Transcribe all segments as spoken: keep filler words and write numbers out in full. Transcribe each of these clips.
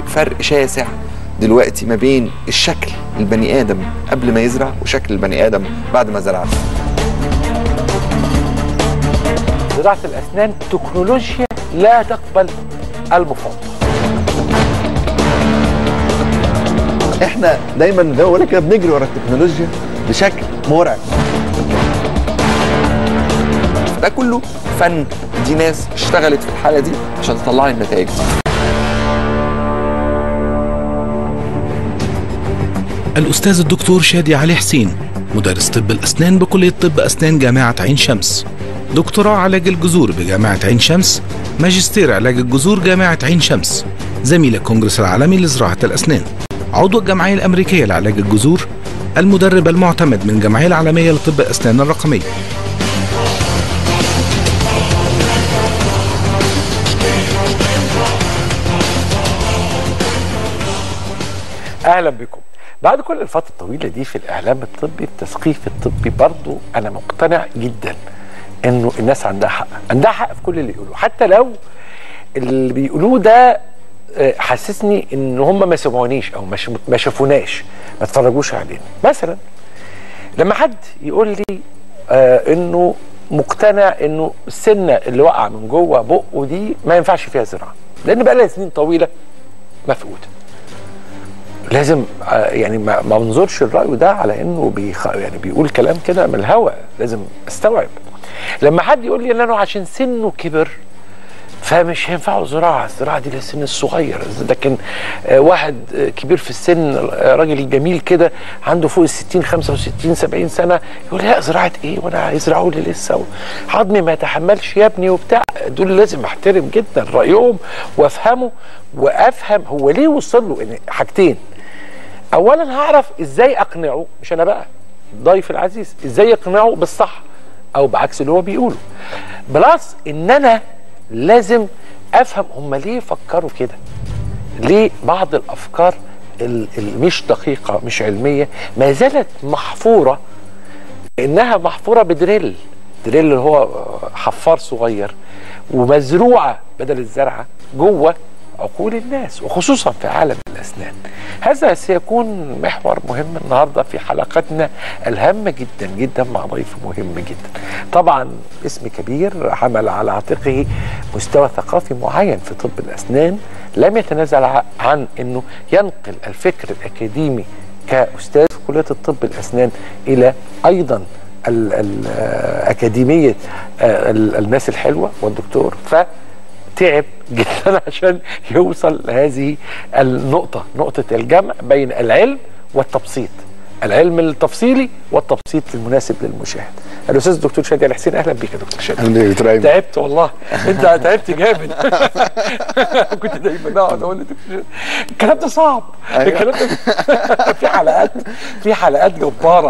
فرق شاسع دلوقتي ما بين الشكل البني آدم قبل ما يزرع وشكل البني آدم بعد ما زرع. زراعة الأسنان تكنولوجيا لا تقبل المفاوضة. احنا دايما زي ما بقول لك كده بنجري ورا التكنولوجيا بشكل مرعب. ده كله فن، دي ناس اشتغلت في الحالة دي عشان تطلع لي النتائج. الأستاذ الدكتور شادي علي حسين، مدرس طب الأسنان بكلية طب أسنان جامعة عين شمس، دكتوراه علاج الجذور بجامعة عين شمس، ماجستير علاج الجذور جامعة عين شمس، زميل الكونجرس العالمي لزراعة الأسنان، عضو الجمعية الأمريكية لعلاج الجذور، المدرب المعتمد من الجمعية العالمية لطب الأسنان الرقمية. أهلا بكم. بعد كل الفترة الطويلة دي في الإعلام الطبي التثقيف الطبي، برضو أنا مقتنع جدا إنه الناس عندها حق، عندها حق في كل اللي يقولوه، حتى لو اللي بيقولوه ده حسسني إن هم ما سمعونيش أو ما شافوناش، ما اتفرجوش علينا. مثلا لما حد يقول لي آه إنه مقتنع إنه السنة اللي وقع من جوه بقه دي ما ينفعش فيها زراعة، لأن بقى لها سنين طويلة مفقودة. لازم يعني ما بنظرش الرأي ده على انه بيخ... يعني بيقول كلام كده من الهوا، لازم استوعب. لما حد يقول لي ان انا عشان سنه كبر فمش هينفعه زراعه، الزراعه دي للسن الصغير، لكن واحد كبير في السن راجل جميل كده عنده فوق ال ستين خمسة وستين سبعين سنه يقول لا زراعه ايه وانا هيزرعوا لي لسه عظمي ما يتحملش يا ابني وبتاع. دول لازم احترم جدا رايهم وافهمه وافهم هو ليه وصل له. ان حاجتين، اولا هعرف ازاي اقنعه، مش انا بقى ضيف العزيز، ازاي اقنعه بالصح او بعكس اللي هو بيقوله، بلس ان انا لازم افهم هم ليه فكروا كده، ليه بعض الافكار المش دقيقه مش علميه ما زالت محفوره، انها محفوره بدريل، دريل اللي هو حفار صغير ومزروعه بدل الزرعه جوه عقول الناس وخصوصا في عالم الأسنان. هذا سيكون محور مهم النهارده في حلقتنا الهامة جدا جدا مع ضيف مهم جدا. طبعا اسم كبير حمل على عاتقه مستوى ثقافي معين في طب الأسنان، لم يتنازل عن انه ينقل الفكر الأكاديمي كأستاذ في كلية الطب الأسنان إلى أيضا الأكاديمية الناس الحلوة والدكتور، ف تعب جدا عشان يوصل لهذه النقطة، نقطة الجمع بين العلم والتبسيط، العلم التفصيلي والتبسيط المناسب للمشاهد. الأستاذ الدكتور شادي علي حسين، أهلا بيك يا دكتور شادي. أهلا بيك دكتور أيمن. تعبت والله، أنت تعبت جامد. كنت دايما أقعد أقول للدكتور الكلام ده صعب، الكلام ده في حلقات في حلقات جبارة.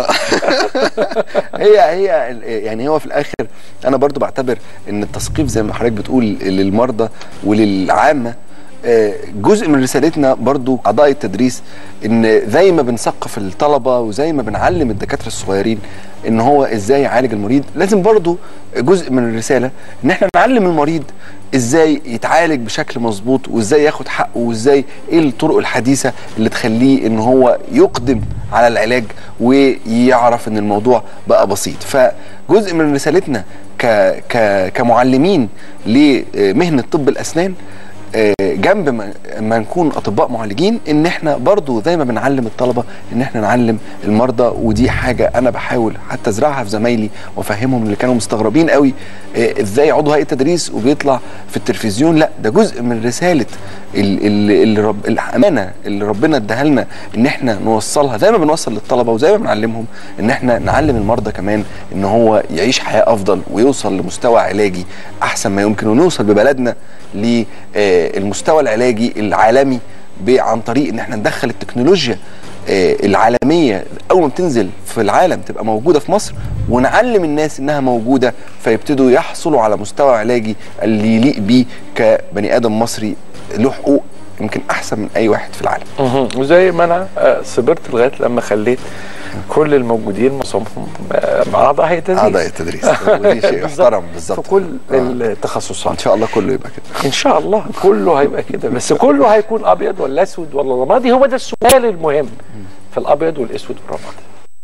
هي هي يعني هو في الآخر أنا برضو بعتبر إن التثقيف زي ما حضرتك بتقول للمرضى وللعامة جزء من رسالتنا برضو أعضاء التدريس، إن زي ما بنثقف الطلبة وزي ما بنعلم الدكاترة الصغيرين إن هو إزاي يعالج المريض، لازم برضو جزء من الرسالة إن إحنا نعلم المريض إزاي يتعالج بشكل مظبوط وإزاي ياخد حقه وإزاي إيه الطرق الحديثة اللي تخليه إن هو يقدم على العلاج ويعرف إن الموضوع بقى بسيط. فجزء من رسالتنا ك ك كمعلمين لمهنة طب الأسنان جنب ما نكون اطباء معالجين، ان احنا برضو زي ما بنعلم الطلبه ان احنا نعلم المرضى، ودي حاجه انا بحاول حتى ازرعها في زمايلي وافهمهم اللي كانوا مستغربين قوي ازاي عضو هيئه تدريس وبيطلع في التلفزيون. لا، ده جزء من رساله اللي رب الامانه اللي ربنا اداها لنا ان احنا نوصلها زي ما بنوصل للطلبه وزي ما بنعلمهم، ان احنا نعلم المرضى كمان ان هو يعيش حياه افضل ويوصل لمستوى علاجي احسن ما يمكن، ونوصل ببلدنا للمستوى العلاجي العالمي عن طريق ان احنا ندخل التكنولوجيا العالمية اول ما بتنزل في العالم تبقى موجودة في مصر، ونعلم الناس انها موجودة فيبتدوا يحصلوا على مستوى علاجي اللي يليق بيه كبني ادم مصري له حقوق يمكن احسن من اي واحد في العالم. وزي ما انا صبرت لغايه لما خليت كل الموجودين معظمهم اعضاء هيئه التدريس اعضاء التدريس ودي شيء محترم بالظبط في كل آه. التخصصات. ان شاء الله كله يبقى كده ان شاء الله كله هيبقى كده، بس كله هيكون ابيض ولا اسود ولا رمادي؟ هو ده السؤال المهم في الابيض والاسود والرمادي.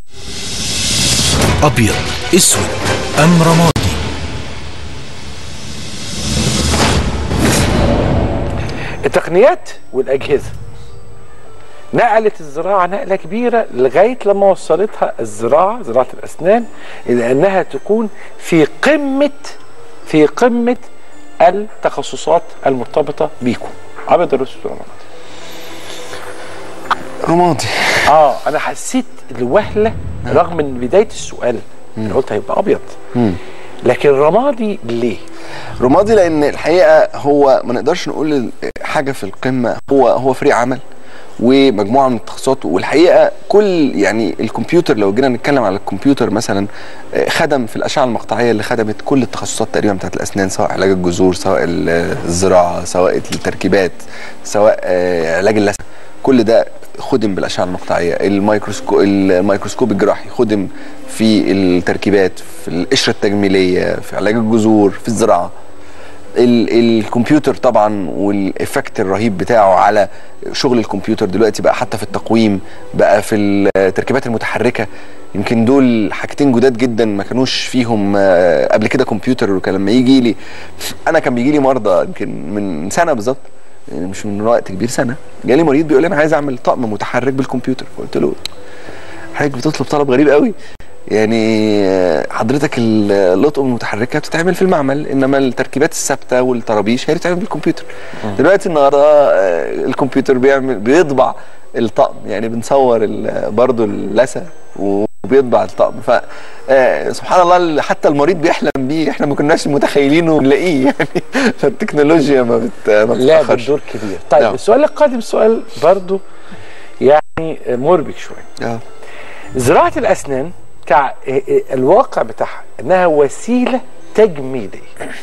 ابيض اسود ام رمادي؟ التقنيات والاجهزه نقلت الزراعه نقله كبيره لغايه لما وصلتها الزراعه زراعه الاسنان الى انها تكون في قمه في قمه التخصصات المرتبطه بيكم. ابيض ولا اسود ولا رمادي؟ رمادي. اه انا حسيت الوهله رغم من بدايه السؤال انا قلت هيبقى ابيض، مم. لكن رمادي ليه؟ رمادي لان الحقيقه هو ما نقدرش نقول حاجه في القمه، هو هو فريق عمل ومجموعه من التخصصات، والحقيقه كل يعني الكمبيوتر لو جينا نتكلم على الكمبيوتر مثلا خدم في الاشعه المقطعيه اللي خدمت كل التخصصات تقريبا بتاعت الاسنان، سواء علاج الجذور، سواء الزراعه، سواء التركيبات، سواء علاج اللثه، كل ده خدم بالاشعه المقطعيه. الميكروسكوب الميكروسكوب الجراحي خدم في التركيبات، في القشره التجميليه، في علاج الجذور، في الزراعه. الكمبيوتر طبعا والإفكت الرهيب بتاعه على شغل الكمبيوتر دلوقتي بقى حتى في التقويم، بقى في التركيبات المتحركه. يمكن دول حاجتين جداد جدا ما كانوش فيهم قبل كده كمبيوتر. وكان لما يجي لي انا كان بيجي لي مرضى يمكن من سنه بالظبط، يعني مش من وقت كبير، سنه، جالي مريض بيقول لي انا عايز اعمل طقم متحرك بالكمبيوتر. فقلت له حضرتك بتطلب طلب غريب قوي، يعني حضرتك اللطقم المتحركه بتتعمل في المعمل، انما التركيبات الثابته والطرابيش هي بتتعمل بالكمبيوتر. م. دلوقتي النهارده الكمبيوتر بيعمل بيطبع الطقم، يعني بنصور برضه اللثه وبيطبع الطقم. ف سبحان الله حتى المريض بيحلم بيه، احنا ما كناش متخيلينه نلاقيه يعني. فالتكنولوجيا ما بت ما بتتاخرش دور كبير. طيب نعم. السؤال القادم سؤال برضه يعني مربك شويه. اه زراعه الاسنان بتاع الواقع بتاعها انها وسيله تجميليه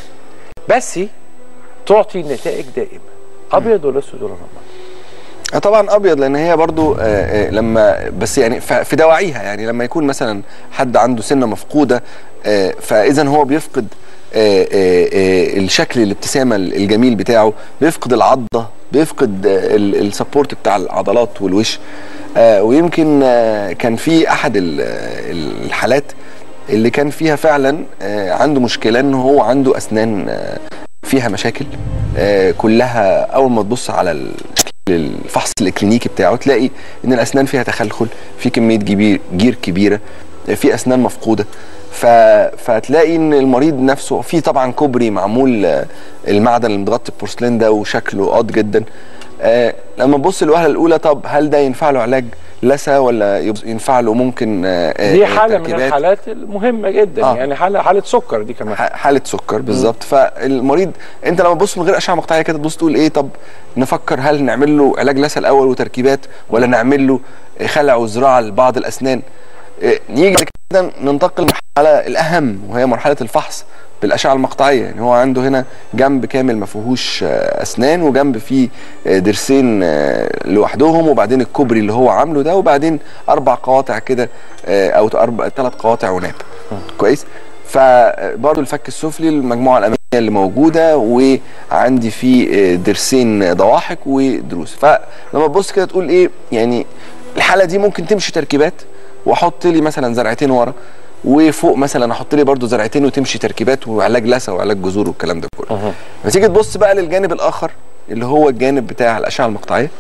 بس تعطي نتائج دائمه. ابيض ولا اسود ولا رمادي؟ طبعا ابيض، لان هي برضو آآ آآ لما بس يعني في دواعيها، يعني لما يكون مثلا حد عنده سنه مفقوده فاذا هو بيفقد آآ آآ الشكل الابتسامه الجميل بتاعه، بيفقد العضه، بيفقد السبورت بتاع العضلات والوش. آه ويمكن آه كان في احد الحالات اللي كان فيها فعلا آه عنده مشكله ان هو عنده اسنان آه فيها مشاكل آه كلها. اول ما تبص على الفحص الكلينيكي بتاعه تلاقي ان الاسنان فيها تخلخل، في كميه جبير جير كبيره، آه في اسنان مفقوده. فتلاقي ان المريض نفسه في طبعا كوبري معمول آه المعدن اللي متغطي البورسلين ده وشكله قاض جدا. آه لما تبص الوهله الاولى، طب هل ده ينفع له علاج لثه ولا ينفع له ممكن آه دي حاله تركيبات. من الحالات المهمه جدا آه. يعني حاله حاله سكر دي كمان حاله سكر بالظبط. فالمريض انت لما تبص من غير اشعه مقطعيه كده تبص تقول ايه، طب نفكر هل نعمل له علاج لثه الاول وتركيبات، ولا نعمل له خلع وزراعه لبعض الاسنان. آه نيجي كده ننتقل للمرحله الاهم وهي مرحله الفحص بالاشعه المقطعيه. يعني هو عنده هنا جنب كامل ما فيهوش اسنان، وجنب فيه ضرسين لوحدهم، وبعدين الكوبري اللي هو عامله ده، وبعدين اربع قواطع كده او اربع ثلاث قواطع وناب. كويس. فبرضه الفك السفلي المجموعه الاماميه اللي موجوده، وعندي فيه ضرسين ضواحك ودروس. فلما تبص كده تقول ايه، يعني الحاله دي ممكن تمشي تركيبات واحط لي مثلا زرعتين ورا، وفوق مثلا احط لي برضو زرعتين وتمشي تركيبات وعلاج لثه وعلاج جذور والكلام ده كله. أه. فتيجي تبص بقى للجانب الاخر اللي هو الجانب بتاع الاشعه المقطعيه،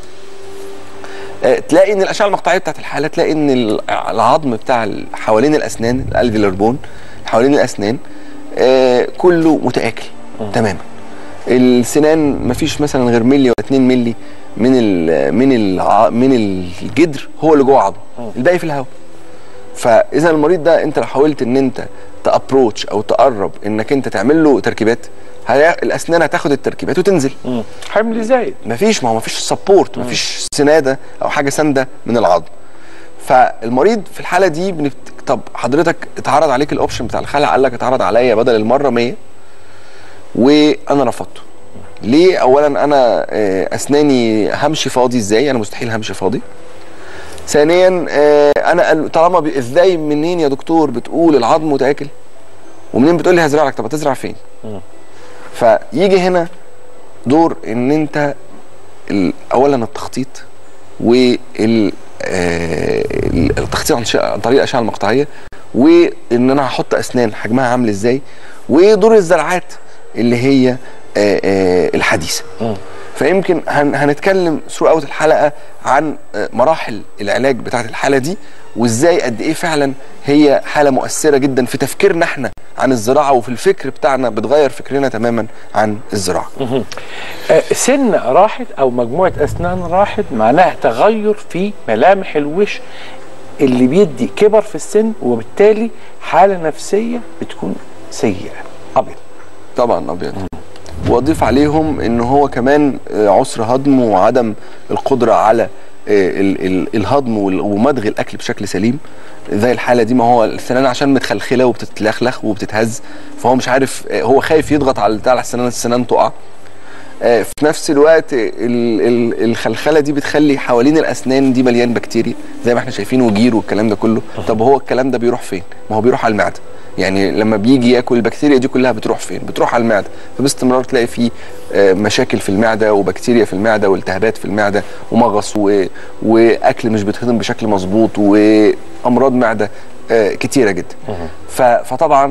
أه تلاقي ان الاشعه المقطعيه بتاعت الحاله تلاقي ان العظم بتاع حوالين الاسنان الالفيولار بون حوالين الاسنان أه كله متآكل. أه. تماما. السنان مفيش مثلا غير ملي ولا اتنين ملي من ال من ال من الجدر هو اللي جوه عظم. أه. الباقي في الهواء. فاذا المريض ده انت لو حاولت ان انت تابروتش او تقرب انك انت تعمل له تركيبات، الاسنان هتاخد التركيبات وتنزل. امم حمل زايد. مفيش، ما هو مفيش سبورت، مفيش سناده او حاجه سانده من العظم. فالمريض في الحاله دي بنبت... طب حضرتك اتعرض عليك الاوبشن بتاع الخلع، قال لك اتعرض عليا بدل المره مية وانا رفضته. ليه؟ اولا انا اسناني همشي فاضي ازاي؟ انا مستحيل همشي فاضي. ثانيا آه انا طالما بي... ازاي منين يا دكتور بتقول العظم متاكل ومنين بتقول لي هزرع لك؟ طب هتزرع فين؟ م. فيجي هنا دور ان انت اولا التخطيط وال التخطيط عن طريق الاشعه المقطعيه، وان انا هحط اسنان حجمها عامل ازاي، ودور الزراعات اللي هي الحديثه. م. فيمكن هنتكلم ثرو اوت الحلقه عن مراحل العلاج بتاعه الحاله دي، وازاي قد ايه فعلا هي حاله مؤثره جدا في تفكيرنا احنا عن الزراعه، وفي الفكر بتاعنا بتغير فكرنا تماما عن الزراعه. سن راحت او مجموعه اسنان راحت معناها تغير في ملامح الوش اللي بيدي كبر في السن، وبالتالي حاله نفسيه بتكون سيئه. ابيض طبعا ابيض. واضيف عليهم ان هو كمان عسر هضم وعدم القدره على الهضم ومضغ الاكل بشكل سليم. زي الحاله دي، ما هو السنان عشان متخلخله وبتتلخلخ وبتتهز، فهو مش عارف، هو خايف يضغط على بتاع السنان السنان تقع. في نفس الوقت الخلخله دي بتخلي حوالين الاسنان دي مليان بكتيريا زي ما احنا شايفين وجير والكلام ده كله. طب هو الكلام ده بيروح فين؟ ما هو بيروح على المعده. يعني لما بيجي ياكل البكتيريا دي كلها بتروح فين؟ بتروح على المعده. فباستمرار تلاقي فيه مشاكل في المعده وبكتيريا في المعده والتهابات في المعده ومغص و... واكل مش بيتهضم بشكل مظبوط وامراض معده كتيره جدا. ف... فطبعا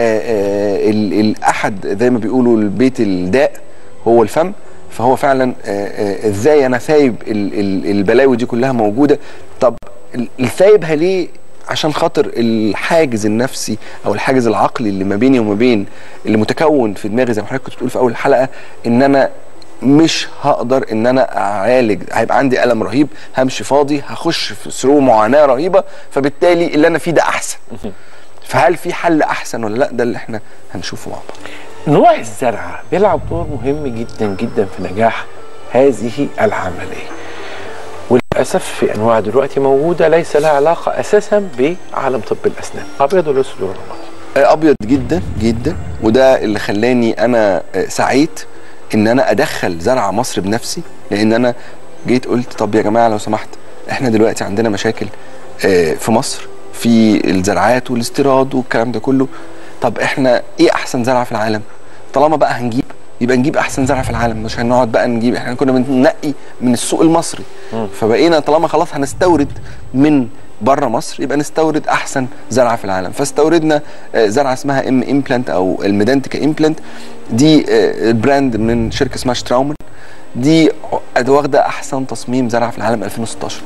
الاحد زي ما بيقولوا البيت الداء هو الفم. فهو فعلا ازاي انا سايب البلاوي دي كلها موجوده. طب السايبها ليه؟ عشان خاطر الحاجز النفسي او الحاجز العقلي اللي ما بيني وما بين اللي متكون في دماغي زي ما حضرتك كنت بتقول في اول الحلقه، ان انا مش هقدر ان انا اعالج، هيبقى عندي الم رهيب، همشي فاضي، هخش في ثرو معاناه رهيبه، فبالتالي اللي انا فيه ده احسن. فهل في حل احسن ولا لا؟ ده اللي احنا هنشوفه مع بعض. نوع الزرعه بيلعب دور مهم جدا جدا في نجاح هذه العمليه، وللاسف في انواع دلوقتي موجوده ليس لها علاقه اساسا بعالم طب الاسنان. ابيض ولا اسود ولا رمادي؟ ابيض جدا جدا، وده اللي خلاني انا سعيت ان انا ادخل زرع مصر بنفسي، لان انا جيت قلت طب يا جماعه لو سمحت، احنا دلوقتي عندنا مشاكل في مصر في الزراعات والاستيراد والكلام ده كله. طب احنا ايه احسن زرعه في العالم؟ طالما بقى هنجيب يبقى نجيب احسن زرع في العالم، مش هنقعد بقى نجيب. احنا كنا بننقي من السوق المصري، م. فبقينا طالما خلاص هنستورد من بره مصر يبقى نستورد احسن زرعه في العالم. فاستوردنا زرعه اسمها ام امبلانت او الميدنتيكا امبلانت. دي براند من شركه اسمها شتراومن، دي واخده احسن تصميم زرعه في العالم ألفين وستاشر.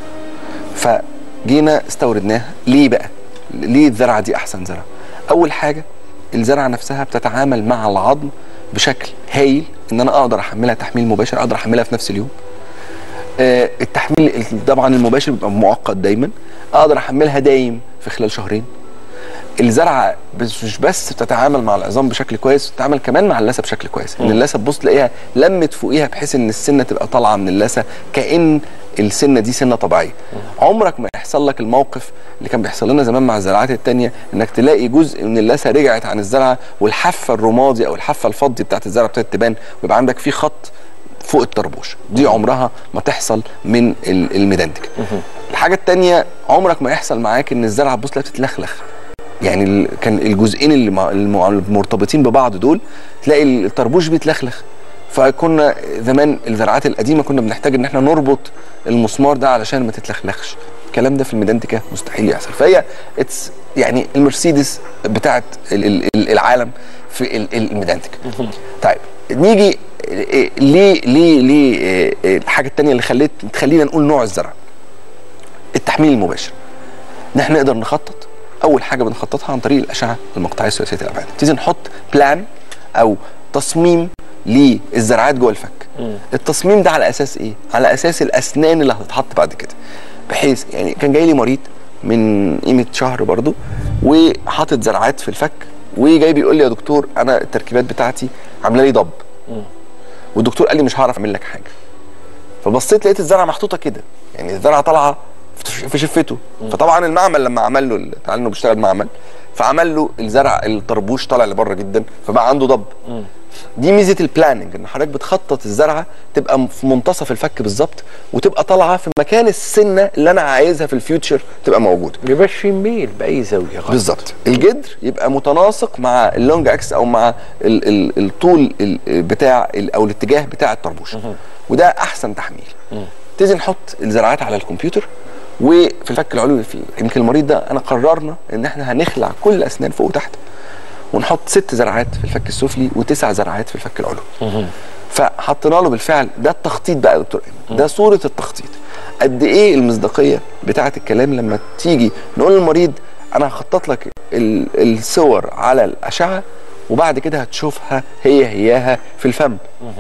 فجينا استوردناها. ليه بقى؟ ليه الزرعه دي احسن زرعه؟ اول حاجه الزرعه نفسها بتتعامل مع العظم بشكل هايل، ان انا اقدر احملها تحميل مباشر، اقدر احملها في نفس اليوم. آه التحميل طبعا المباشر بيبقى مؤقت دايما، اقدر احملها دايم في خلال شهرين. الزرعه مش بس بتتعامل مع العظام بشكل كويس، بتتعامل كمان مع اللثه بشكل كويس. ان اللثه تبص تلاقيها لمت فوقيها بحيث ان السنه تبقى طالعه من اللثه كأن السنه دي سنه طبيعيه. عمرك ما يحصل لك الموقف اللي كان بيحصل لنا زمان مع الزراعات الثانيه، انك تلاقي جزء من اللثه رجعت عن الزرعه والحافه الرمادي او الحافه الفضي بتاعت الزرعه ابتدت تبان ويبقى عندك في خط فوق الطربوش. دي عمرها ما تحصل من الميدنتيكا. الحاجه الثانيه، عمرك ما يحصل معاك ان الزرعه تبص تلاقيها بتتلخلخ. يعني كان الجزئين اللي المرتبطين ببعض دول تلاقي الطربوش بيتلخلخ. فكنا زمان الزراعات القديمه كنا بنحتاج ان احنا نربط المسمار ده علشان ما تتلخلخش. الكلام ده في الميدنتيكا مستحيل يحصل. فهي اتس يعني المرسيدس بتاعت العالم في الميدنتيكا. طيب نيجي ليه ليه ليه الحاجه الثانيه اللي خلت تخلينا نقول نوع الزرع، التحميل المباشر. ان احنا نقدر نخطط. اول حاجه بنخططها عن طريق الاشعه المقطعيه ثلاثيه الابعاد. نبتدي نحط بلان او تصميم للزراعات جوه الفك. م. التصميم ده على اساس ايه؟ على اساس الاسنان اللي هتتحط بعد كده. بحيث يعني كان جاي لي مريض من قيمه شهر برضو وحاطط زراعات في الفك، وجاي بيقول لي يا دكتور انا التركيبات بتاعتي عامله لي ضب. م. والدكتور قال لي مش هعرف اعمل لك حاجه. فبصيت لقيت الزرعه محطوطه كده، يعني الزرعه طالعه في شفته. م. فطبعا المعمل لما عمل له، تعال انه بيشتغل معمل، فعمل له الزرع الطربوش طالع لبره جدا، فبقى عنده ضب. م. دي ميزه البلاننج، ان حضرتك بتخطط الزرعه تبقى في منتصف الفك بالظبط، وتبقى طالعه في مكان السنه اللي انا عايزها في الفيوتشر تبقى موجوده. ما يبقاش في ميل باي زاويه غلط. بالظبط. الجدر يبقى متناسق مع اللونج اكس او مع ال ال الطول ال بتاع ال او الاتجاه بتاع الطربوش، وده احسن تحميل. نبتدي نحط الزراعات على الكمبيوتر، وفي الفك العلوي في يمكن المريض ده انا قررنا ان احنا هنخلع كل الاسنان فوق وتحت، ونحط ست زراعات في الفك السفلي وتسع زراعات في الفك العلوي. فحطينا له بالفعل ده التخطيط بقى يا دكتور ايمن، ده صوره التخطيط. قد ايه المصداقيه بتاعه الكلام لما تيجي نقول للمريض انا هخطط لك الصور على الاشعه وبعد كده هتشوفها هي هياها في الفم.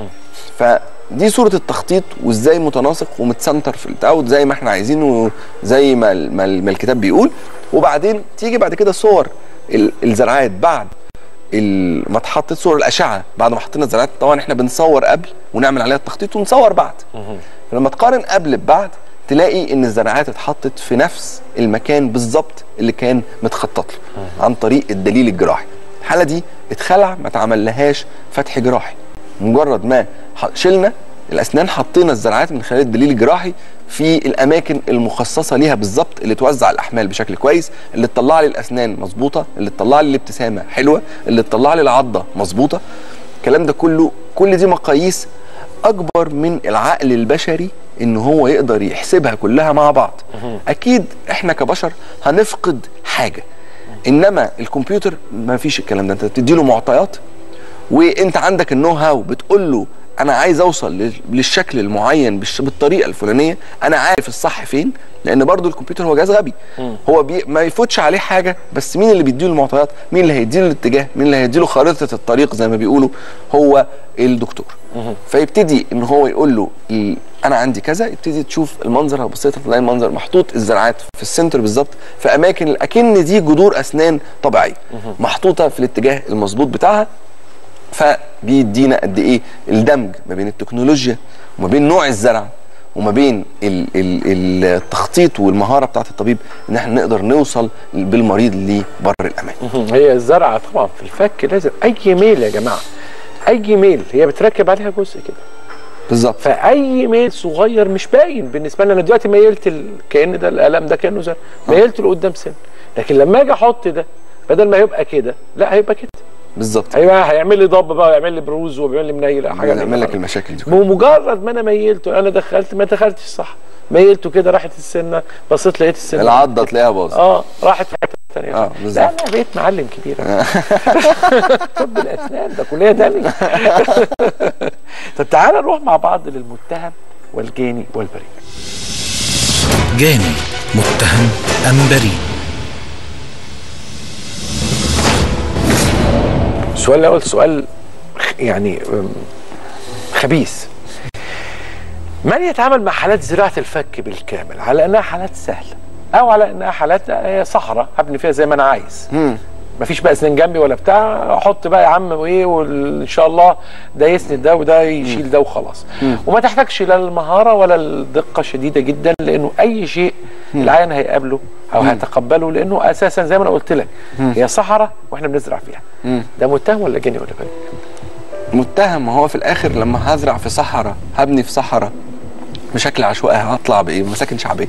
فدي صوره التخطيط، وازاي متناسق ومتسنتر في التاوت زي ما احنا عايزينه، زي ما ما الكتاب بيقول. وبعدين تيجي بعد كده صور الزراعات بعد ما اتحطت، صور الاشعه بعد ما حطينا الزراعات. طبعا احنا بنصور قبل ونعمل عليها التخطيط ونصور بعد. لما تقارن قبل ببعد تلاقي ان الزراعات اتحطت في نفس المكان بالظبط اللي كان متخطط له عن طريق الدليل الجراحي. الحاله دي اتخلع، ما اتعملهاش فتح جراحي، مجرد ما شلنا الاسنان حطينا الزراعات من خلال الدليل الجراحي في الاماكن المخصصه ليها بالظبط، اللي توزع الاحمال بشكل كويس، اللي تطلع لي الاسنان مظبوطه، اللي تطلع لي الابتسامه حلوه، اللي تطلع لي العضه مظبوطه. الكلام ده كله، كل دي مقاييس اكبر من العقل البشري ان هو يقدر يحسبها كلها مع بعض. اكيد احنا كبشر هنفقد حاجه، انما الكمبيوتر ما فيش الكلام ده. انت بتديله معطيات وانت عندك النو هاو، بتقول له انا عايز اوصل للشكل المعين بالطريقه الفلانيه، انا عارف الصح فين، لان برضو الكمبيوتر هو جهاز غبي، هو بي ما يفوتش عليه حاجه، بس مين اللي بيديله المعطيات، مين اللي هيديله الاتجاه، مين اللي هيديله خريطه الطريق زي ما بيقولوا، هو الدكتور. فيبتدي ان هو يقول له انا عندي كذا، يبتدي تشوف المنظر، لو بصيت تلاقي المنظر محطوط الزراعات في السنتر بالظبط، في اماكن اكن دي جذور اسنان طبيعيه محطوطه في الاتجاه المظبوط بتاعها. فبيدينا قد ايه الدمج ما بين التكنولوجيا وما بين نوع الزرع وما بين ال ال التخطيط والمهاره بتاعت الطبيب، ان احنا نقدر نوصل بالمريض لبر الامان. هي الزرعه طبعا في الفك لازم اي ميل يا جماعه، اي ميل هي بتركب عليها جزء كده بالظبط، فاي ميل صغير مش باين بالنسبه لنا. انا دلوقتي ميلت ال... كان ده القلم ده كانه زرع، ميلت لقدام سن، لكن لما اجي احط ده بدل ما يبقى كده لا هيبقى كده بالظبط. ايوه هيعمل لي ضب بقى ويعمل لي بروز وبيعمل لي منيل حاجه، هيعمل لك المشاكل دي. بمجرد ما انا ميلته، انا دخلت ما دخلتش صح، ميلته كده راحت السنه، بصيت لقيت السنه العضه تلاقيها باظت، اه راحت في حته ثانيه. اه بالظبط. لا انا بقيت معلم كبير. طب الاسنان ده كليه ثانيه. طب تعالى نروح مع بعض للمتهم والجاني والبريء. جاني، متهم ام بريء؟ السؤال الاول سؤال يعني خبيث. من يتعامل مع حالات زراعه الفك بالكامل على انها حالات سهله، او على انها حالات صحراء ابني فيها زي ما انا عايز، مفيش بقى اسنان جنبي ولا بتاع، احط بقى يا عم وايه وان شاء الله ده يسند ده وده يشيل ده وخلاص، وما تحتاجش لا المهاره ولا الدقه شديده جدا، لانه اي شيء العيان هيقابله او هيتقبله، لانه اساسا زي ما انا قلت لك هي صحراء واحنا بنزرع فيها. ده متهم ولا جاني ولا بريء؟ متهم. هو في الاخر لما هزرع في صحراء، هبني في صحراء بشكل عشوائي، هطلع بايه؟ مساكن شعبيه.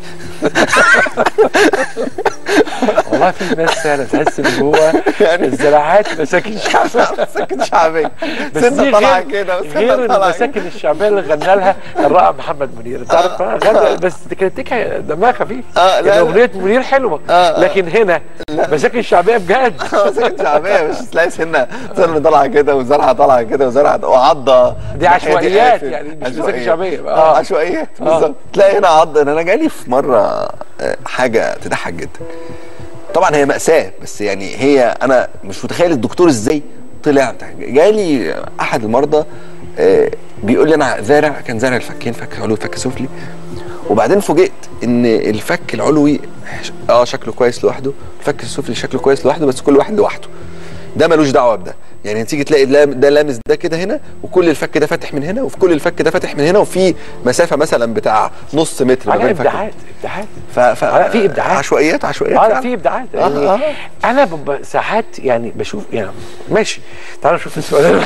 والله في ناس فعلا تحس ان جوه يعني الزراعات مساكن شعبيه. مساكن شعبيه بس دي طالعه كده، غير المساكن الشعبيه اللي غنى لها الرائع محمد منير. انت عارف غنى بس كانت دمها خفيف، اه لا اغنيه منير حلوه، آه لكن هنا مساكن شعبيه بجد. مساكن شعبيه مش تلاقي سنه سنه طالعه كده وزرعه طالعه كده وزرعه وعضه، دي عشوائيات يعني مش مساكن شعبيه. اه عشوائيات بالظبط. تلاقي هنا عضه. انا جالي في مره حاجه تضحك جدا، طبعا هي مأساة، بس يعني هي انا مش متخيل الدكتور ازاي طلع. جالي احد المرضى بيقول لي انا زارع، كان زارع الفكين، فك علوي فك سفلي، وبعدين فوجئت ان الفك العلوي اه شكله كويس لوحده، الفك السفلي شكله كويس لوحده، بس كل واحد لوحده. ده ملوش دعوه بده. يعني تيجي تلاقي ده لامس ده كده هنا، وكل الفك ده فاتح من هنا، وفي كل الفك ده فاتح من هنا، وفي مسافه مثلا بتاع نص متر. على ابداعات ابداعات ف... ف... في ابداعات، عشوائيات عشوائيات اه في ابداعات. يعني آه آه. انا ساعات يعني بشوف يعني ماشي، تعالوا نشوف السؤال.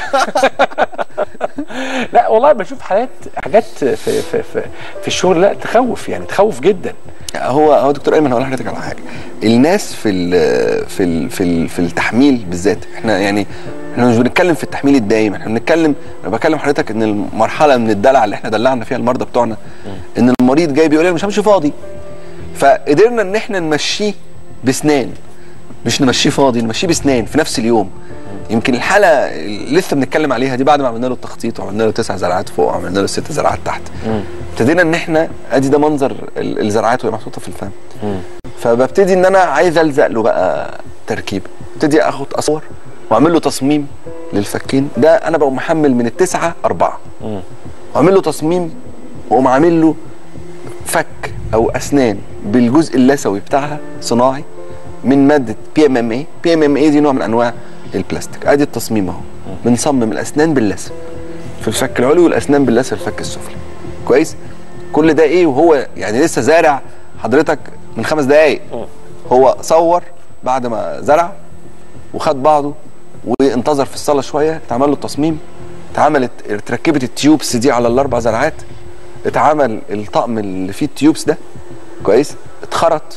لا والله بشوف حالات حاجات في في في, في الشغل لا تخوف، يعني تخوف جدا. هو هو دكتور ايمن، هقول لحضرتك على حاجه. الناس في ال في ال في ال في التحميل بالذات، احنا يعني احنا مش بنتكلم في التحميل الدائم، احنا بنتكلم، انا بكلم حضرتك ان المرحله من الدلع اللي احنا دلعنا فيها المرضى بتوعنا، ان المريض جاي بيقول لي مش همشي فاضي، فقدرنا ان احنا نمشيه بسنان، مش نمشيه فاضي، نمشيه بسنان في نفس اليوم. يمكن الحاله اللي لسه بنتكلم عليها دي بعد ما عملنا له التخطيط وعملنا له تسع زرعات فوق وعملنا له ست زرعات تحت، ابتدينا ان احنا ادي ده منظر الزرعات وهي محطوطه في الفم. فببتدي ان انا عايز الزق له بقى تركيب، ابتدي اخد اصور واعمل له تصميم للفكين. ده انا بقوم محمل من التسعه اربعه، واعمل له تصميم واقوم عامل له فك او اسنان بالجزء اللثوي بتاعها صناعي من ماده بي ام ام اي. بي ام ام اي دي نوع من انواع البلاستيك. ادي التصميم اهو، بنصمم الاسنان باللثه في الفك العلوي والاسنان باللثه في الفك السفلي. كويس؟ كل ده ايه وهو يعني لسه زارع حضرتك من خمس دقايق. هو صور بعد ما زرع وخد بعضه وانتظر في الصاله شويه، اتعمل له التصميم، اتعملت اتركبت التيوبس دي على الاربع زرعات، اتعمل الطقم اللي فيه التيوبس ده كويس، اتخرط،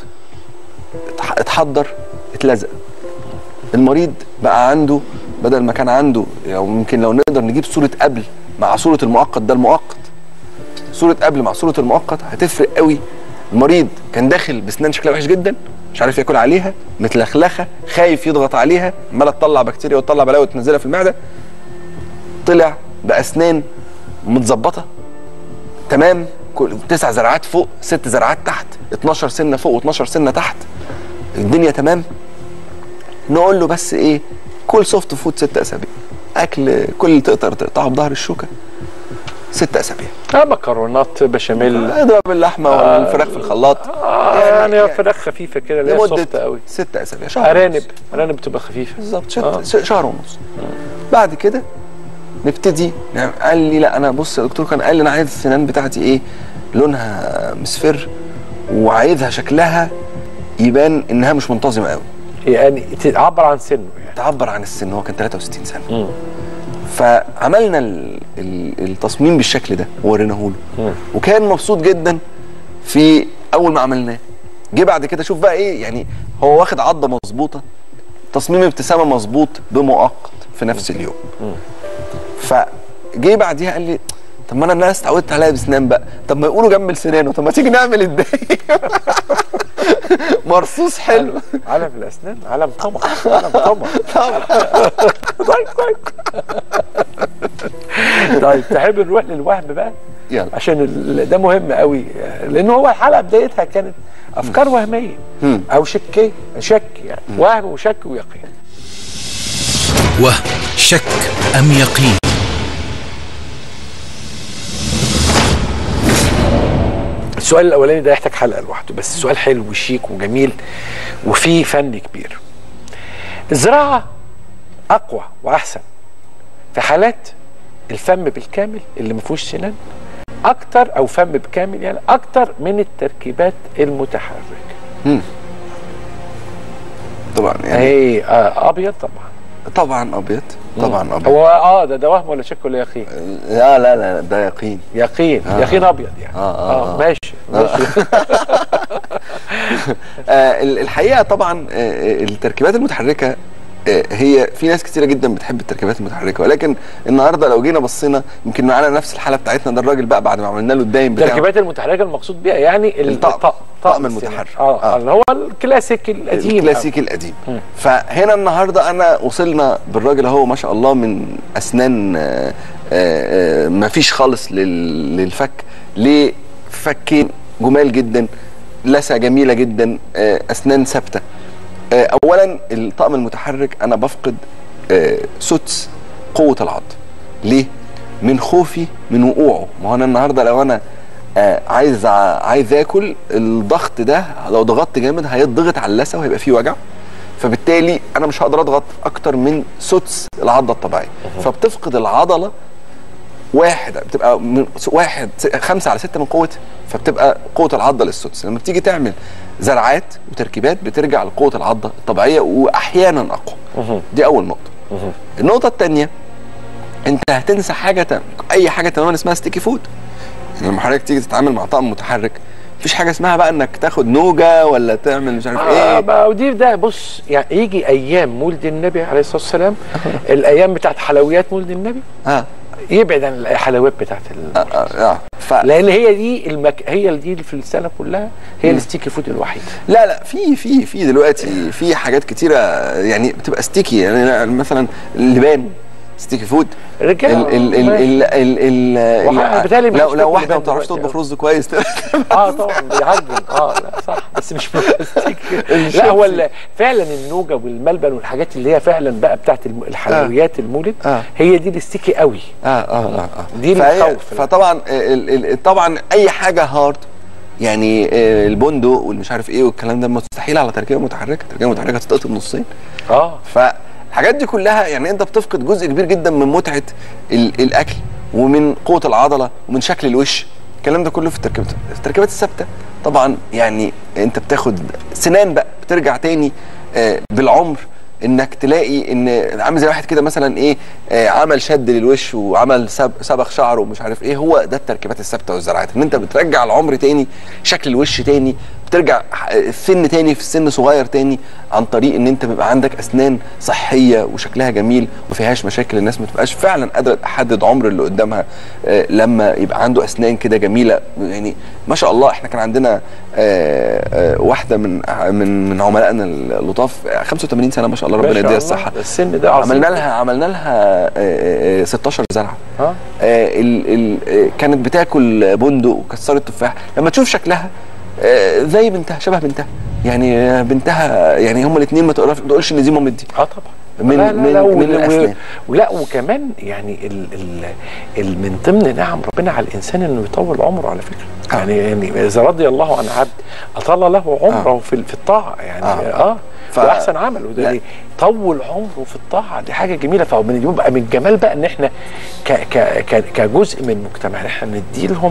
اتحضر، اتلزق. المريض بقى عنده بدل ما كان عنده، او يمكن لو نقدر نجيب صوره قبل مع صوره المؤقت، ده المؤقت، صوره قبل مع صوره المؤقت هتفرق قوي. المريض كان داخل بسنان شكلها وحش جدا، مش عارف ياكل عليها، متلخلخه، خايف يضغط عليها، عماله تطلع بكتيريا وتطلع بلاوي وتنزلها في المعده. طلع باسنان متظبطه تمام، تسع زرعات فوق، ست زرعات تحت، اتناشر سنه فوق واتناشر سنه تحت، الدنيا تمام. نقول له بس ايه، كل سوفت فود ست اسابيع، اكل كل اللي تقدر تقطعه بظهر الشوكه ست اسابيع. اه مكرونات بشاميل، اضرب اللحمه آه والفراخ في الخلاط، آه يعني, يعني فراخ خفيفه كده اللي هي سوفت قوي، ست اسابيع، شهر ارانب ارانب بتبقى خفيفه بالظبط، آه. شهر ونص. بعد كده نبتدي يعني. قال لي لا انا بص يا دكتور، كان قال لي انا عايز السنان بتاعتي ايه، لونها مصفر وعايزها شكلها يبان انها مش منتظمه قوي، يعني تعبر عن سنه، يعني تعبر عن السن. هو كان تلاتة وستين سنه. مم. فعملنا التصميم بالشكل ده ووريناه له، وكان مبسوط جدا في اول ما عملناه. جه بعد كده شوف بقى ايه، يعني هو واخد عضه مظبوطه، تصميم ابتسامه مظبوط بمؤقت في نفس اليوم. فجه بعديها قال لي طب ما انا الناس اتعودت عليها بسنان بقى، طب ما يقولوا جنب سنانه، طب ما تيجي نعمل الدايق مرصوص حلو. علم الاسنان علم طبع، علم طبع طبعا. طيب طيب طيب تحب نروح للوهم بقى؟ يلا، عشان ده مهم قوي، لان هو الحلقه بدايتها كانت افكار وهميه او شكيه، شك يعني، وهم وشك ويقين. وهم، شك ام يقين؟ السؤال الاولاني ده يحتاج حلقه لوحده، بس سؤال حلو وشيك وجميل وفيه فن كبير. الزراعه اقوى واحسن في حالات الفم بالكامل اللي ما فيهوش سنان اكتر، او فم بكامل يعني اكتر من التركيبات المتحركه. امم طبعا يعني هي آه ابيض طبعا طبعا ابيض طبعا ابيض. هو اه ده ده وهم ولا شك ولا يقين؟ لا لا لا ده يقين. يقين آه. يقين ابيض يعني. اه اه, آه ماشي ماشي. آه الحقيقه طبعا آه التركيبات المتحركه هي في ناس كتيره جدا بتحب التركيبات المتحركه، ولكن النهارده لو جينا بصينا يمكن معانا نفس الحاله بتاعتنا ده، الراجل بقى بعد ما عملنا له الدايم بتاعه. التركيبات المتحركه المقصود بيها يعني الطقم الطقم المتحرك، اه, آه. اللي هو الكلاسيك القديم، الكلاسيك القديم. م. فهنا النهارده انا وصلنا بالراجل اهو ما شاء الله من اسنان ما فيش خالص للفك لفكين جمال جدا، لثه جميله جدا، اسنان ثابته. اولا الطقم المتحرك انا بفقد سدس قوه العض. ليه؟ من خوفي من وقوعه. ما هو انا النهارده لو انا عايز عايز اكل، الضغط ده لو ضغطت جامد هيضغط على اللثه وهيبقى فيه وجع، فبالتالي انا مش هقدر اضغط اكتر من سدس العضله الطبيعيه، فبتفقد العضله واحد، بتبقى من واحد خمسة على ستة من قوتها، فبتبقى قوه العضله للسدس. لما بتيجي تعمل زرعات وتركيبات بترجع لقوه العضله الطبيعيه واحيانا اقوى. دي اول نقطه. النقطه الثانيه، انت هتنسى حاجه تم... اي حاجه تماما اسمها ستيكي فود. يعني لما حضرتك تيجي تتعامل مع طقم متحرك مفيش حاجه اسمها بقى انك تاخد نوجه ولا تعمل مش عارف آه ايه. ودي ده بص، يعني يجي ايام مولد النبي عليه الصلاه والسلام الايام بتاعت حلويات مولد النبي اه يبعد عن الحلويات بتاعت ال... آه آه ف... لان هي دي المك... هي دي في السنه كلها هي الستيكي فود الوحيد. لا لا في في في دلوقتي في حاجات كتيره يعني بتبقى ستيكي، يعني مثلا اللبان ستيكي فود. الرجاله ال ال ال ال ال لو لو واحده ما بتعرفش تطبخ رز كويس اه طبعا بيعجن. اه لا صح، بس مش ستيكي. لا هو فعلا النوجه والملبن والحاجات اللي هي فعلا بقى بتاعت الحلويات المولد آه. هي دي الستيكي قوي. اه اه اه دي الخوف. فطبعا طبعا اي حاجه هارد يعني البندق والمش عارف ايه والكلام ده مستحيل على تركيبه متحركه، تركيبه متحركه تتقطم نصين. اه ف الحاجات دي كلها يعني انت بتفقد جزء كبير جدا من متعه الاكل ومن قوه العضله ومن شكل الوش. الكلام ده كله في التركيبات التركيبات الثابته. طبعا يعني انت بتاخد سنان بقى بترجع تاني آه بالعمر، انك تلاقي ان عامل زي واحد كده مثلا ايه آه عمل شد للوش وعمل سب صبغ شعره ومش عارف ايه. هو ده التركيبات الثابته والزراعات، ان انت بترجع العمر تاني، شكل الوش تاني، بترجع السن تاني في السن صغير تاني، عن طريق ان انت بيبقى عندك اسنان صحيه وشكلها جميل وما فيهاش مشاكل. الناس ما تبقاش فعلا قادره تحدد عمر اللي قدامها آه لما يبقى عنده اسنان كده جميله. يعني ما شاء الله احنا كان عندنا آه آه واحده من من من عملائنا اللطاف خمسة وثمانين سنه ما شاء الله، ربنا يديها الصحه. السن ده عملنا لها عملنا لها آه ستاشر زرعه. اه ال ال كانت بتاكل بندق وكسرت تفاح. لما تشوف شكلها زي بنتها، شبه بنتها، يعني بنتها، يعني هما الاثنين ما تقولش ان دي مامتي. اه طبعا من لا لا من لا من الاسنان. ولا وكمان يعني ال ال ال من ضمن نعم ربنا على الانسان انه يطول عمره على فكره. آه. يعني يعني اذا رضي الله عن عبد اطال له عمره آه. في في الطاعه يعني اه, آه. ف... واحسن عمل، وده يعني طول عمره في الطاعه دي حاجه جميله. فبقى من الجمال بقى ان احنا ك ك ك كجزء من المجتمع احنا ندي لهم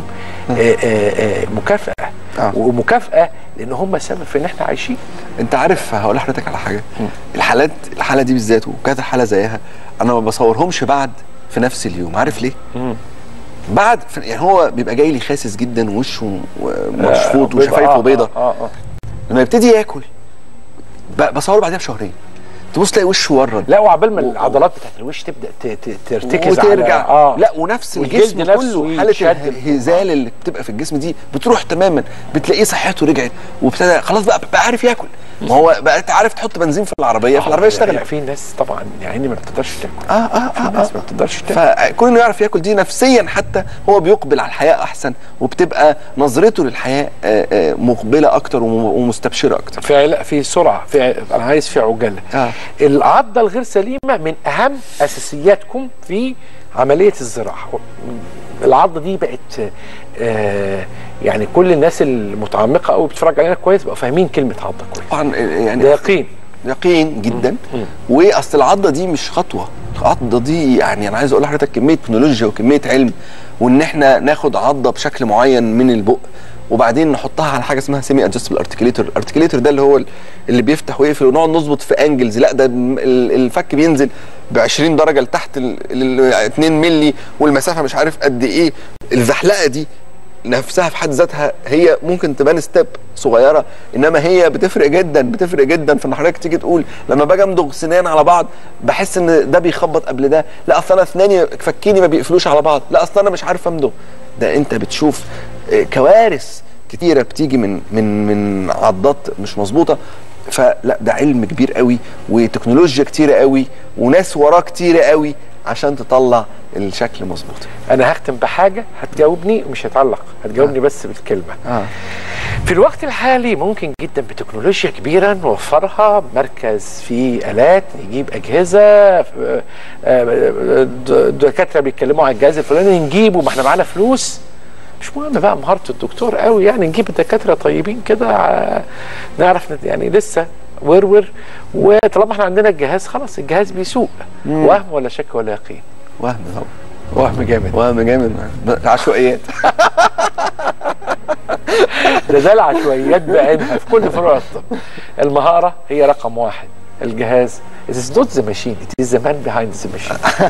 مكافاه آه. ومكافاه لان هم سبب في ان احنا عايشين. انت عارف هقول لحضرتك على حاجه، م. الحالات الحاله دي بالذات وكذا حاله زيها انا ما بصورهمش بعد في نفس اليوم. عارف ليه؟ م. بعد يعني هو بيبقى جاي لي خاسس جدا ووشه مشفوط آه وشفايفه آه بيضه. آه آه. لما يبتدي ياكل بصوره بعدها بشهرين تبص تلاقي وشه ورد. لا وعبال ما العضلات بتاعت الوش تبدا ترتكز وترجع على آه. لا ونفس الجسم كله حاله الهزال اللي بتبقى في الجسم دي بتروح تماما، بتلاقيه صحته رجعت وابتدى خلاص بقى بقى عارف ياكل. ما هو بقى انت عارف تحط بنزين في العربيه فالعربيه اشتغلت. في ناس طبعا يعني ما بتقدرش تاكل. اه اه اه في ناس ما بتقدرش تاكل، فكون انه يعرف ياكل دي نفسيا حتى هو بيقبل على الحياه احسن، وبتبقى نظرته للحياه آه آه مقبله اكتر ومستبشره اكتر. في لا في سرعه، في انا عايز في عجاله. آه. العضه الغير سليمه من اهم اساسياتكم في عمليه الزراعه. العضه دي بقت آه يعني كل الناس المتعمقه قوي بتتفرج علينا كويس بقوا فاهمين كلمه عضه كويس. طبعا يعني ده يقين يقين جدا. واصل العضه دي مش خطوه، العضه دي يعني انا عايز اقول لحضرتك كميه تكنولوجيا وكميه علم، وان احنا ناخد عضه بشكل معين من البق وبعدين نحطها على حاجه اسمها سيمي ادجستبل ارتكليتور. الارتكليتور ده اللي هو اللي بيفتح ويقفل ونقعد نظبط في انجلز. لا ده الفك بينزل ب عشرين درجه لتحت اتنين مللي والمسافه مش عارف قد ايه. الزحلقه دي نفسها في حد ذاتها هي ممكن تبان ستيب صغيره، انما هي بتفرق جدا بتفرق جدا في ان حضرتك تيجي تقول لما باجي امضغ سنان على بعض بحس ان ده بيخبط قبل ده، لا اصل انا اسناني فكيني ما بيقفلوش على بعض، لا اصل انا مش عارف امضغ. ده انت بتشوف كوارث كتيره بتيجي من من من عضات مش مظبوطه. فلا ده علم كبير قوي وتكنولوجيا كتيره قوي وناس وراه كتيره قوي عشان تطلع الشكل مظبوط. انا هختم بحاجه هتجاوبني مش هتعلق، هتجاوبني آه. بس بالكلمه. آه. في الوقت الحالي ممكن جدا بتكنولوجيا كبيره نوفرها، مركز فيه الات نجيب اجهزه، دكاتره بيتكلموا على الجهاز الفلاني نجيبه، ما احنا معانا فلوس، مش مهم بقى مهاره الدكتور قوي يعني، نجيب الدكاتره طيبين كده نعرف يعني لسه ورور، وطالما احنا عندنا الجهاز خلاص الجهاز بيسوق. وهم ولا شك ولا يقين؟ وهم طبعا، وهم جامد، وهم جامد، عشوائيات. ده ده العشوائيات بعينها في كل فروع الطب. المهاره هي رقم واحد، الجهاز it is not the machine it is the man behind the machine.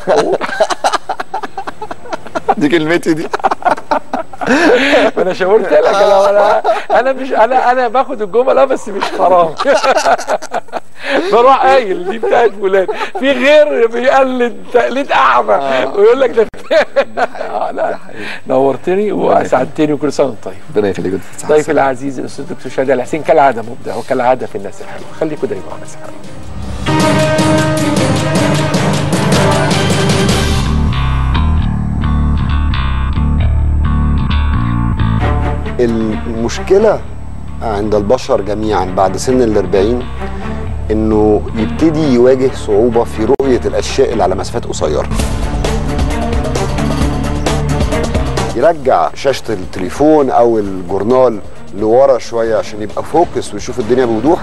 دي كلمتي دي. انا شاورت لك، انا انا مش انا انا باخد الجمله بس مش حرام. بروح قايل دي بتاعت فلان، في غير بيقلد تقليد اعمى ويقول لك ده. اه لا نورتني واسعدتني وكل سنه وانت طيب. ربنا يخليك. ضيفي العزيز الاستاذ دكتور شادي علي حسين كالعاده مبدع وكالعاده في الناس الحلوه. خليكم دايما مع الناس الحلوه. المشكلة عند البشر جميعا بعد سن الأربعين إنه يبتدي يواجه صعوبة في رؤية الأشياء اللي على مسافات قصيرة. يرجع شاشة التليفون أو الجورنال لورا شوية عشان يبقى فوكس ويشوف الدنيا بوضوح.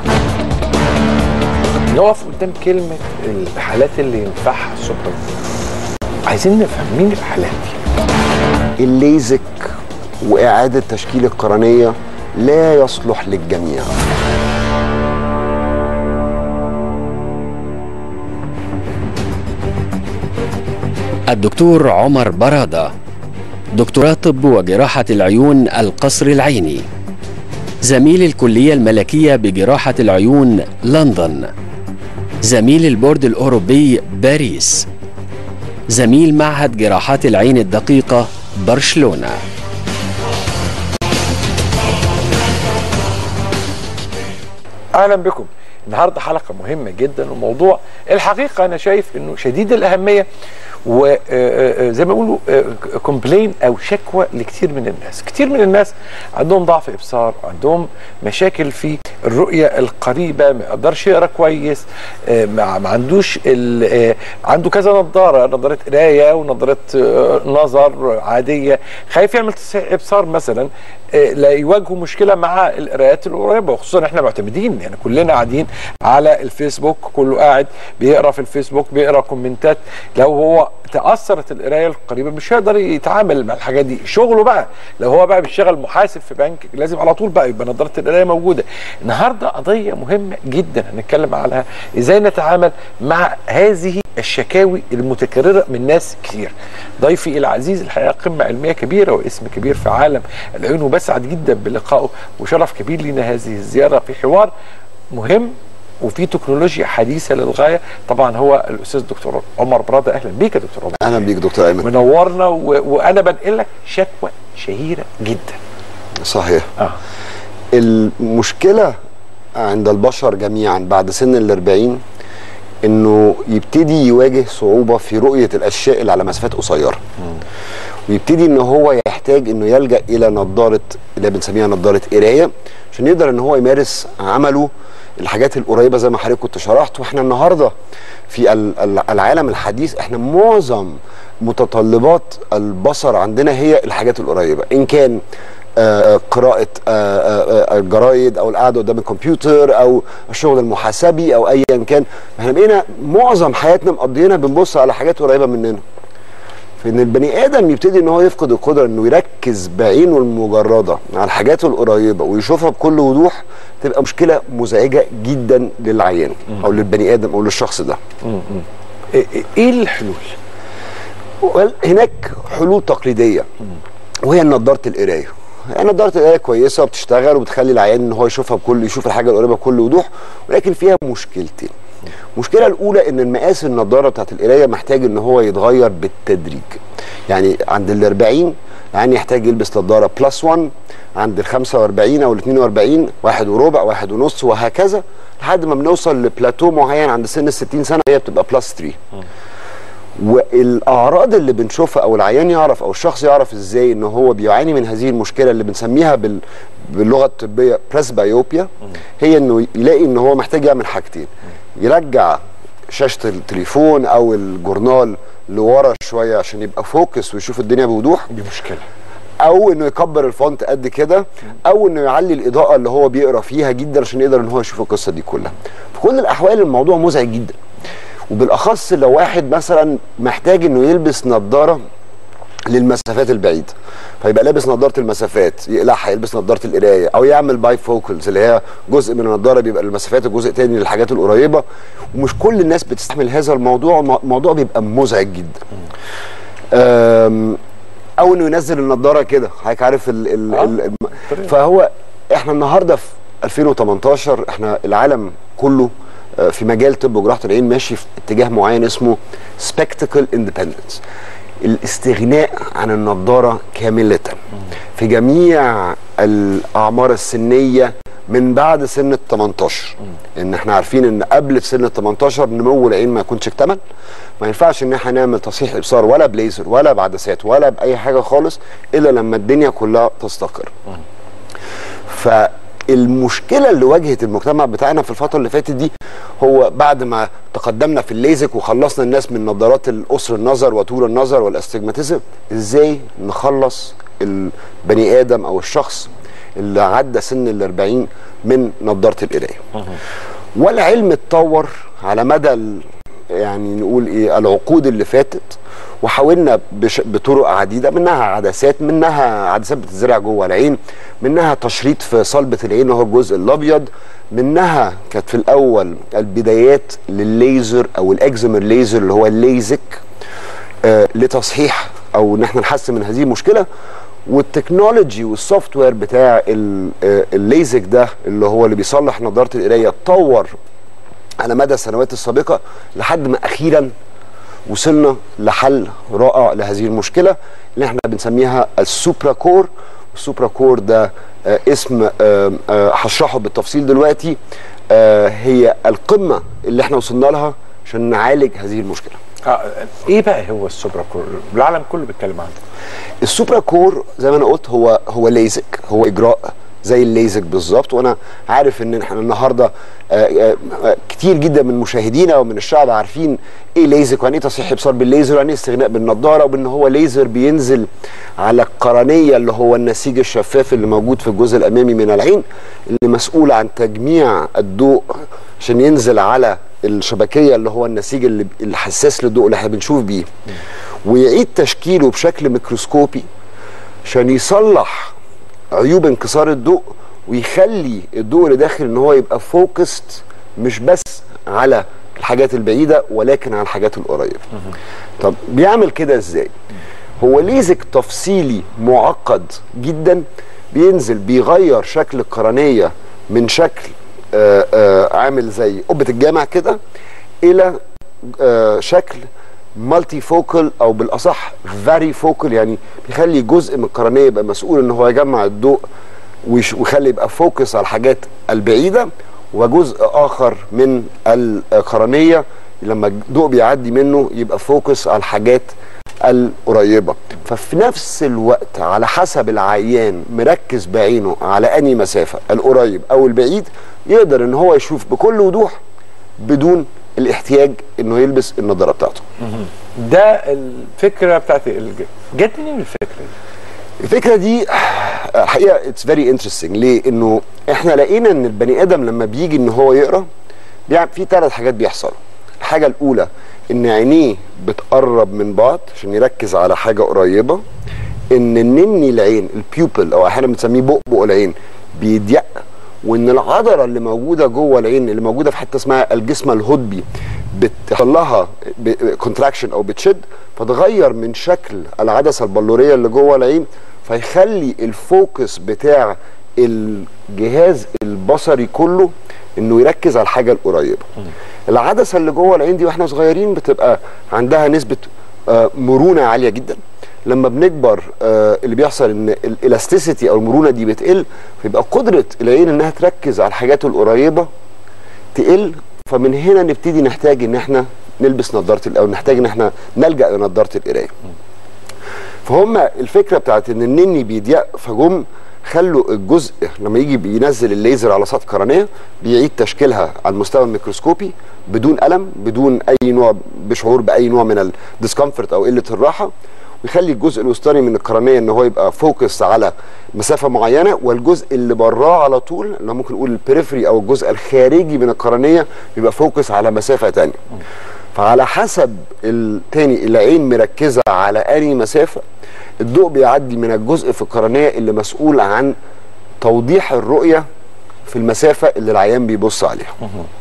نقف قدام كلمة الحالات اللي ينفعها السوبر. عايزين نفهم مين الحالات دي؟ الليزك وإعادة تشكيل القرنية لا يصلح للجميع. الدكتور عمر برادة، دكتوراه طب وجراحة العيون القصر العيني، زميل الكلية الملكية بجراحة العيون لندن، زميل البورد الأوروبي باريس، زميل معهد جراحات العين الدقيقة برشلونة. اهلا بكم. النهارده حلقه مهمه جدا، وموضوع الحقيقه انا شايف انه شديد الاهميه، وزي ما بيقولوا كومبلين او شكوى لكتير من الناس. كتير من الناس عندهم ضعف ابصار، عندهم مشاكل في الرؤيه القريبه، ما يقدرش يقرا كويس، ما عندوش عنده كذا نظاره، نظاره قرايه ونظاره نظر عاديه، خايف يعمل تصحيح ابصار مثلا، لا يواجهوا مشكله مع القراءات القريبه، وخصوصا احنا معتمدين يعني كلنا قاعدين على الفيسبوك، كله قاعد بيقرا في الفيسبوك، بيقرا كومنتات. لو هو تاثرت القرايه القريبه مش هيقدر يتعامل مع الحاجات دي، شغله بقى لو هو بقى بيشتغل محاسب في بنك لازم على طول بقى يبقى نظاره القرايه موجوده. النهارده قضيه مهمه جدا هنتكلم عنها، ازاي نتعامل مع هذه الشكاوي المتكرره من ناس كتير. ضيفي العزيز الحقيقه قمه علميه كبيره واسم كبير في عالم العيون، وبسعد جدا بلقائه وشرف كبير لنا هذه الزياره في حوار مهم وفي تكنولوجيا حديثه للغايه. طبعا هو الاستاذ دكتور عمر برادة. اهلا بيك يا دكتور عمر. اهلا بيك دكتور ايمن. منورنا و... وانا بنقل لك شكوى شهيره جدا. صحيح. اه المشكله عند البشر جميعا بعد سن الأربعين انه يبتدي يواجه صعوبه في رؤيه الاشياء اللي على مسافات قصيره. ويبتدي ان هو يحتاج انه يلجا الى نظاره اللي بنسميها نظاره قرايه عشان يقدر ان هو يمارس عمله الحاجات القريبه زي ما حضرتك كنت شرحت. واحنا النهارده في العالم الحديث احنا معظم متطلبات البصر عندنا هي الحاجات القريبه، ان كان آه قراءه آه آه الجرايد او القعده قدام الكمبيوتر او الشغل المحاسبي او ايا كان. احنا بقينا معظم حياتنا مقضيينها بنبص على حاجات قريبه مننا. فان البني ادم يبتدي ان هو يفقد القدره انه يركز بعينه المجرده على الحاجات القريبه ويشوفها بكل وضوح، تبقى مشكله مزعجه جدا للعيان او للبني ادم او للشخص ده. ايه الحلول؟ هناك حلول تقليديه وهي نظاره القرايه. نظاره القرايه كويسه وبتشتغل وبتخلي العيان ان هو يشوفها بكل يشوف الحاجه القريبه بكل وضوح، ولكن فيها مشكلتين. المشكله الاولى ان المقاس النظاره بتاعت القرايه محتاج ان هو يتغير بالتدريج. يعني عند الأربعين يعني يحتاج يلبس نظاره بلس واحد، عند ال خمسة وأربعين او ال اتنين وأربعين واحد وربع واحد ونص وهكذا لحد ما بنوصل لبلاتو معين عند سن ال ستين سنه هي بتبقى بلس تلاتة. والاعراض اللي بنشوفها او العيان يعرف او الشخص يعرف ازاي ان هو بيعاني من هذه المشكله اللي بنسميها بال... باللغه الطبيه بريسبايوبيا، هي انه يلاقي ان هو محتاج يعمل حاجتين: يرجع شاشه التليفون او الجورنال لورا شويه عشان يبقى فوكس ويشوف الدنيا بوضوح. دي مشكله. او انه يكبر الفونت قد كده، او انه يعلي الاضاءه اللي هو بيقرا فيها جدا عشان يقدر ان هو يشوف القصه دي كلها. في كل الاحوال الموضوع مزعج جدا، وبالاخص لو واحد مثلا محتاج انه يلبس نظاره للمسافات البعيده، فيبقى لابس نظاره المسافات يقلعها، يلبس نظاره القرايه، او يعمل باي فوكلز اللي هي جزء من النظاره بيبقى للمسافات وجزء تاني للحاجات القريبه. ومش كل الناس بتستحمل هذا الموضوع، الموضوع بيبقى مزعج جدا. او انه ينزل النظاره كده، حضرتك عارف ال ال آه. ال فهو احنا النهارده في ألفين وتمنتاشر، احنا العالم كله في مجال طب وجراحه العين ماشي في اتجاه معين اسمه سبيكتيكل اندبندنس، الاستغناء عن النظاره كامله في جميع الاعمار السنيه من بعد سن ال تمنتاشر. ان احنا عارفين ان قبل في سن ال تمنتاشر نمو العين ما يكونش اكتمل، ما ينفعش ان احنا نعمل تصحيح ابصار ولا بليزر ولا بعدسات ولا باي حاجه خالص الا لما الدنيا كلها تستقر. فالمشكله اللي واجهت المجتمع بتاعنا في الفتره اللي فاتت دي، هو بعد ما تقدمنا في الليزك وخلصنا الناس من نظارات القصر النظر وطول النظر والاستجماتيزم، ازاي نخلص البني ادم او الشخص اللي عدى سن الأربعين من نظاره القرايه. والعلم اتطور على مدى يعني نقول ايه العقود اللي فاتت، وحاولنا بطرق عديده، منها عدسات، منها عدسات بتتزرع جوه العين، منها تشريط في صلبه العين وهو الجزء الابيض، منها كانت في الاول البدايات للليزر او الاكزيمر ليزر اللي هو الليزك آه لتصحيح او ان احنا نحسن من هذه المشكله. والتكنولوجي والسوفت وير بتاع الليزك ده اللي هو اللي بيصلح نظاره القرايه اتطور على مدى السنوات السابقه لحد ما اخيرا وصلنا لحل رائع لهذه المشكله اللي احنا بنسميها السوبرا كور. السوبرا كور ده آه اسم هشرحه آه آه بالتفصيل دلوقتي، آه هي القمه اللي احنا وصلنا لها عشان نعالج هذه المشكله. آه ايه بقى هو السوبرا كور؟ العالم كله بيتكلم عنه. السوبرا كور زي ما انا قلت هو هو ليزك، هو اجراء زي الليزك بالظبط. وانا عارف ان احنا النهارده آآ آآ كتير جدا من مشاهدينا ومن الشعب عارفين ايه ليزك ويعني ايه تصحيح ابصار بالليزر ويعني ايه استغناء بالنضاره، وان هو ليزر بينزل على القرنيه اللي هو النسيج الشفاف اللي موجود في الجزء الامامي من العين، اللي مسؤول عن تجميع الضوء عشان ينزل على الشبكيه اللي هو النسيج اللي الحساس للضوء اللي احنا بنشوف بيه، ويعيد تشكيله بشكل ميكروسكوبي عشان يصلح عيوب انكسار الضوء ويخلي الضوء اللي داخل ان هو يبقى فوكست مش بس على الحاجات البعيده ولكن على الحاجات القريبه. طب بيعمل كده ازاي؟ هو ليزك تفصيلي معقد جدا، بينزل بيغير شكل القرنيه من شكل آآ آآ عامل زي قبه الجامع كده الى شكل مالتي فوكل او بالاصح فاري فوكل، يعني بيخلي جزء من القرنيه يبقى مسؤول ان هو يجمع الضوء ويخلي يبقى فوكس على الحاجات البعيده، وجزء اخر من القرنيه لما الضوء بيعدي منه يبقى فوكس على الحاجات القريبه. ففي نفس الوقت على حسب العيان مركز بعينه على انهي مسافه القريب او البعيد يقدر ان هو يشوف بكل وضوح بدون الاحتياج انه يلبس النظاره بتاعته. ده الفكره بتاعتي. جت منين الفكره دي؟ الفكره دي الحقيقه اتس فيري انترستنج. ليه؟ انه احنا لقينا ان البني ادم لما بيجي ان هو يقرا في ثلاث حاجات بيحصلوا. الحاجه الاولى ان عينيه بتقرب من بعض عشان يركز على حاجه قريبه، ان النني العين البيوبل او احيانا بنسميه بؤبؤ العين بيضيق، وان العضله اللي موجوده جوه العين اللي موجوده في حته اسمها الجسم الهضبي بتحصل لها كونتراكشن او بتشد، فتغير من شكل العدسه البلوريه اللي جوه العين، فيخلي الفوكس بتاع الجهاز البصري كله انه يركز على الحاجه القريبه. العدسه اللي جوه العين دي واحنا صغيرين بتبقى عندها نسبه آه مرونه عاليه جدا. لما بنكبر آه اللي بيحصل ان الالاستيسيتي او المرونه دي بتقل، فيبقى قدره العين انها تركز على الحاجات القريبه تقل. فمن هنا نبتدي نحتاج ان احنا نلبس نظاره او نحتاج ان احنا نلجا لنظاره القرايه. فهم الفكره بتاعت ان النني بيضيق، فجم خلوا الجزء لما يجي بينزل الليزر على سطح قرنيه بيعيد تشكيلها على المستوى الميكروسكوبي بدون الم، بدون اي نوع بشعور باي نوع من الديسكمفورت او قله الراحه، ويخلي الجزء الوسطاني من القرنيه ان هو يبقى فوكس على مسافه معينه، والجزء اللي براه على طول اللي ممكن نقول البريفري او الجزء الخارجي من القرنيه بيبقى فوكس على مسافه ثانيه. فعلى حسب التاني العين مركزه على انهي مسافه، الضوء بيعدي من الجزء في القرنيه اللي مسؤول عن توضيح الرؤيه في المسافه اللي العيان بيبص عليها.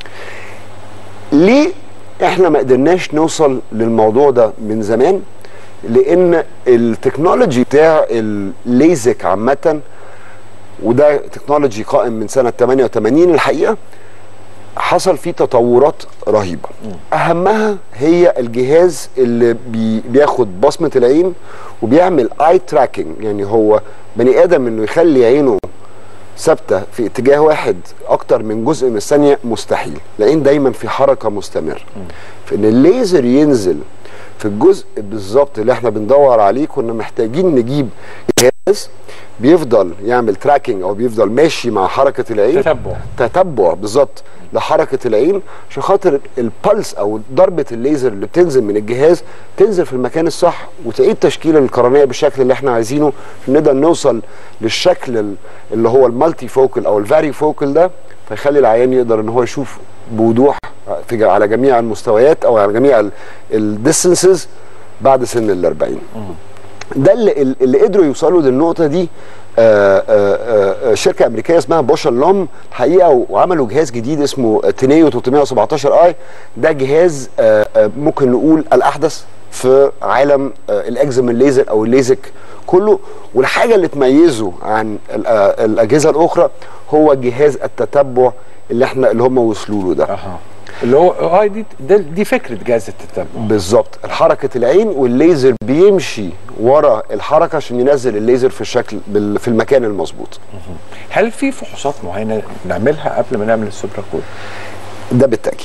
ليه احنا ما قدرناش نوصل للموضوع ده من زمان؟ لان التكنولوجي بتاع الليزك عامه، وده تكنولوجي قائم من سنه ثمانية وثمانين الحقيقه، حصل فيه تطورات رهيبه. اهمها هي الجهاز اللي بي بياخد بصمه العين وبيعمل اي تراكنج، يعني هو بني ادم انه يخلي عينه ثابته في اتجاه واحد اكتر من جزء من الثانيه مستحيل، لان دايما في حركه مستمره. فان الليزر ينزل في الجزء بالظبط اللي احنا بندور عليه، كنا محتاجين نجيب جهاز بيفضل يعمل تراكنج او بيفضل ماشي مع حركه العين، تتبع تتبع بالظبط لحركه العين، عشان خاطر البلس او ضربه الليزر اللي بتنزل من الجهاز تنزل في المكان الصح وتعيد تشكيل القرنيه بالشكل اللي احنا عايزينه، عشان نقدر نوصل للشكل اللي هو المالتي فوكل او الفاري فوكل ده، فيخلي العيان يقدر ان هو يشوف بوضوح في على جميع المستويات او على جميع الديستنسز بعد سن الأربعين. ده اللي, اللي قدروا يوصلوا للنقطه دي. آآ آآ شركه امريكيه اسمها بوش لوم الحقيقه، وعملوا جهاز جديد اسمه تينيو ثلاثمائة وسبعتاشر اي. ده جهاز ممكن نقول الاحدث في عالم الاكزيم الليزر او الليزك كله، والحاجه اللي تميزه عن الاجهزه الاخرى هو جهاز التتبع اللي احنا اللي هم وصلوا له ده. اها اللي هو اه دي دي فكره جهاز التتبع بالظبط، حركه العين والليزر بيمشي ورا الحركه عشان ينزل الليزر في الشكل في المكان المظبوط. هل في فحوصات معينه نعملها قبل ما نعمل السوبرا كور؟ ده بالتاكيد.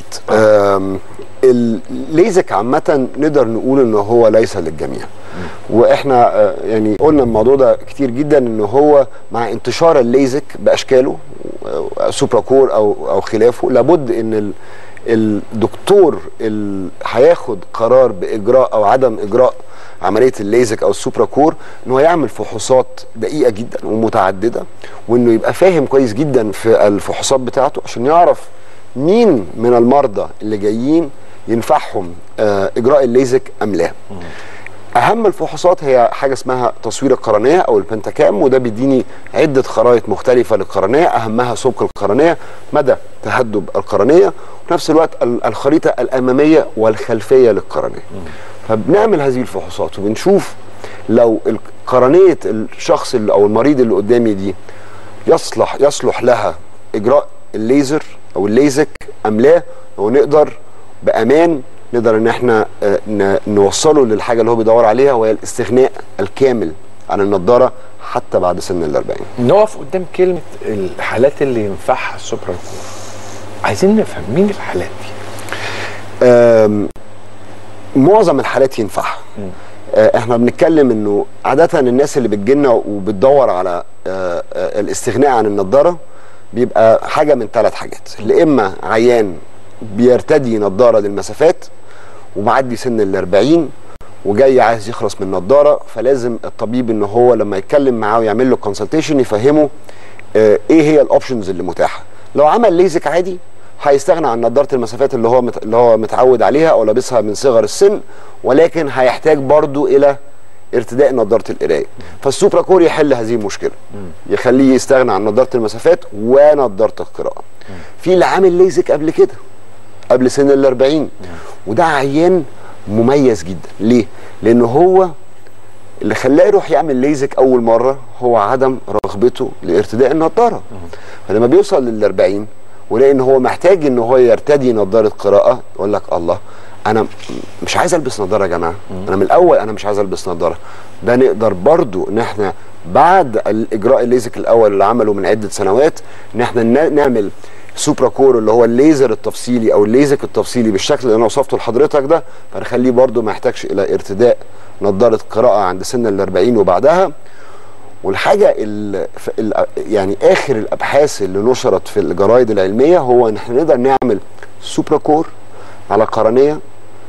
الليزك عامه نقدر نقول ان هو ليس للجميع، واحنا يعني قلنا الموضوع ده كتير جدا، ان هو مع انتشار الليزك باشكاله سوبرا كور او او خلافه، لابد ان الدكتور اللي هياخد قرار باجراء او عدم اجراء عمليه الليزك او السوبرا كور ان هو يعمل فحوصات دقيقه جدا ومتعدده، وانه يبقى فاهم كويس جدا في الفحوصات بتاعته عشان يعرف مين من المرضى اللي جايين ينفعهم آه اجراء الليزك ام لا. اهم الفحوصات هي حاجه اسمها تصوير القرنيه او البنتاكام، وده بيديني عده خرائط مختلفه للقرنيه، اهمها سمك القرنيه، مدى تهدب القرنيه، وفي نفس الوقت الخريطه الاماميه والخلفيه للقرنيه. فبنعمل هذه الفحوصات وبنشوف لو قرنيه الشخص اللي او المريض اللي قدامي دي يصلح يصلح لها اجراء الليزر او الليزك ام لا، ونقدر بامان نقدر ان احنا نوصله للحاجه اللي هو بيدور عليها، وهي الاستغناء الكامل عن النضاره حتى بعد سن الأربعين. نقف قدام كلمه الحالات اللي ينفعها السوبرا كور، عايزين نفهم مين الحالات دي؟ معظم الحالات ينفعها. احنا بنتكلم انه عاده الناس اللي بتجيلنا وبتدور على اه الاستغناء عن النضاره بيبقى حاجه من ثلاث حاجات، يا اما عيان بيرتدي نضاره للمسافات ومعدي سن الأربعين وجاي عايز يخلص من النضاره، فلازم الطبيب ان هو لما يتكلم معاه ويعمل له كونسلتيشن يفهمه اه ايه هي الاوبشنز اللي متاحه. لو عمل ليزك عادي هيستغنى عن نضاره المسافات اللي هو مت... اللي هو متعود عليها او لابسها من صغر السن، ولكن هيحتاج برضو الى ارتداء نضاره القرايه. فالسوبرا كور يحل هذه المشكله، يخليه يستغنى عن نضاره المسافات ونضاره القراءه. في اللي عامل ليزك قبل كده قبل سن الأربعين، وده عيان مميز جدا. ليه؟ لأنه هو اللي خلاه يروح يعمل ليزك أول مرة هو عدم رغبته لارتداء النضارة. فلما بيوصل للأربعين ولاقي إن هو محتاج إن هو يرتدي نضارة قراءة، يقول لك الله أنا مش عايز ألبس نضارة يا جماعة، أنا من الأول أنا مش عايز ألبس نضارة. ده نقدر برضو إن إحنا بعد الإجراء الليزك الأول اللي عمله من عدة سنوات إن إحنا نعمل سوبرا كور اللي هو الليزر التفصيلي او الليزك التفصيلي بالشكل اللي انا وصفته لحضرتك ده، فنخليه برده ما يحتاجش الى ارتداء نضاره قراءه عند سن الأربعين وبعدها. والحاجه ال يعني اخر الابحاث اللي نشرت في الجرايد العلميه هو ان احنا نقدر نعمل سوبرا كور على قرنيه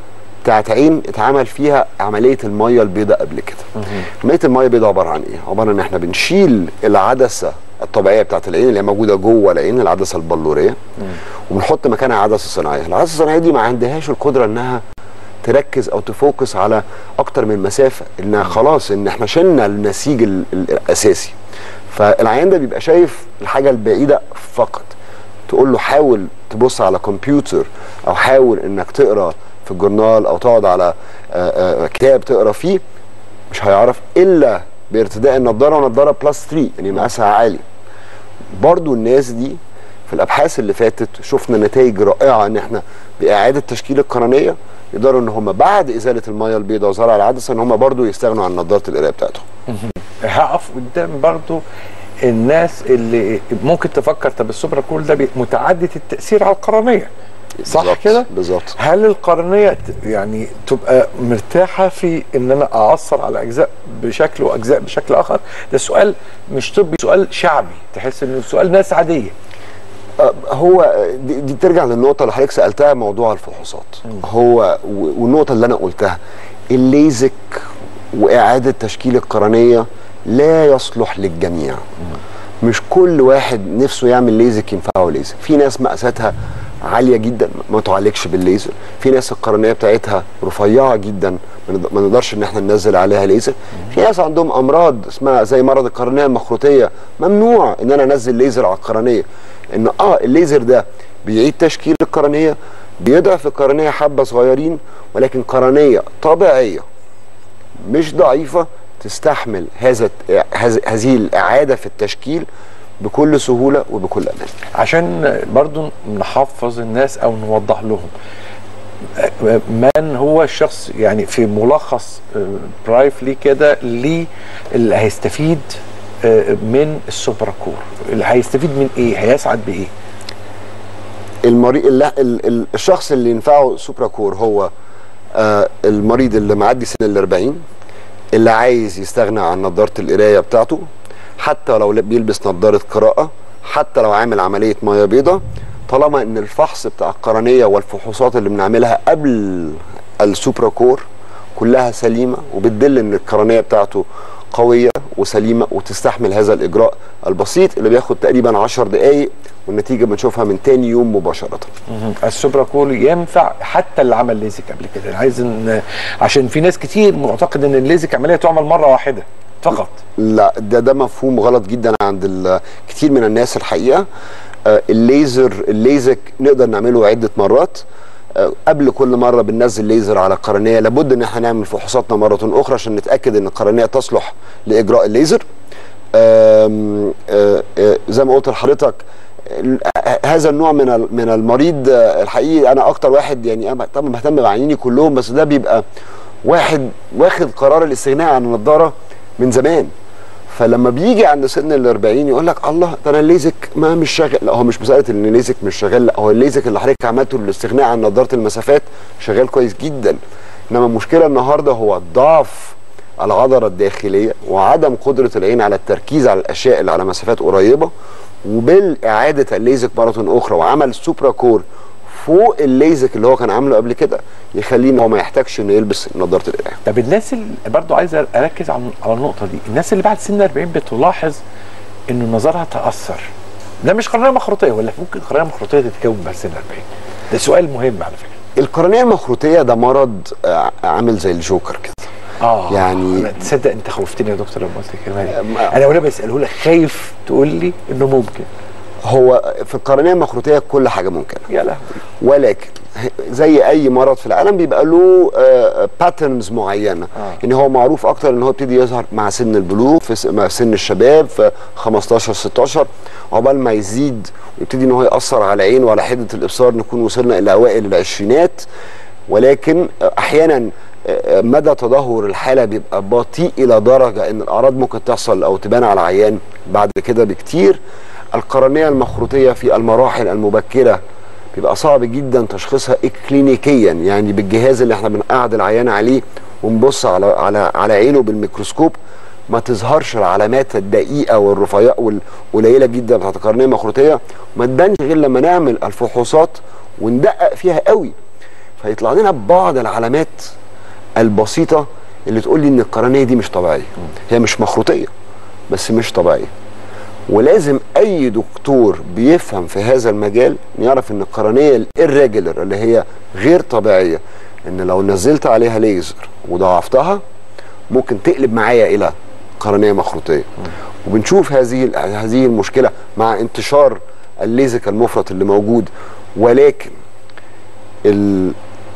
بتاعت عين اتعمل فيها عمليه الميه البيضاء قبل كده. عمليه الميه البيضاء عباره عن ايه؟ عباره ان احنا بنشيل العدسه الطبيعيه بتاعت العين اللي هي موجوده جوه العين، العدسه البلوريه، وبنحط مكانها عدسه صناعيه. العدسه الصناعيه دي ما عندهاش القدره انها تركز او تفوكس على اكتر من مسافه، انها خلاص ان احنا شلنا النسيج الاساسي. فالعيان ده بيبقى شايف الحاجه البعيده فقط. تقول له حاول تبص على كمبيوتر او حاول انك تقرا في الجورنال او تقعد على كتاب تقرا فيه، مش هيعرف الا بارتداء النضاره ونضاره بلس ثلاثة يعني مقاسها عالي. برضو الناس دي في الابحاث اللي فاتت شفنا نتائج رائعه ان احنا باعاده تشكيل القرنيه يقدروا ان هم بعد ازاله الميه البيضاء وزرع العدسه ان هم برضو يستغنوا عن نضاره القرايه بتاعتهم. هقف قدام برضو الناس اللي ممكن تفكر طب السوبرا كول ده متعدد التاثير على القرنيه، صح كده؟ بالظبط. هل القرنيه يعني تبقى مرتاحه في ان انا اعصر على اجزاء بشكل واجزاء بشكل اخر؟ ده سؤال مش طبي، سؤال شعبي، تحس انه سؤال ناس عاديه. هو دي, دي ترجع للنقطه اللي حضرتك سالتها، موضوع الفحوصات. هو والنقطه اللي انا قلتها، الليزك واعاده تشكيل القرنيه لا يصلح للجميع. مش كل واحد نفسه يعمل ليزك ينفعه ليزك. في ناس مقاساتها عاليه جدا ما تعالجش بالليزر، في ناس القرنيه بتاعتها رفيعه جدا ما نقدرش ان احنا ننزل عليها ليزر، في ناس عندهم امراض اسمها زي مرض القرنيه المخروطيه ممنوع ان انا انزل ليزر على القرنيه. ان اه الليزر ده بيعيد تشكيل القرنيه، بيضعف القرنيه حبه صغيرين، ولكن قرنيه طبيعيه مش ضعيفه تستحمل هذا هذه الاعاده في التشكيل بكل سهوله وبكل امان. عشان برضو نحفظ الناس او نوضح لهم من هو الشخص، يعني في ملخص برايف ليه كده، ليه اللي هيستفيد من السوبرا كور، اللي هيستفيد من ايه، هيسعد بايه؟ المريض الشخص اللي ينفعه سوبرا كور هو المريض اللي معدي سن الأربعين، اللي عايز يستغنى عن نظاره القرايه بتاعته، حتى لو بيلبس نظاره قراءه، حتى لو عامل عمليه ميه بيضاء، طالما ان الفحص بتاع القرنيه والفحوصات اللي بنعملها قبل السوبرا كور كلها سليمه وبتدل ان القرنيه بتاعته قويه وسليمه وتستحمل هذا الاجراء البسيط اللي بياخد تقريبا عشر دقائق والنتيجه بنشوفها من تاني يوم مباشره. السوبرا كور ينفع حتى اللي عمل ليزك قبل كده؟ عايز ان عشان في ناس كتير معتقد ان الليزك عمليه تعمل مره واحده فقط. لا، ده ده مفهوم غلط جدا عند كتير من الناس الحقيقه. الليزر الليزك نقدر نعمله عده مرات. قبل كل مره بننزل ليزر على القرنيه لابد ان احنا نعمل فحوصاتنا مره اخرى عشان نتاكد ان القرنيه تصلح لاجراء الليزر. آم آم زي ما قلت لحضرتك هذا النوع من من المريض الحقيقي انا اكتر واحد، يعني انا طبعا بهتم بعينيني كلهم، بس ده بيبقى واحد واخد قرار الاستغناء عن النضاره من زمان، فلما بيجي عند سن الأربعين يقول لك الله ده انا الليزك ما مش شغال. لا، هو مش مساله ان الليزك مش شغال، لا هو الليزك اللي حضرتك عملته للاستغناء عن نضاره المسافات شغال كويس جدا، انما المشكله النهارده هو ضعف العضله الداخليه وعدم قدره العين على التركيز على الاشياء اللي على مسافات قريبه. وبالاعاده الليزك مره اخرى وعمل سوبرا كور فوق الليزك اللي هو كان عامله قبل كده يخليه هو ما يحتاجش انه يلبس نظاره القرايه. طب الناس اللي برضه عايز اركز على النقطه دي، الناس اللي بعد سن أربعين بتلاحظ انه نظرها تاثر، ده مش قرنيه مخروطيه ولا ممكن قرنيه مخروطيه تتكون بعد سن أربعين؟ ده سؤال مهم على فكره. القرنيه المخروطيه ده مرض عامل زي الجوكر كده. اه يعني تصدق انت خوفتني يا دكتور لما قلت الكلمه دي. انا وانا بساله لك خايف تقول لي انه ممكن. هو في القرنيه المخروطيه كل حاجه ممكنه. يا لهوي. ولكن زي اي مرض في العالم بيبقى له باترنز معينه. آه. يعني هو معروف اكتر ان هو بيبتدي يظهر مع سن البلوغ، في مع سن الشباب في خمستاشر ستاشر، عقبال ما يزيد ويبتدي ان هو ياثر على العين وعلى حده الابصار نكون وصلنا الى اوائل العشرينات. ولكن احيانا مدى تدهور الحاله بيبقى بطيء الى درجه ان الاعراض ممكن تحصل او تبان على العيان بعد كده بكتير. القرنيه المخروطيه في المراحل المبكره بيبقى صعب جدا تشخيصها اكلينيكيا، يعني بالجهاز اللي احنا بنقعد العيان عليه ونبص على على على عينه بالميكروسكوب ما تظهرش العلامات الدقيقه والرفيعه والقليله جدا بتاعت القرنيه المخروطيه، ما تبانش غير لما نعمل الفحوصات وندقق فيها قوي. فيطلع لنا بعض العلامات البسيطه اللي تقول لي ان القرنيه دي مش طبيعيه. هي مش مخروطيه بس مش طبيعيه، ولازم اي دكتور بيفهم في هذا المجال يعرف ان القرنيه الirregular اللي هي غير طبيعيه، ان لو نزلت عليها ليزر وضعفتها ممكن تقلب معايا الى قرنيه مخروطيه. وبنشوف هذه هذه المشكله مع انتشار الليزك المفرط اللي موجود، ولكن ال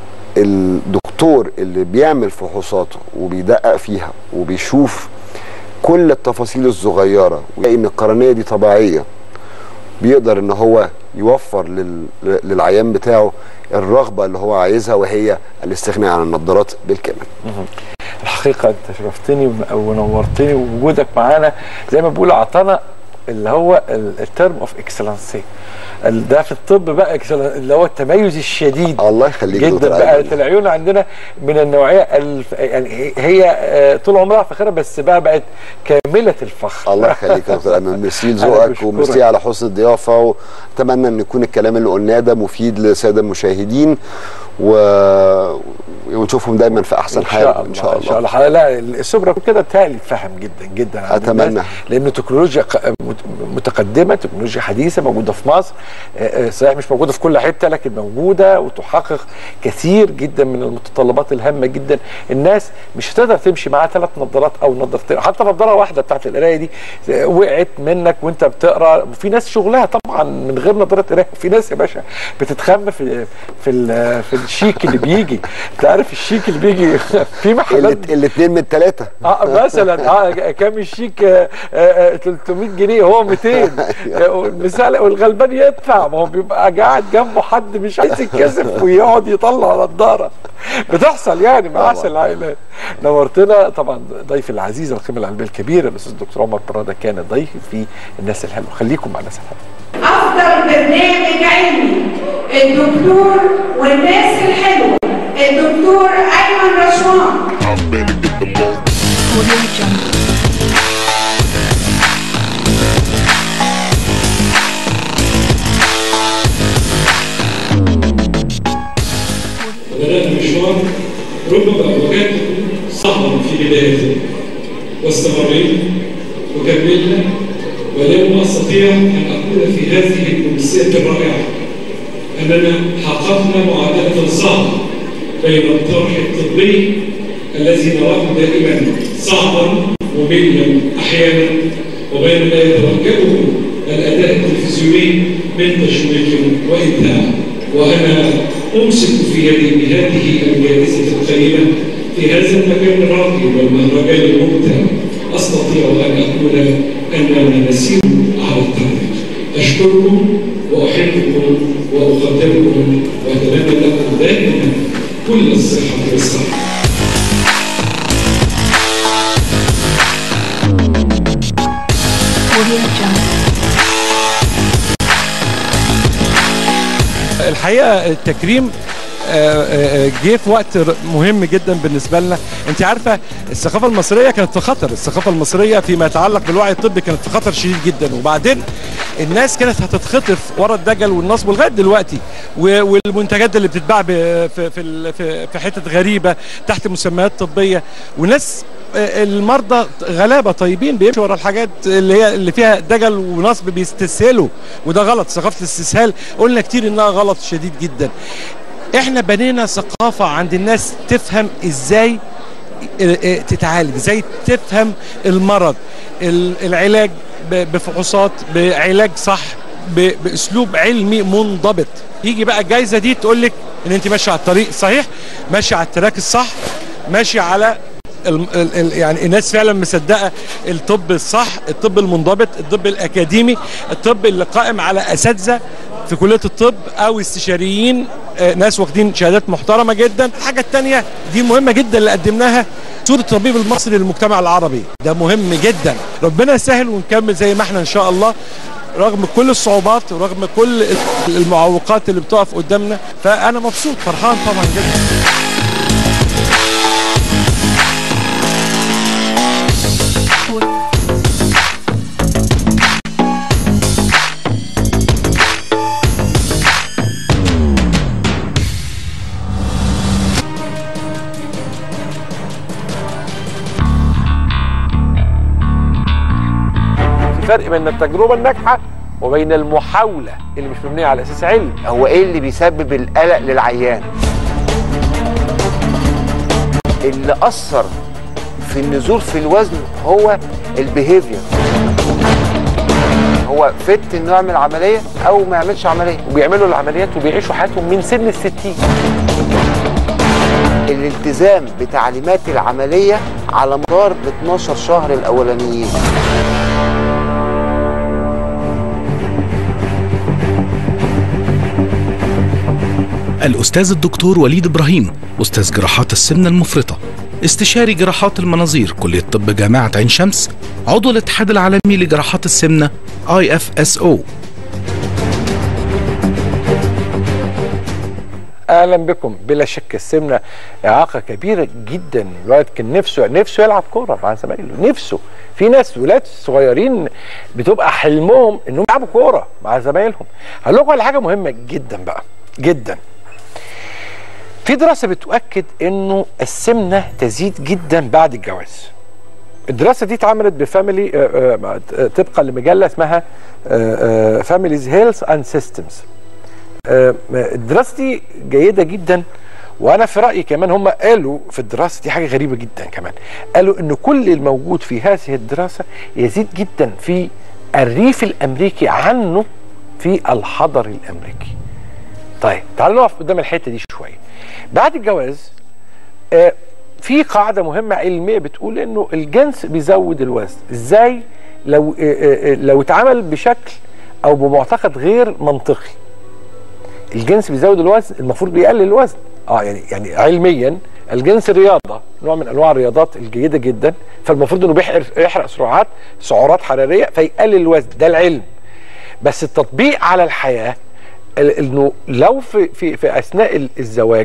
الدكتور اللي بيعمل فحوصاته وبيدقق فيها وبيشوف كل التفاصيل الصغيره ويلاقي ان القرنيه دي طبيعيه، بيقدر ان هو يوفر لل... للعيان بتاعه الرغبه اللي هو عايزها، وهي الاستغناء عن النظارات بالكامل. الحقيقه انت شرفتني ونورتني، ووجودك معانا زي ما بقول اعطانا اللي هو الترم اوف اكسلنسي، ده في الطب بقى اللي هو التميز الشديد. الله يخليك جدا بقى. العيون عندنا من النوعيه الف... يعني هي طول عمرها فخره، بس بقى بقت كامله الفخر. الله يخليك يا دكتور ايمن، ميرسي لذوقك وميرسي على حسن الضيافه، واتمنى ان يكون الكلام اللي قلناه ده مفيد للساده المشاهدين و... ونشوفهم دايما في احسن حال ان شاء الله. ان شاء الله. لا السبرة كده بتهيألي فهم جدا جدا، اتمنى، لانه تكنولوجيا متقدمه، تكنولوجيا حديثه موجوده في مصر، صحيح مش موجوده في كل حته لكن موجوده وتحقق كثير جدا من المتطلبات الهامه جدا. الناس مش هتقدر تمشي معاها ثلاث نظارات او نظارتين، حتى نظاره واحده بتاعت القرايه دي وقعت منك وانت بتقرا. في ناس شغلها طبعا من غير نظاره قرايه، وفي ناس يا باشا بتتخم في في في الشيك اللي بيجي. انت عارف الشيك اللي بيجي في محلات الاثنين من ثلاثه اه مثلا اه كام الشيك آه آه ثلاثمية جنيه هو مئتين مثال، والغلبان يدفع، ما هو بيبقى قاعد جنبه حد مش عايز يتكسف ويقعد يطلع نضاره. بتحصل يعني مع احسن العائلات. نورتنا طبعا. ضيفي العزيز القيمه العلميه الكبيره الاستاذ الدكتور عمر براده كان ضيفي في الناس الحلوه. خليكم مع الناس الحلوه. افضل برنامج علمي الدكتور والناس الحلوه الدكتور ايمن رشوان. بدأنا مشوار ربما وكان صعبا في بدايته، واستمرينا وكملنا، واليوم استطيع ان اقول في هذه الامسيه الرائعه اننا حققنا معادله صعبه بين الطرح الطبي الذي نراه دائما صعبا مملا احيانا، وبين ما يتركبه الاداء التلفزيوني من تشويق وابداع. وانا امسك في يدي بهذه الجائزه القيمه في هذا المكان الراقي والمهرجان الممتع، استطيع ان اقول اننا نسير على الطريق. اشكركم واحبكم واقدركم واتمنى لكم دائما كل الصحه والسعاده. الحقيقه التكريم جه في وقت مهم جدا بالنسبه لنا. انت عارفه الثقافه المصريه كانت في خطر، الثقافه المصريه فيما يتعلق بالوعي الطبي كانت في خطر شديد جدا، وبعدين الناس كانت هتتخطف ورا الدجل والنصب لغايه دلوقتي، والمنتجات اللي بتتباع في في في حتت غريبه تحت مسميات طبيه، وناس المرضى غلابه طيبين بيمشوا ورا الحاجات اللي هي اللي فيها دجل ونصب بيستسهلوا، وده غلط. ثقافه الاستسهال قلنا كتير انها غلط شديد جدا. احنا بنينا ثقافه عند الناس تفهم ازاي تتعالج، ازاي تفهم المرض، العلاج بفحوصات، بعلاج صح، باسلوب علمي منضبط. يجي بقى الجائزه دي تقول لك ان انت ماشيه على الطريق الصحيح، ماشيه على التراك الصح، ماشيه على ال ال يعني الناس فعلا مصدقه الطب الصح، الطب المنضبط، الطب الاكاديمي، الطب اللي قائم على اساتذه في كليه الطب او استشاريين، ناس واخدين شهادات محترمه جدا. الحاجه الثانيه دي مهمه جدا اللي قدمناها، صوره الطبيب المصري للمجتمع العربي، ده مهم جدا. ربنا يسهل ونكمل زي ما احنا ان شاء الله رغم كل الصعوبات ورغم كل المعوقات اللي بتقف قدامنا. فانا مبسوط فرحان طبعا جدا. فرق بين التجربه الناجحه وبين المحاوله اللي مش مبنيه على اساس علم. هو ايه اللي بيسبب القلق للعيان؟ اللي اثر في النزول في الوزن هو البيهيفير. هو فت انه يعمل عمليه او ما يعملش عمليه، وبيعملوا العمليات وبيعيشوا حياتهم من سن الستين. الالتزام بتعليمات العمليه على مدار ال اتناشر شهر الاولانيين. الأستاذ الدكتور وليد إبراهيم، أستاذ جراحات السمنة المفرطة، استشاري جراحات المناظير، كلية طب جامعة عين شمس، عضو الاتحاد العالمي لجراحات السمنة آي إف إس أو. اهلا بكم. بلا شك السمنه اعاقه كبيره جدا. الولد كان نفسه نفسه يلعب كوره مع زمايله، نفسه. في ناس ولاد صغيرين بتبقى حلمهم انهم يلعبوا كوره مع زمايلهم. هقول لكم على حاجه مهمه جدا بقى جدا. في دراسه بتؤكد انه السمنه تزيد جدا بعد الجواز. الدراسه دي اتعملت بفاميلي طبقا لمجله اسمها فاميليز هيلث اند سيستمز. الدراسه دي جيده جدا، وانا في رايي كمان هم قالوا في الدراسه دي حاجه غريبه جدا كمان. قالوا ان كل الموجود في هذه الدراسه يزيد جدا في الريف الامريكي عنه في الحضر الامريكي. طيب تعالوا نقف قدام الحته دي شويه. بعد الجواز آه في قاعده مهمه علميه بتقول انه الجنس بيزود الوزن. ازاي؟ لو آه آه لو اتعمل بشكل او بمعتقد غير منطقي. الجنس بيزود الوزن، المفروض بيقلل الوزن. اه يعني يعني علميا الجنس رياضه، نوع من انواع الرياضات الجيده جدا، فالمفروض انه بيحرق يحرق سعرات سعرات حراريه فيقلل الوزن، ده العلم. بس التطبيق على الحياه انه لو في في في اثناء الزواج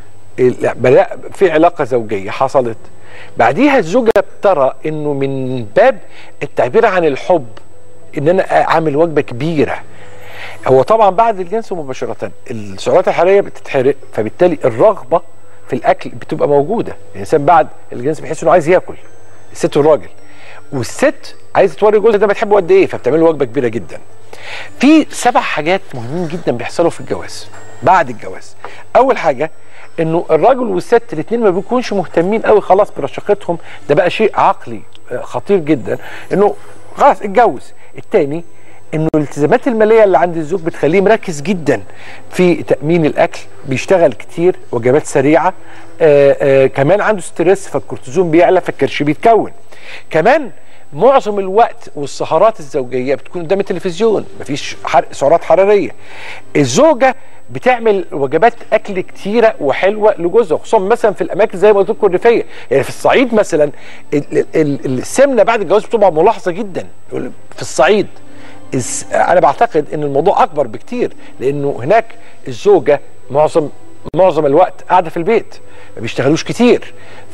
في علاقه زوجيه حصلت، بعديها الزوجه بترى انه من باب التعبير عن الحب ان انا اعمل وجبه كبيره. هو طبعا بعد الجنس مباشره السعرات الحراريه بتتحرق، فبالتالي الرغبه في الاكل بتبقى موجوده. الانسان بعد الجنس بيحس انه عايز ياكل، الست والراجل، والست عايزه توري جوزها ده بتحبه قد ايه، فبتعمل له وجبه كبيره جدا. في سبع حاجات مهمين جدا بيحصلوا في الجواز بعد الجواز. اول حاجه انه الراجل والست الاثنين ما بيكونش مهتمين قوي خلاص برشاقتهم، ده بقى شيء عقلي خطير جدا انه خلاص اتجوز. الثاني انه الالتزامات الماليه اللي عند الزوج بتخليه مركز جدا في تامين الاكل، بيشتغل كتير، وجبات سريعه، آآ آآ كمان عنده ستريس فالكورتيزون بيعلى فالكرش بيتكون. كمان معظم الوقت والسهرات الزوجيه بتكون قدام التلفزيون، مفيش حرق سعرات حراريه. الزوجه بتعمل وجبات اكل كتيره وحلوه لجوزها، خصوصا مثلا في الاماكن زي ما قلت لكم الريفيه. يعني في الصعيد مثلا السمنه بعد الجواز بتبقى ملاحظه جدا في الصعيد. انا بعتقد ان الموضوع اكبر بكتير، لانه هناك الزوجه معظم معظم الوقت قاعده في البيت، ما بيشتغلوش كتير،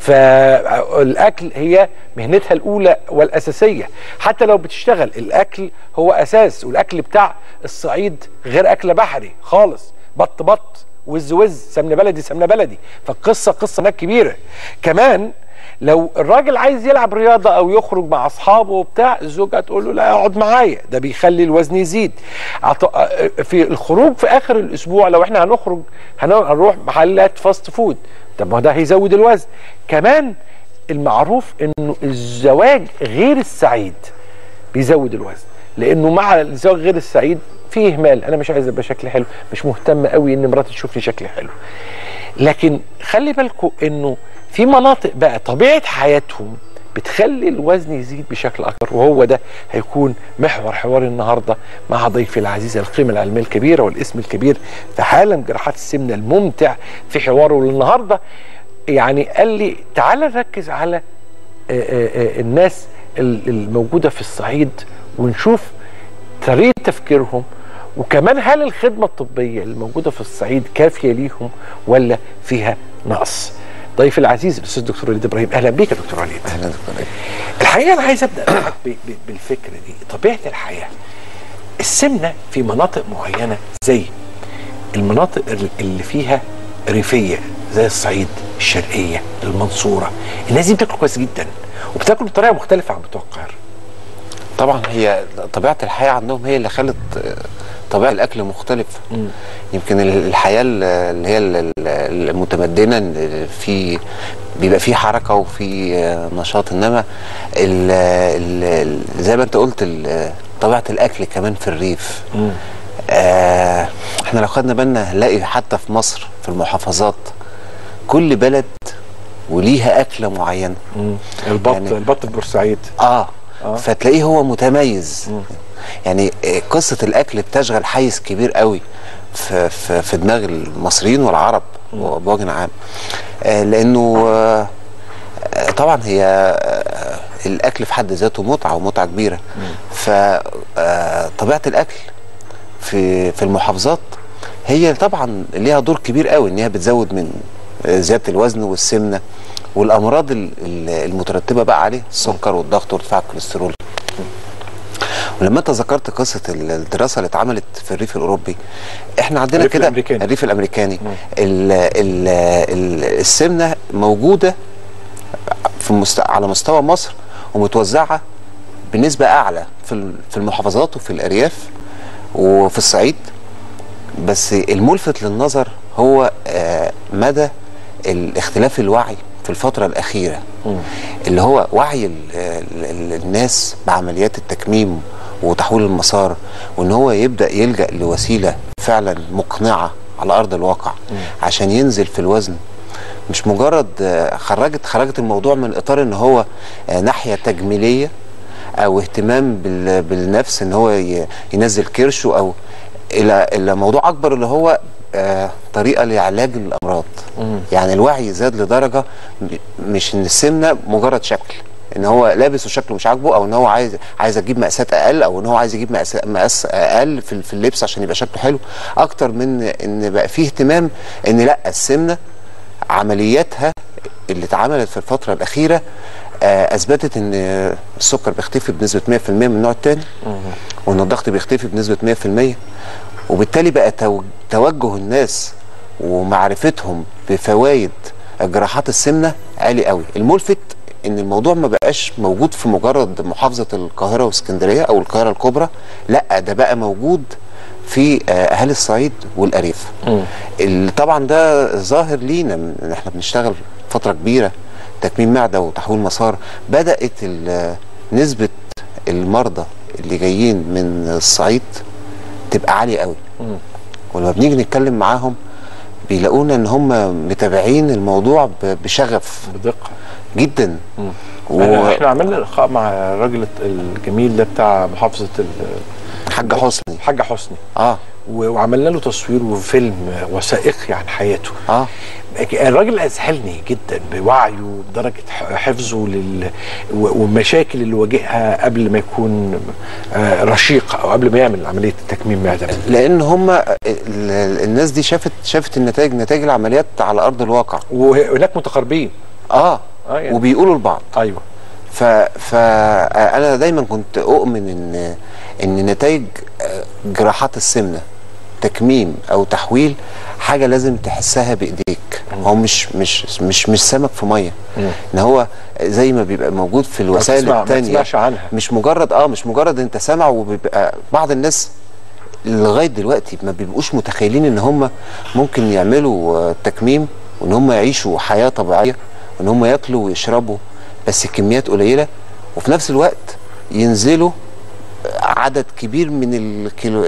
فالاكل هي مهنتها الاولى والاساسيه. حتى لو بتشتغل الاكل هو اساس، والاكل بتاع الصعيد غير اكل بحري خالص، بط بط وز وز سمنه بلدي سمنه بلدي، فالقصه قصه هناك كبيره. كمان لو الراجل عايز يلعب رياضه او يخرج مع اصحابه وبتاع، الزوجه تقول له لا اقعد معايا، ده بيخلي الوزن يزيد. في الخروج في اخر الاسبوع لو احنا هنخرج هنروح محلات فاست فود، طب ما ده هيزود الوزن. كمان المعروف انه الزواج غير السعيد بيزود الوزن، لانه مع الزواج غير السعيد فيه اهمال، انا مش عايز ابقى شكلي حلو، مش مهتم قوي ان مراتي تشوفني شكلي حلو. لكن خلي بالكم انه في مناطق بقى طبيعه حياتهم بتخلي الوزن يزيد بشكل اكبر، وهو ده هيكون محور حوار النهارده مع ضيفي العزيز القيمه العلميه الكبيره والاسم الكبير في عالم جراحات السمنه الممتع. في حواره النهارده يعني قال لي تعال نركز على الناس الموجوده في الصعيد ونشوف طريقه تفكيرهم، وكمان هل الخدمه الطبيه الموجوده في الصعيد كافيه ليهم ولا فيها نقص. ضيفي العزيز الاستاذ الدكتور وليد ابراهيم، اهلا بيك يا دكتور وليد. اهلا دكتور وليد. الحقيقه انا عايز ابدا معاك بالفكره دي. طبيعه الحياه السمنه في مناطق معينه زي المناطق اللي فيها ريفيه زي الصعيد، الشرقيه، المنصوره، الناس دي بتاكل كويس جدا وبتاكل بطريقه مختلفه عن بتوع القاهره. طبعا هي طبيعه الحياه عندهم هي اللي خلت طبيعه الاكل مختلفه. م. يمكن الحياه اللي هي المتمدنه في بيبقى فيه حركه وفي نشاط، انما ال ال زي ما انت قلت طبيعه الاكل كمان في الريف. م. آه احنا لو خدنا بالنا هنلاقي حتى في مصر في المحافظات كل بلد وليها اكله معينه. م. البط يعني البط في بورسعيد اه, آه. فتلاقيه هو متميز. م. يعني قصه الاكل بتشغل حيز كبير قوي في في, في دماغ المصريين والعرب بوجه عام. آه لانه آه طبعا هي آه الاكل في حد ذاته متعه ومتعه كبيره. فطبيعه الاكل في في المحافظات هي طبعا ليها دور كبير قوي، ان هي بتزود من زياده الوزن والسمنه والامراض المترتبه بقى عليه، السكر والضغط وارتفاع الكوليسترول. ولما انت ذكرت قصه الدراسه اللي اتعملت في الريف الاوروبي، احنا عندنا كده الريف الامريكاني ال ال ال السمنه موجوده في مست... على مستوى مصر ومتوزعه بنسبه اعلى في في المحافظات وفي الارياف وفي الصعيد. بس الملفت للنظر هو آه مدى الاختلاف الوعي في الفترة الأخيرة. م. اللي هو وعي ال ال الناس بعمليات التكميم وتحويل المسار، وان هو يبدأ يلجأ لوسيلة فعلا مقنعة على أرض الواقع. م. عشان ينزل في الوزن، مش مجرد آه خرجت خرجت الموضوع من إطار ان هو آه ناحية تجميلية او اهتمام بالنفس، ان هو ينزل كرشه، او الى الى موضوع اكبر اللي هو آه طريقه لعلاج الامراض. مم. يعني الوعي زاد لدرجه مش ان السمنه مجرد شكل، ان هو لابس وشكله مش عاجبه، او ان هو عايز عايز اجيب مقاسات اقل، او ان هو عايز يجيب مقاس مقاس اقل في في اللبس عشان يبقى شكله حلو، اكتر من ان بقى فيه اهتمام ان لا، السمنه عملياتها اللي اتعملت في الفتره الاخيره آه اثبتت ان السكر بيختفي بنسبه مية في المية من النوع الثاني، وان الضغط بيختفي بنسبه مية في المية، وبالتالي بقى توجه الناس ومعرفتهم بفوائد جراحات السمنه عالي قوي. الملفت ان الموضوع ما بقاش موجود في مجرد محافظه القاهره واسكندريه او القاهره الكبرى، لا ده بقى موجود في اهالي الصعيد والارياف. طبعا ده ظاهر لينا ان احنا بنشتغل فتره كبيره تكميم معده وتحويل مسار. بدات نسبه المرضى اللي جايين من الصعيد تبقى عاليه قوي. مم. ولما بنيجي نتكلم معاهم بيلاقونا ان هم متابعين الموضوع بشغف بدقه جدا. و... احنا عملنا لقاء مع الراجل الجميل ده بتاع محافظه الحاج حسني الحاج حسني اه وعملنا له تصوير وفيلم وثائقي عن حياته. اه الراجل أذهلني جدا بوعيه بدرجة حفظه لل... والمشاكل اللي واجهها قبل ما يكون رشيق أو قبل ما يعمل عملية تكميم معدة. لأن هم الناس دي شافت شافت النتائج نتائج العمليات على أرض الواقع، وهناك متقاربين اه, آه يعني. وبيقولوا لبعض. أيوه. ف فأنا دايما كنت أؤمن إن إن نتائج جراحات السمنة تكميم او تحويل حاجه لازم تحسها بايديك. هو مش مش مش مش سمك في ميه، ان هو زي ما بيبقى موجود في الوسائل الثانيه، مش مجرد اه مش مجرد انت سامع. وبيبقى بعض الناس لغايه دلوقتي ما بيبقوش متخيلين ان هم ممكن يعملوا تكميم وان هم يعيشوا حياه طبيعيه وان هم ياكلوا ويشربوا بس كميات قليله، وفي نفس الوقت ينزلوا عدد كبير من الكيلو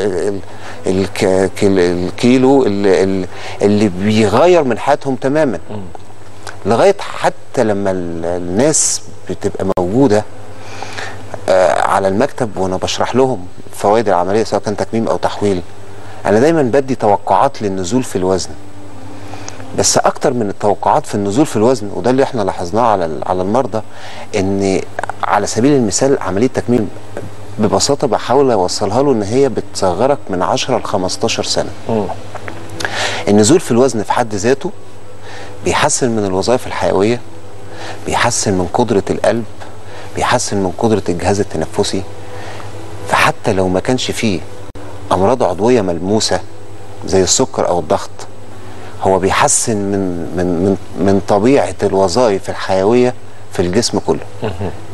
الكيلو اللي, اللي بيغير من حياتهم تماما. لغايه حتى لما الناس بتبقى موجوده على المكتب وانا بشرح لهم فوائد العمليه سواء كان تكميم او تحويل، انا دايما بدي توقعات للنزول في الوزن. بس اكتر من التوقعات في النزول في الوزن، وده اللي احنا لاحظناه على على المرضى، ان على سبيل المثال عمليه تكميم ببساطه بحاول اوصلها له ان هي بتصغرك من عشرة ل خمستاشر سنه. م. النزول في الوزن في حد ذاته بيحسن من الوظائف الحيويه، بيحسن من قدره القلب، بيحسن من قدره الجهاز التنفسي. فحتى لو ما كانش فيه امراض عضويه ملموسه زي السكر او الضغط، هو بيحسن من من من من طبيعه الوظائف الحيويه في الجسم كله.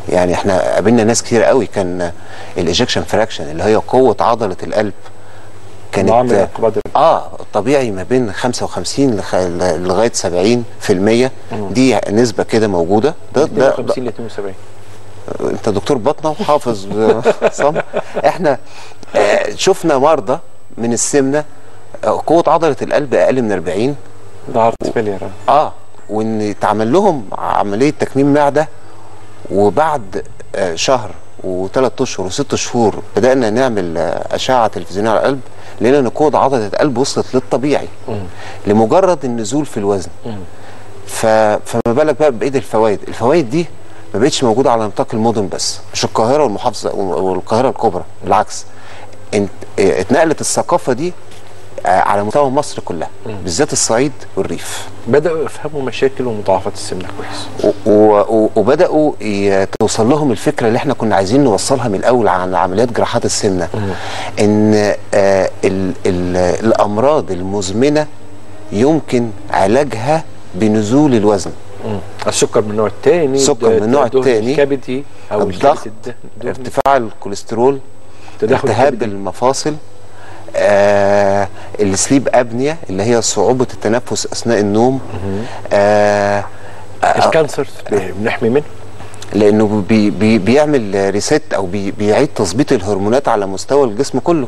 يعني احنا قابلنا ناس كتير قوي كان الايجكشن فراكشن اللي هي قوه عضله القلب كانت اه طبيعي ما بين خمسة وخمسين لغايه سبعين في المية. دي نسبه كده موجوده. ده ده خمسين ل اتنين وسبعين. انت دكتور بطنه وحافظ صم. احنا آه شفنا مرضى من السمنه آه قوه عضله القلب اقل من أربعين. ده هارت فيلير. اه وان يتعمل لهم عمليه تكميم معده، وبعد آه شهر وثلاث اشهر وست شهور بدانا نعمل آه اشعه تلفزيونيه على القلب، لقينا ان قوه عضله القلب وصلت للطبيعي م. لمجرد النزول في الوزن. ف... فما بالك بقى بقيه الفوائد. الفوائد دي ما بقتش موجوده على نطاق المدن بس، مش القاهره والمحافظه والقاهره الكبرى، بالعكس انت... اتنقلت الثقافه دي على مستوى مصر كلها، بالذات الصعيد والريف. بداوا يفهموا مشاكل ومضاعفات السمنه كويس، و... و... وبداوا ي... توصل لهم الفكره اللي احنا كنا عايزين نوصلها من الاول عن عمليات جراحات السمنه، م. ان آه ال... ال... الامراض المزمنه يمكن علاجها بنزول الوزن. مم. السكر من النوع الثاني، السكر من النوع الثاني، الكبدي او الضغط، ارتفاع الكوليسترول، التهاب المفاصل، آه السليب ابنيا اللي هي صعوبه التنفس اثناء النوم، آه الكانسر بنحمي منه لانه بي بي بيعمل ريست او بي بيعيد تظبيط الهرمونات على مستوى الجسم كله.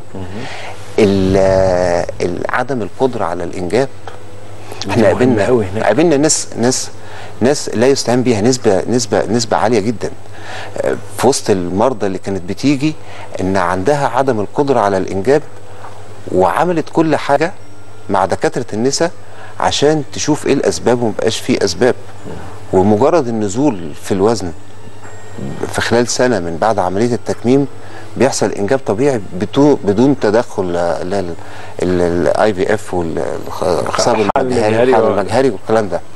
عدم القدره على الانجاب، احنا قابلنا قابلنا ناس ناس ناس لا يستهان بيها، نسبه نسبه نسبه عاليه جدا في وسط المرضى اللي كانت بتيجي ان عندها عدم القدره على الانجاب، وعملت كل حاجه مع دكاتره النساء عشان تشوف ايه الاسباب ومبقاش فيه اسباب، ومجرد النزول في الوزن في خلال سنه من بعد عمليه التكميم بيحصل انجاب طبيعي بدون تدخل الاي في اف والخصاب المجهري المجهري والكلام ده.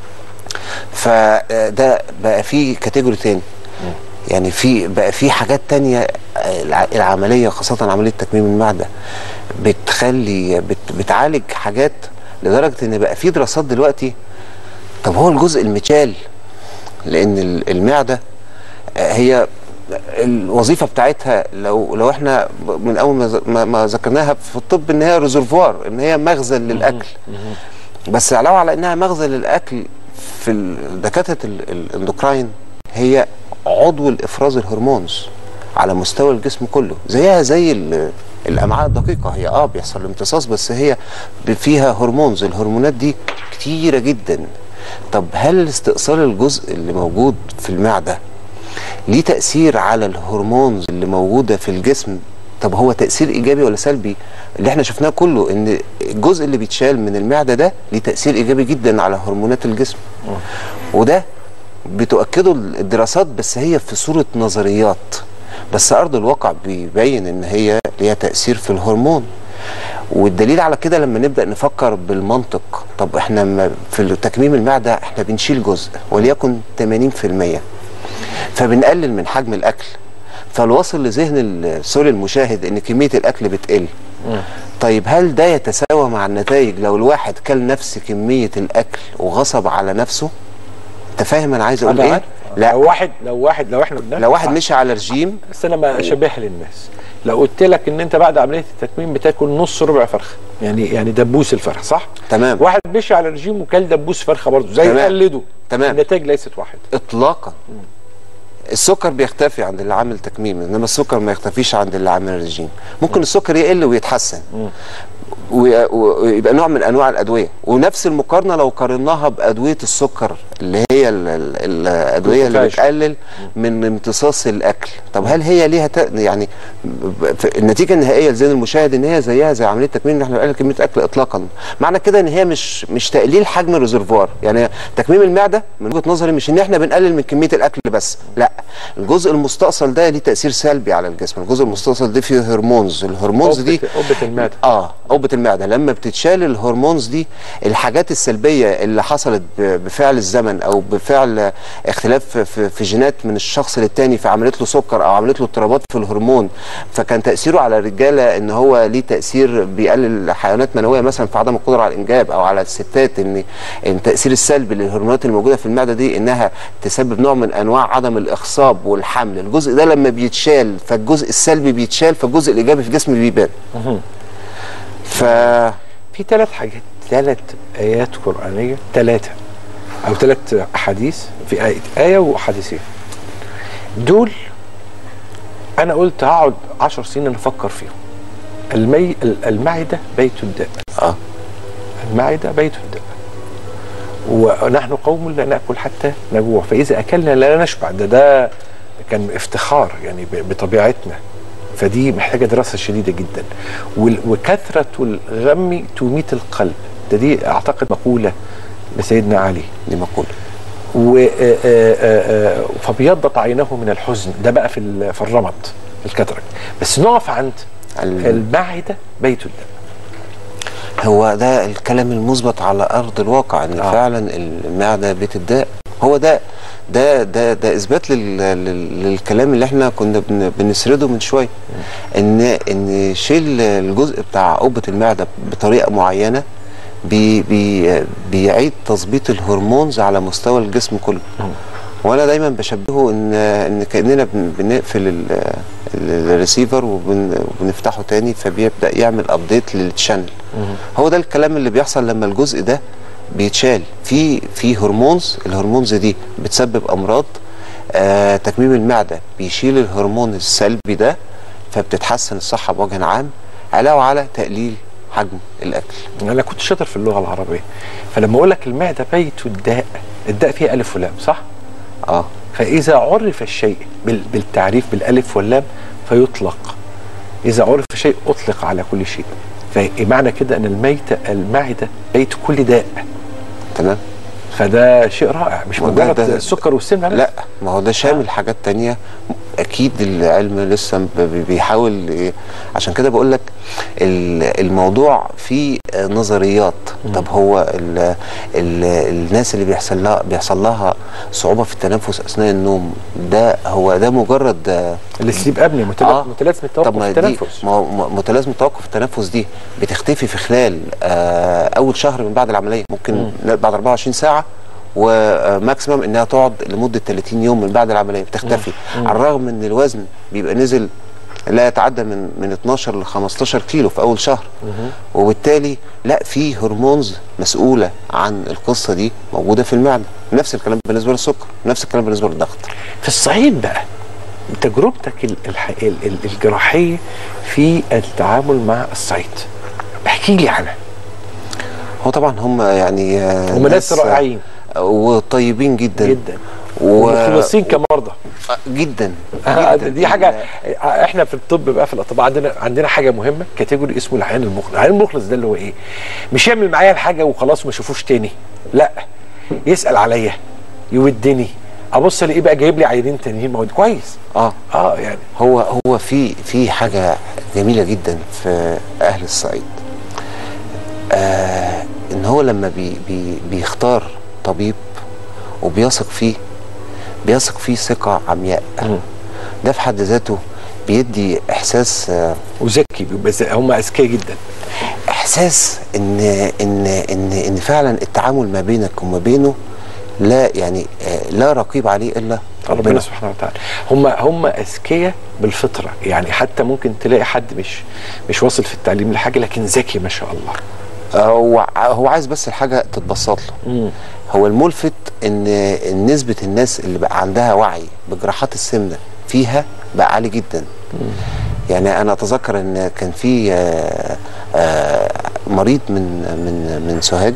فده بقى في كاتيجوري تاني، يعني في بقى في حاجات تانية العمليه خاصه عمليه تكميم المعده بتخلي بت بتعالج حاجات لدرجه ان بقى في دراسات دلوقتي. طب هو الجزء المتشال، لان المعده هي الوظيفه بتاعتها لو لو احنا من اول ما ما ذكرناها في الطب ان هي ريزرفوار، ان هي مخزن للاكل، بس علاوه على انها مخزن للاكل في دكاتره الاندوكراين هي عضو الافراز الهرمونز على مستوى الجسم كله، زيها زي الامعاء الدقيقه. هي اه بيحصل امتصاص بس هي فيها هرمونز، الهرمونات دي كتيره جدا. طب هل استئصال الجزء اللي موجود في المعده ليه تأثير على الهرمونز اللي موجودة في الجسم؟ طب هو تأثير إيجابي ولا سلبي؟ اللي احنا شفناه كله إن الجزء اللي بيتشال من المعدة ده ليه تأثير إيجابي جدا على هرمونات الجسم. وده بتؤكده الدراسات، بس هي في صورة نظريات، بس أرض الواقع بيبين إن هي ليها تأثير في الهرمون. والدليل على كده لما نبدأ نفكر بالمنطق، طب احنا في تكميم المعدة احنا بنشيل جزء وليكن ثمانين في المية، فبنقلل من حجم الاكل، فالواصل لذهن سوري المشاهد ان كميه الاكل بتقل. م. طيب هل ده يتساوى مع النتائج لو الواحد كل نفس كميه الاكل وغصب على نفسه؟ انت فاهم انا عايز اقول ايه؟ لا لو واحد لو واحد لو احنا لو واحد مشي على رجيم، بس انا ما اشبهها للناس. لو قلت لك ان انت بعد عمليه التكميم بتاكل نص ربع فرخه، يعني يعني دبوس الفرخه، صح؟ تمام. واحد مشي على رجيم وكل دبوس فرخه برضه زي يقلده، تمام، النتائج ليست واحده اطلاقا. م. السكر بيختفي عند اللي عامل تكميم، انما السكر ما يختفيش عند اللي عامل رجيم. ممكن م. السكر يقل ويتحسن ويبقى نوع من انواع الادويه، ونفس المقارنه لو قارناها بادويه السكر اللي هي ال ال الادويه اللي بتقلل من امتصاص الاكل. طب هل هي ليها يعني النتيجه النهائيه لذهن المشاهد ان هي زيها زي عمليه تكميم ان احنا بنقلل كميه اكل؟ اطلاقا. معنى كده ان هي مش مش تقليل حجم الريزرفوار، يعني تكميم المعده من وجهه نظري مش ان احنا بنقلل من كميه الاكل بس، لا، الجزء المستأصل ده ليه تاثير سلبي على الجسم. الجزء المستأصل ده فيه هرمونز، الهرمونز دي قبه المعده، اه قبه المعده لما بتتشال الهرمونز دي، الحاجات السلبيه اللي حصلت بفعل الزمن او بفعل اختلاف في, في جينات من الشخص للتاني، فعملت له سكر او عملت له اضطرابات في الهرمون، فكان تاثيره على الرجاله ان هو ليه تاثير بيقلل حيوانات منويه مثلا في عدم القدره على الانجاب، او على الستات ان التاثير السلبي للهرمونات الموجوده في المعده دي انها تسبب نوع من انواع عدم الاخصاب والحمل. الجزء ده لما بيتشال فالجزء السلبي بيتشال، فالجزء الايجابي في جسم بيبان. ف في ثلاث حاجات، ثلاث ايات قرانيه، ثلاثه او ثلاث احاديث، في ايه ايه واحاديثين دول انا قلت هقعد عشر سنين افكر فيهم. المي... المعده بيت الداء. اه المعده بيت الداء، ونحن قوم لا ناكل حتى نجوع، فاذا اكلنا لا نشبع. ده ده كان افتخار يعني بطبيعتنا، فدي محتاجه دراسه شديده جدا. وكثره الغم تميت القلب، ده دي اعتقد مقوله لسيدنا علي. دي مقوله. و فبيضت عينه من الحزن، ده بقى في في الرمد في الكترك. بس نقف عند المعده بيت الداء. هو ده الكلام المثبت على ارض الواقع، ان آه. فعلا المعده بيت الداء. هو ده ده ده ده اثبات لل للكلام اللي احنا كنا بن بنسرده من شويه، ان ان شيل الجزء بتاع قبه المعده بطريقه معينه بي بي بيعيد تظبيط الهرمونز على مستوى الجسم كله. وانا دايما بشبهه ان ان كاننا بنقفل الريسيفر وبنفتحه تاني، فبيبدا يعمل ابديت للشانل. هو ده الكلام اللي بيحصل لما الجزء ده بيتشال. في في هرمونز، الهرمونز دي بتسبب امراض. آه تكميم المعده بيشيل الهرمون السلبي ده، فبتتحسن الصحه بوجه عام، علاوه على تقليل حجم الاكل. انا كنت شاطر في اللغه العربيه، فلما اقول لك المعده بيت الداء، الداء فيها الف ولام، صح؟ اه فاذا عرف الشيء بالتعريف بالالف واللام فيطلق، اذا عرف شيء اطلق على كل شيء. فمعنى كده ان الميتة المعده بيت كل داء. تمام. فده شيء رائع، مش مجرد السكر والسمنه. لا، ما هو ده شامل آه. حاجات تانية اكيد العلم لسه بيحاول. عشان كده بقول لك الموضوع فيه نظريات. م. طب هو ال ال الناس اللي بيحصل لها بيحصل لها صعوبه في التنفس اثناء النوم، ده هو ده مجرد السليب ابني متلازمه التوقف في التنفس. ما هو متلازمه توقف التنفس دي بتختفي في خلال آه اول شهر من بعد العمليه، ممكن م. بعد أربعة وعشرين ساعه، وماكسيمم انها تقعد لمده ثلاثين يوم من بعد العمليه بتختفي. مم. على الرغم ان الوزن بيبقى نزل لا يتعدى من من اتناشر ل خمستاشر كيلو في اول شهر. مم. وبالتالي لا، في هرمونز مسؤوله عن القصه دي موجوده في المعده. نفس الكلام بالنسبه للسكر، نفس الكلام بالنسبه للضغط. في الصعيد بقى تجربتك الجراحيه في التعامل مع الصعيد، احكي لي عنها. هو طبعا هم يعني هم ناس رائعين وطيبين جدا جدا ومخلصين كمرضى جدا, جداً. دي حاجه احنا في الطب بقى، في الاطباء عندنا عندنا حاجه مهمه، كاتيجوري اسمه العيان المخلص. العيان المخلص ده اللي هو ايه؟ مش يعمل معايا الحاجه وخلاص وما اشوفوش تاني، لا، يسال عليا، يودني، ابص الاقيه بقى جايب لي عيانين تانيين موجود كويس. اه اه يعني هو هو في في حاجه جميله جدا في اهل الصعيد، آه ان هو لما بي بي بيختار طبيب وبيثق فيه، بيثق فيه ثقه عمياء. م. ده في حد ذاته بيدي احساس آه وذكي، هم اذكياء جدا، احساس ان ان ان ان فعلا التعامل ما بينك وما بينه لا يعني آه لا رقيب عليه الا ربنا, ربنا سبحانه وتعالى. هم هم اذكياء بالفطره، يعني حتى ممكن تلاقي حد مش مش واصل في التعليم لحاجه لكن ذكي ما شاء الله. هو هو عايز بس الحاجه تتبسط له. مم. هو الملفت ان نسبه الناس اللي بقى عندها وعي بجراحات السمنه فيها بقى عالي جدا. مم. يعني انا اتذكر ان كان في مريض من من من سوهاج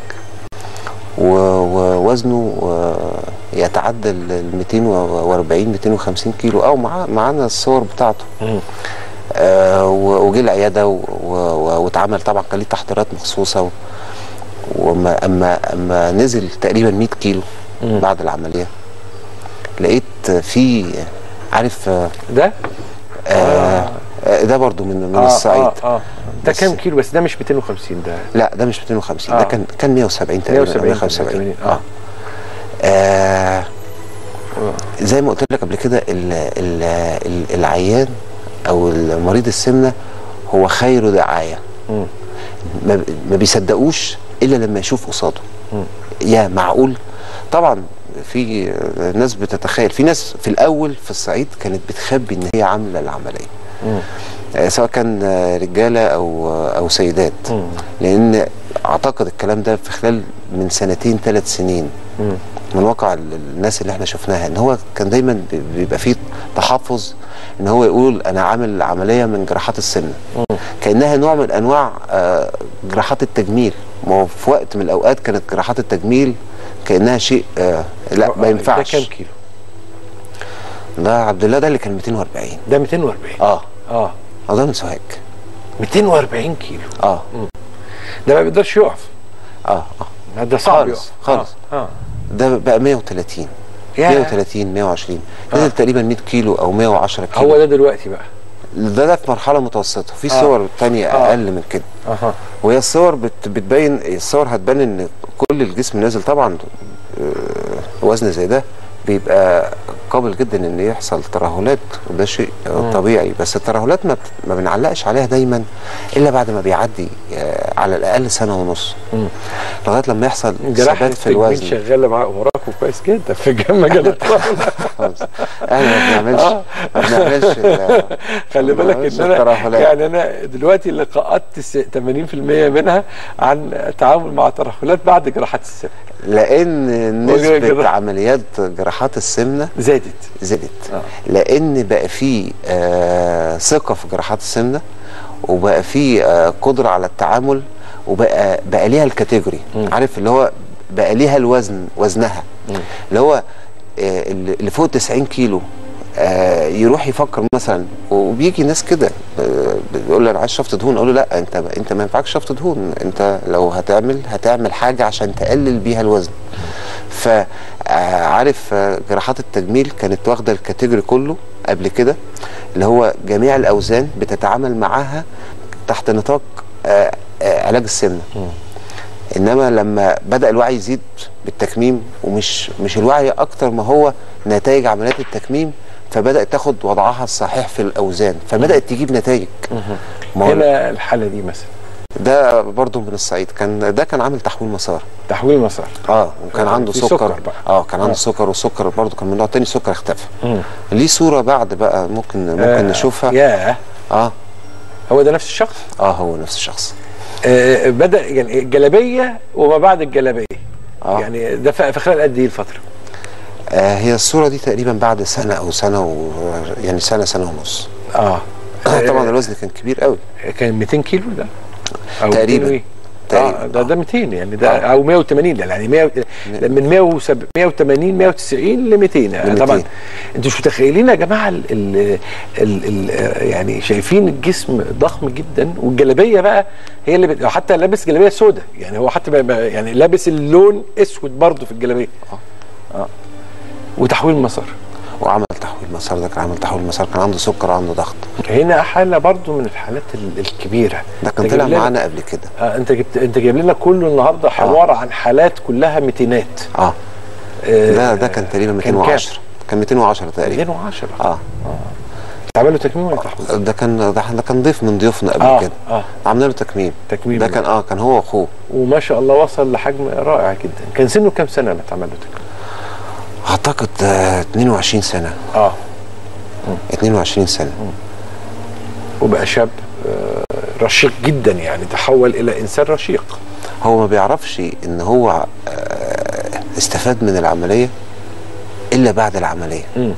ووزنه يتعدى ال مئتين وأربعين مئتين وخمسين كيلو، او معانا الصور بتاعته. مم. آه وجه العياده واتعمل طبعا كان ليه تحضيرات مخصوصه، وما اما اما نزل تقريبا مئة كيلو مم. بعد العمليه، لقيت في عارف ده آه آه ده برضو من من آه الصعيد. اه اه ده كام كيلو؟ بس ده مش مئتين وخمسين ده. لا ده مش مئتين وخمسين، آه. ده كان كان مئة وسبعين تقريبا، مئة وخمسة وسبعين. اه, آه. زي ما قلت لك قبل كده العيان او المريض السمنه هو خير دعايه. م. ما بيصدقوش الا لما يشوف قصاده. يا معقول؟ طبعا في ناس بتتخيل، في ناس في الاول في الصعيد كانت بتخبي ان هي عامله العمليه. آه سواء كان رجاله او او سيدات. م. لان اعتقد الكلام ده في خلال من سنتين ثلاث سنين م. من واقع الناس اللي احنا شفناها ان هو كان دايما بيبقى فيه تحفظ ان هو يقول انا عامل عمليه من جراحات السمنه، كانها نوع من انواع آه جراحات التجميل. ما هو في وقت من الاوقات كانت جراحات التجميل كانها شيء آه لا ما ينفعش. ده كام كيلو؟ ده عبد الله ده اللي كان مئتين وأربعين. ده مئتين وأربعين. اه اه اه ده من سوهاج. مئتين وأربعين كيلو. اه مم. ده ما بيقدرش يقف. اه اه ده صعب خالص خالص. اه, آه. ده بقى مئة وثلاثين. مئة وثلاثين مئة وعشرين. نزل آه. تقريبا مئة كيلو او مئة وعشرة كيلو. هو ده دلوقتي بقى؟ ده ده في مرحله متوسطه. في آه. صور ثانيه آه. اقل من كده. اها. وهي الصور بت بتبين، الصور هتبان ان كل الجسم نازل. طبعا وزن زي ده بيبقى قابل جدا ان يحصل ترهلات، وده شيء مم. طبيعي. بس الترهلات ما, ما بنعلقش عليها دايما الا بعد ما بيعدي على الاقل سنه ونص لغايه لما يحصل ثبات في الوزن. شغاله معاه وراكم كويس جدا في مجال الترهلات. احنا ما بنعملش ما بنعملش خلي بالك ان انا يعني انا دلوقتي لقاءات ثمانين بالمئة منها عن التعامل مع ترهلات بعد جراحات السمنه، لان نسبه عمليات جراحات السمنه زادت زادت آه. لان بقى في آه ثقه في جراحات السمنه، وبقى في آه قدره على التعامل، وبقى بقى ليها الكاتيجوري. عارف اللي هو بقى ليها الوزن، وزنها م. اللي هو آه اللي فوق تسعين كيلو آه يروح يفكر مثلا. وبيجي ناس كده آه بيقول لي انا عايز شفط دهون، اقول له لا انت انت ما ينفعكش شفط دهون، انت لو هتعمل هتعمل حاجه عشان تقلل بيها الوزن. فعارف جراحات التجميل كانت واخده الكاتيجوري كله قبل كده، اللي هو جميع الاوزان بتتعامل معاها تحت نطاق علاج السمنه. انما لما بدا الوعي يزيد بالتكميم، ومش مش الوعي اكتر ما هو نتائج عمليات التكميم، فبدات تاخد وضعها الصحيح في الاوزان، فبدات تجيب نتائج. هنا الحاله دي مثلا ده برضه من الصعيد، كان ده كان عامل تحويل مسار. تحويل مسار اه وكان آه عنده سكر, سكر اه كان عنده آه. سكر، والسكر برضه كان من نوع تاني، سكر اختفى. ليه صوره بعد بقى ممكن ممكن آه. نشوفها. ياه اه هو ده نفس الشخص؟ اه هو نفس الشخص. آه بدا يعني الجلابيه وما بعد الجلابيه. آه. يعني ده في خلال قد ايه الفتره؟ آه هي الصوره دي تقريبا بعد سنه او سنه و يعني سنه سنه ونص. اه طبعا الوزن كان كبير قوي. كان مئتين كيلو ده تقريبا تقريبا. اه ده ده مئتين يعني ده آه. او مئة وثمانين يعني مئة من مئة وثمانين مئة وتسعين ل مئتين يعني طبعا. انتوا مش متخيلين يا جماعه ال ال ال ال يعني شايفين الجسم ضخم جدا، والجلابيه بقى هي اللي حتى لابس جلابيه سوداء، يعني هو حتى يعني لابس اللون اسود برضه في الجلابيه. اه اه وتحويل مسار. وعمل تحويل مسار، ده كان عمل تحويل مسار، كان عنده سكر وعنده ضغط. هنا حاله برضو من الحالات الكبيره. ده كان طلع معانا قبل كده. آه انت جبت انت جايب لنا كله النهارده حوار آه. عن حالات كلها ميتينات. اه, آه ده ده كان تقريبا مئتين وعشرة، كان مئتين وعشرة تقريبا. مئتين وعشرة اه اه عمل له تكميم ولا تحويل؟ ده كان ده كان ضيف من ضيوفنا قبل آه. كده. اه عملنا له تكميم. تكميم ده كان اه كان هو واخوه، وما شاء الله وصل لحجم رائع جدا. كان سنه كام سنه لما اتعمل له تكميم؟ اعتقد آه اثنين وعشرين سنه. اه اثنين وعشرين سنه. مم. وبقى شاب آه رشيق جدا، يعني تحول الى انسان رشيق. هو ما بيعرفش ان هو آه استفاد من العمليه الا بعد العمليه. مم.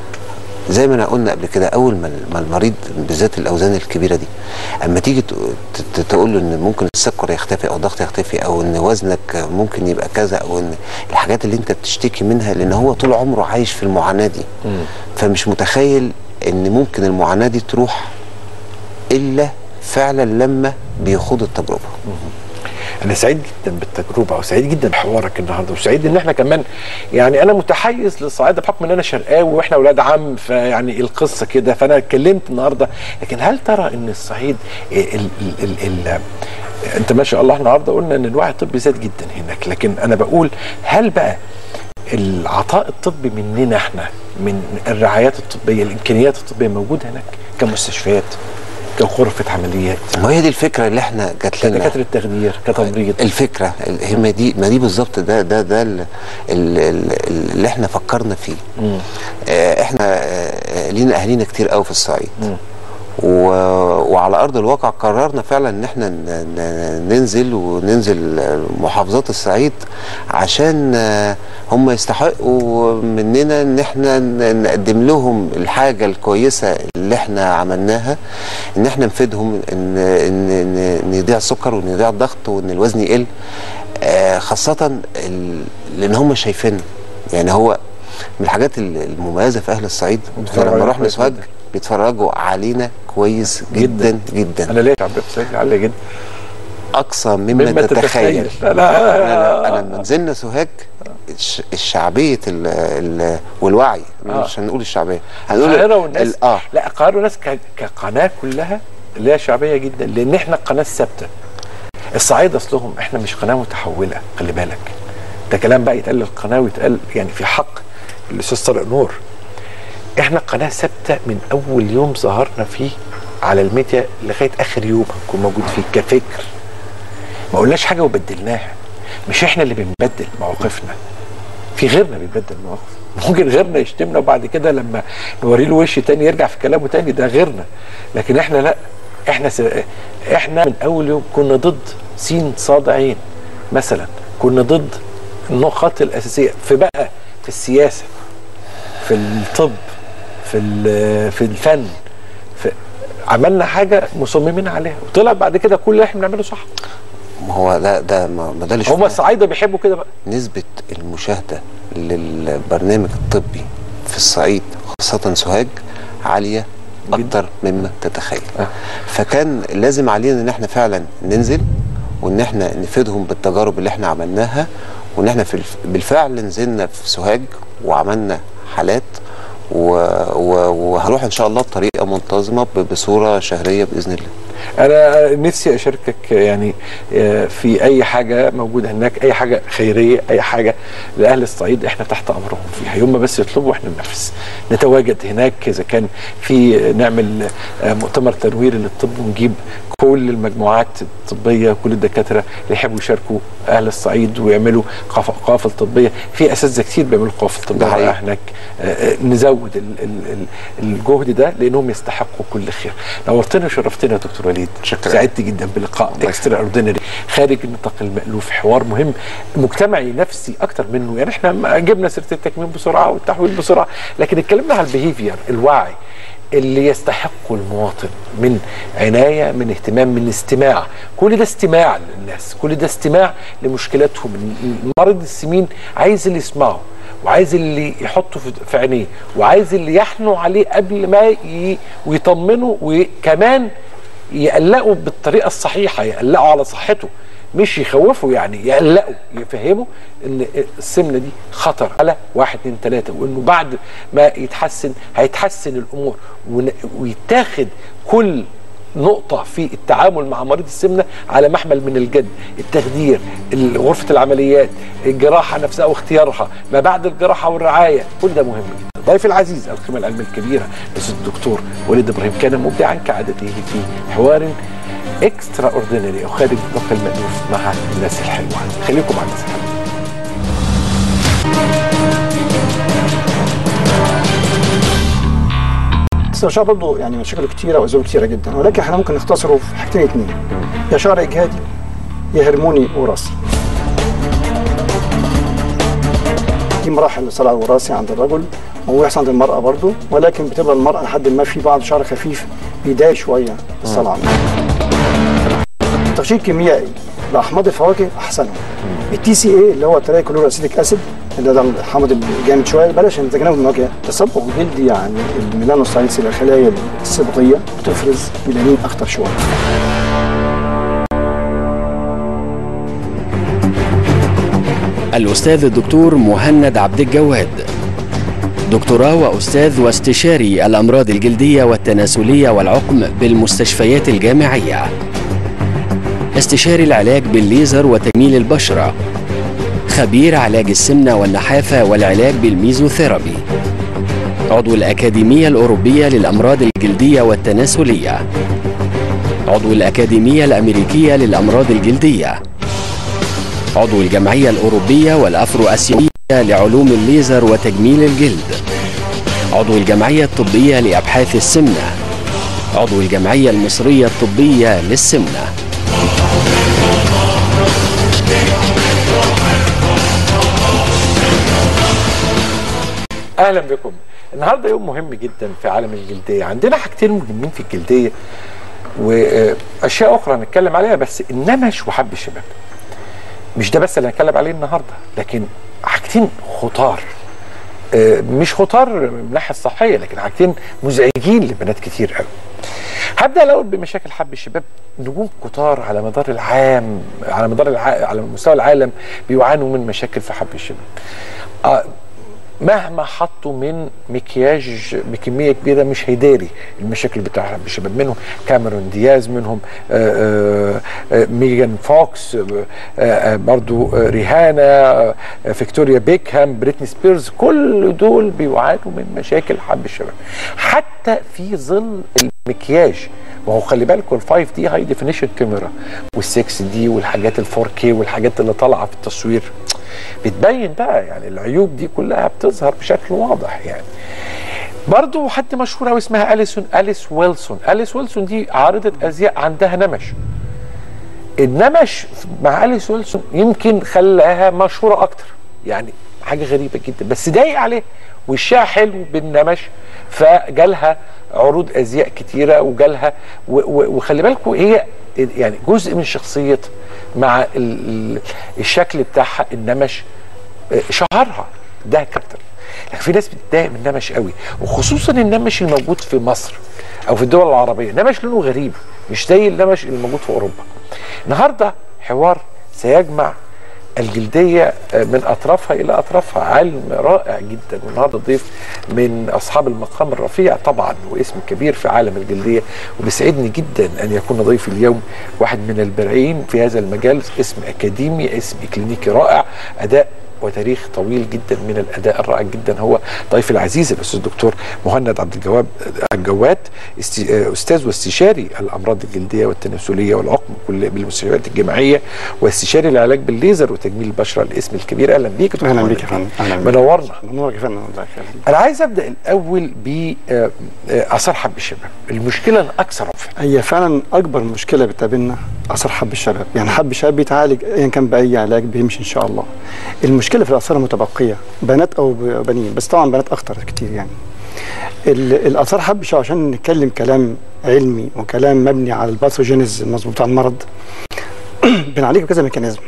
زي ما انا قلنا قبل كده، اول ما المريض بالذات الاوزان الكبيره دي اما تيجي تقول له ان ممكن السكر يختفي او الضغط يختفي او ان وزنك ممكن يبقى كذا، او ان الحاجات اللي انت بتشتكي منها، لان هو طول عمره عايش في المعاناه دي. م. فمش متخيل ان ممكن المعاناه دي تروح الا فعلا لما بيخوض التجربه. انا سعيد جدا بالتجربه وسعيد جدا بحوارك النهارده وسعيد ان احنا كمان يعني انا متحيز للصعايده بحكم ان انا شرقاوي واحنا اولاد عم فيعني القصه كده فانا اتكلمت النهارده. لكن هل ترى ان الصعيد ال ال ال ال انت ما شاء الله النهارده قلنا ان الوعي الطبي زاد جدا هناك، لكن انا بقول هل بقى العطاء الطبي مننا احنا من الرعايات الطبيه الامكانيات الطبيه موجوده هناك كمستشفيات كغرفه عمليات؟ ما هي دي الفكره اللي احنا جات لنا كدكاتره تغذيه كتمريض. الفكره هي ما دي ما دي بالظبط ده ده ده اللي احنا فكرنا فيه. اه احنا اه لينا اهالينا كتير قوي في الصعيد وعلى ارض الواقع قررنا فعلا ان احنا ننزل وننزل محافظات الصعيد عشان هم يستحقوا مننا ان احنا نقدم لهم الحاجه الكويسه اللي احنا عملناها، ان احنا نفيدهم ان ان يضيع السكر وان يضيع الضغط وان الوزن يقل، خاصه لان هم شايفيننا. يعني هو من الحاجات المميزه في اهل الصعيد لما رحنا سوهاج بيتفرجوا علينا كويس جدا جدا, جدا. انا ليه تعبت سجل عاليه جدا اقصى مما, مما تتخيل. لا لا انا لما نزلنا سوهاج الشعبيه ال ال والوعي آه. مش هنقول الشعبيه هنقول القاهره والناس اه لا القاهره والناس كقناه كلها اللي هي شعبيه جدا لان احنا القناه الثابته. الصعيد اصلهم احنا مش قناه متحوله، خلي بالك ده كلام بقى يتقال للقناه ويتقال يعني في حق الاستاذ طارق نور. احنا قناه ثابته من اول يوم ظهرنا فيه على الميديا لغايه اخر يوم هنكون موجود فيه كفكر. ما قلناش حاجه وبدلناها، مش احنا اللي بنبدل مواقفنا، في غيرنا بيبدل مواقف. ممكن غيرنا يشتمنا وبعد كده لما نوري له وش تاني يرجع في كلامه تاني، ده غيرنا. لكن احنا لا، احنا س... احنا من اول يوم كنا ضد سين صاد عين مثلا، كنا ضد النقاط الاساسيه في بقى في السياسه في الطب في في الفن في عملنا حاجه مصممين عليها وطلع بعد كده كل اللي احنا بنعمله صح. ما هو ده ده ما ده اللي هم الصعايده بيحبوا كده بقى. نسبه المشاهده للبرنامج الطبي في الصعيد خاصه سوهاج عاليه اكتر مما تتخيل. أه. فكان لازم علينا ان احنا فعلا ننزل وان احنا نفيدهم بالتجارب اللي احنا عملناها، وان احنا في بالفعل نزلنا في سوهاج وعملنا حالات وهروح ان شاء الله بطريقه منتظمه بصوره شهريه باذن الله. انا نفسي اشاركك يعني في اي حاجه موجوده هناك، اي حاجه خيريه، اي حاجه لاهل الصعيد احنا تحت امرهم فيها، يوم ما بس يطلبوا واحنا ننفذ. نتواجد هناك اذا كان في نعمل مؤتمر تنوير للطب ونجيب كل المجموعات الطبيه كل الدكاتره اللي يحبوا يشاركوا اهل الصعيد ويعملوا قوافل طبيه، في اساتذه كتير بيعملوا قوافل طبيه هناك. نزود ال ال الجهد ده لانهم يستحقوا كل خير. نورتنا وشرفتنا يا دكتور وليد، سعدت جدا بلقاء اكسترا اوردينري خارج النطاق المألوف، حوار مهم مجتمعي نفسي اكتر منه. يعني احنا جبنا سيره التكميم بسرعه والتحويل بسرعه، لكن اتكلمنا على البيهيفير، الوعي اللي يستحقه المواطن من عنايه، من اهتمام، من استماع. كل ده استماع للناس، كل ده استماع لمشكلاتهم. المريض السمين عايز اللي يسمعه وعايز اللي يحطه في عينيه وعايز اللي يحنوا عليه قبل ما ي... ويطمنه وكمان يقلقوا بالطريقه الصحيحه، يقلقوا على صحته مش يخوفوا، يعني يقلقوا، يفهموا ان السمنه دي خطر على واحد اتنين تلاته، وانه بعد ما يتحسن هيتحسن الامور، ويتاخد كل نقطة في التعامل مع مريض السمنة على محمل من الجد، التخدير، غرفة العمليات، الجراحة نفسها واختيارها، ما بعد الجراحة والرعاية، كل ده مهم جدا. ضيفي العزيز القيمة العلمية الكبيرة الأستاذ الدكتور وليد إبراهيم كان مبدعا كعادته في حوار اكسترا اوردينري او خارج النطاق المألوف مع الناس الحلوة. خليكم مع الناس الحلوة. الشعر برضه يعني مشاكله كتيره واسباب كتيره جدا، ولكن احنا ممكن نختصره في حاجتين اتنين، يا شعر اجهادي يا هرموني وراثي. دي مراحل الصلع الوراثي عند الرجل ويحصل عند المراه برضه، ولكن بتبقى المراه لحد ما في بعض شعر خفيف بيضايق شويه الصلع. الترشيد الكيميائي لاحماض الفواكه احسنهم. التي سي اي اللي هو تراي كلور اسيتيك اسيد اللي ده الحامض الجامد شويه، بلاش نتجنبه من الواجهه. تصبغ جلدي يعني الميلانوسايتس الخلايا الصبغيه بتفرز ميلانين اخطر شويه. الأستاذ الدكتور مهند عبد الجواد، دكتوراه وأستاذ واستشاري الأمراض الجلدية والتناسلية والعقم بالمستشفيات الجامعية، استشاري العلاج بالليزر وتجميل البشرة، خبير علاج السمنة والنحافة والعلاج بالميزوثيرابي، عضو الأكاديمية الأوروبية للأمراض الجلدية والتناسلية، عضو الأكاديمية الأمريكية للأمراض الجلدية، عضو الجمعية الأوروبية والأفرو أسيوية لعلوم الليزر وتجميل الجلد، عضو الجمعية الطبية لأبحاث السمنة، عضو الجمعية المصرية الطبية للسمنة. اهلا بكم. النهارده يوم مهم جدا في عالم الجلديه، عندنا حاجتين مهمين في الجلديه واشياء اخرى هنتكلم عليها، بس النمش وحب الشباب. مش ده بس اللي هنتكلم عليه النهارده، لكن حاجتين خطار، مش خطار من الناحيه الصحيه، لكن حاجتين مزعجين لبنات كتير قوي. هبدا الاول بمشاكل حب الشباب. نجوم كتار على مدار العام على مدار الع... على مستوى العالم بيعانوا من مشاكل في حب الشباب. آه مهما حطوا من مكياج بكميه كبيره مش هيداري المشاكل بتاع حب الشباب. منهم كاميرون دياز، منهم آآ آآ ميغان فوكس، آآ برضو ريهانا، فيكتوريا بيكهام، بريتني سبيرز، كل دول بيعانوا من مشاكل حب الشباب حتى في ظل المكياج. وهو خلي بالكم الفايف دي هاي ديفينيشن كاميرا، والسكس دي والحاجات الفور كي والحاجات اللي طالعه في التصوير بتبين بقى، يعني العيوب دي كلها بتظهر بشكل واضح. يعني برضو حد مشهوره واسمها اليسون اليس ويلسون. اليس ويلسون دي عارضه ازياء عندها نمش. النمش مع اليس ويلسون يمكن خلاها مشهوره اكتر، يعني حاجه غريبه جدا، بس ضايق عليها وشها حلو بالنمش، فجالها عروض ازياء كتيره وجالها وخلي بالكم هي يعني جزء من شخصيتها مع الشكل بتاعها النمش شهرها، ده كاركتر. لكن في ناس بتتضايق من النمش قوي، وخصوصا النمش الموجود في مصر او في الدول العربيه. نمش لونه غريب مش زي النمش اللي موجود في اوروبا. النهارده حوار سيجمع الجلديه من اطرافها الى اطرافها، علم رائع جدا. والنهارده ضيف من اصحاب المقام الرفيع طبعا واسم كبير في عالم الجلديه، وبيسعدني جدا ان يكون ضيفي اليوم واحد من البارعين في هذا المجال، اسم اكاديمي، اسم كلينيكي رائع، اداء وتاريخ طويل جدا من الاداء الرائع جدا. هو ضيفي العزيز الاستاذ الدكتور مهند عبد الجواد الجواد، استاذ واستشاري الامراض الجلديه والتناسليه والعقم بالمستشفيات الجامعيه، واستشاري العلاج بالليزر وتجميل البشره. الاسم الكبير. اهلا بيك دكتور. اهلا بيك يا فندم. منورنا. منورك يا فندم. الله يخليك. انا عايز ابدا الاول باثار حب الشباب، المشكله الاكثر عنفا. هي فعلا اكبر مشكله بتقابلنا اثار حب الشباب، يعني حب الشباب بيتعالج ايا كان باي علاج بيمشي ان شاء الله. المشكله في الاثار المتبقيه بنات او بنين، بس طبعا بنات اكتر كتير. يعني الاثار حب الشباب عشان نتكلم كلام علمي وكلام مبني على الباثوجينيز المظبوط بتاع المرض بنعالجه بكذا ميكانيزم.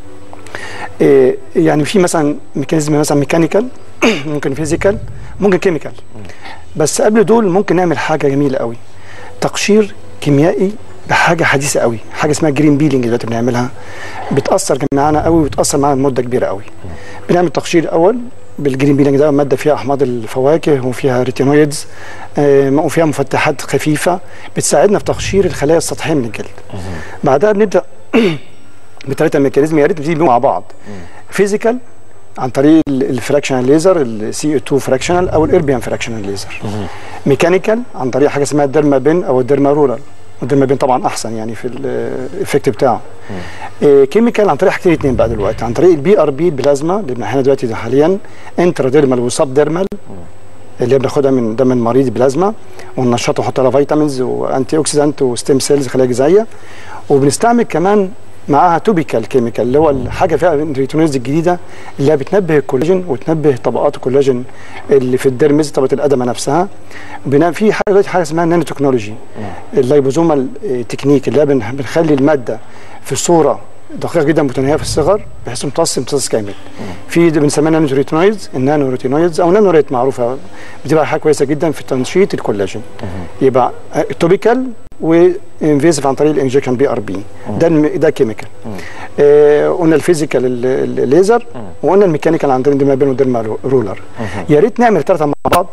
إيه يعني في مثلا ميكانيزم مثلا ميكانيكال، ممكن فيزيكال، ممكن كيميكال. بس قبل دول ممكن نعمل حاجه جميله قوي، تقشير كيميائي بحاجه حديثه قوي، حاجه اسمها جرين بيلينج دلوقتي بنعملها، بتاثر معانا قوي وبتاثر معانا لمده كبيره قوي. بنعمل تقشير الاول بالجرين بيلينج ده، ماده فيها احماض الفواكه وفيها ريتينويدز وفيها مفتحات خفيفه بتساعدنا في تقشير الخلايا السطحيه من الجلد. بعدها بنبدا بثلاثه ميكانيزم يا ريت نبتدي بيهم مع بعض. فيزيكال عن طريق الفراكشنال ليزر، السي اتنين فراكشنال او الاربيان فراكشنال ليزر. ميكانيكال عن طريق حاجه اسمها الديرما بين او الديرما رولر، والديرما بين طبعا احسن يعني في الايفكت بتاعه. إيه كيميكال عن طريق حاجتين اثنين بقى دلوقتي، عن طريق البي ار بي البلازما اللي بنحقنها دلوقتي حاليا، انترا ديرمال وسب ديرمال اللي بناخدها من دم المريض بلازما، وننشطها ونحط لها فيتامينز وانتي اوكسيدانت وستيم سيلز خلايا غذائيه. وبنستعمل كمان معاها توبيكال كيميكال اللي هو الحاجه فيها الريتينويدز الجديده اللي بتنبه الكولاجين وتنبه طبقات الكولاجين اللي في الديرمز، طبقه الادمه نفسها. بنعمل في حاجه دلوقتي حاجه اسمها نانو تكنولوجي، اللايبوزومال تكنيك اللي بنخلي الماده في صوره دقيقه جدا متناهيه في الصغر بحيث امتص امتصاص كامل. في بنسميها نانو ريتينويدز، النانو ريتينويدز او نانو ريت معروفه، بتبقى حاجه كويسه جدا في تنشيط الكولاجين. يبقى توبيكال وانفيزيف عن طريق الانجكشن بي ار بي، ده ده كيميكال. آه قلنا الفيزيكال الليزر، وقلنا الميكانيكال عن طريق الديرما بين والديرما رولر. يا ريت نعمل الثلاثه مع بعض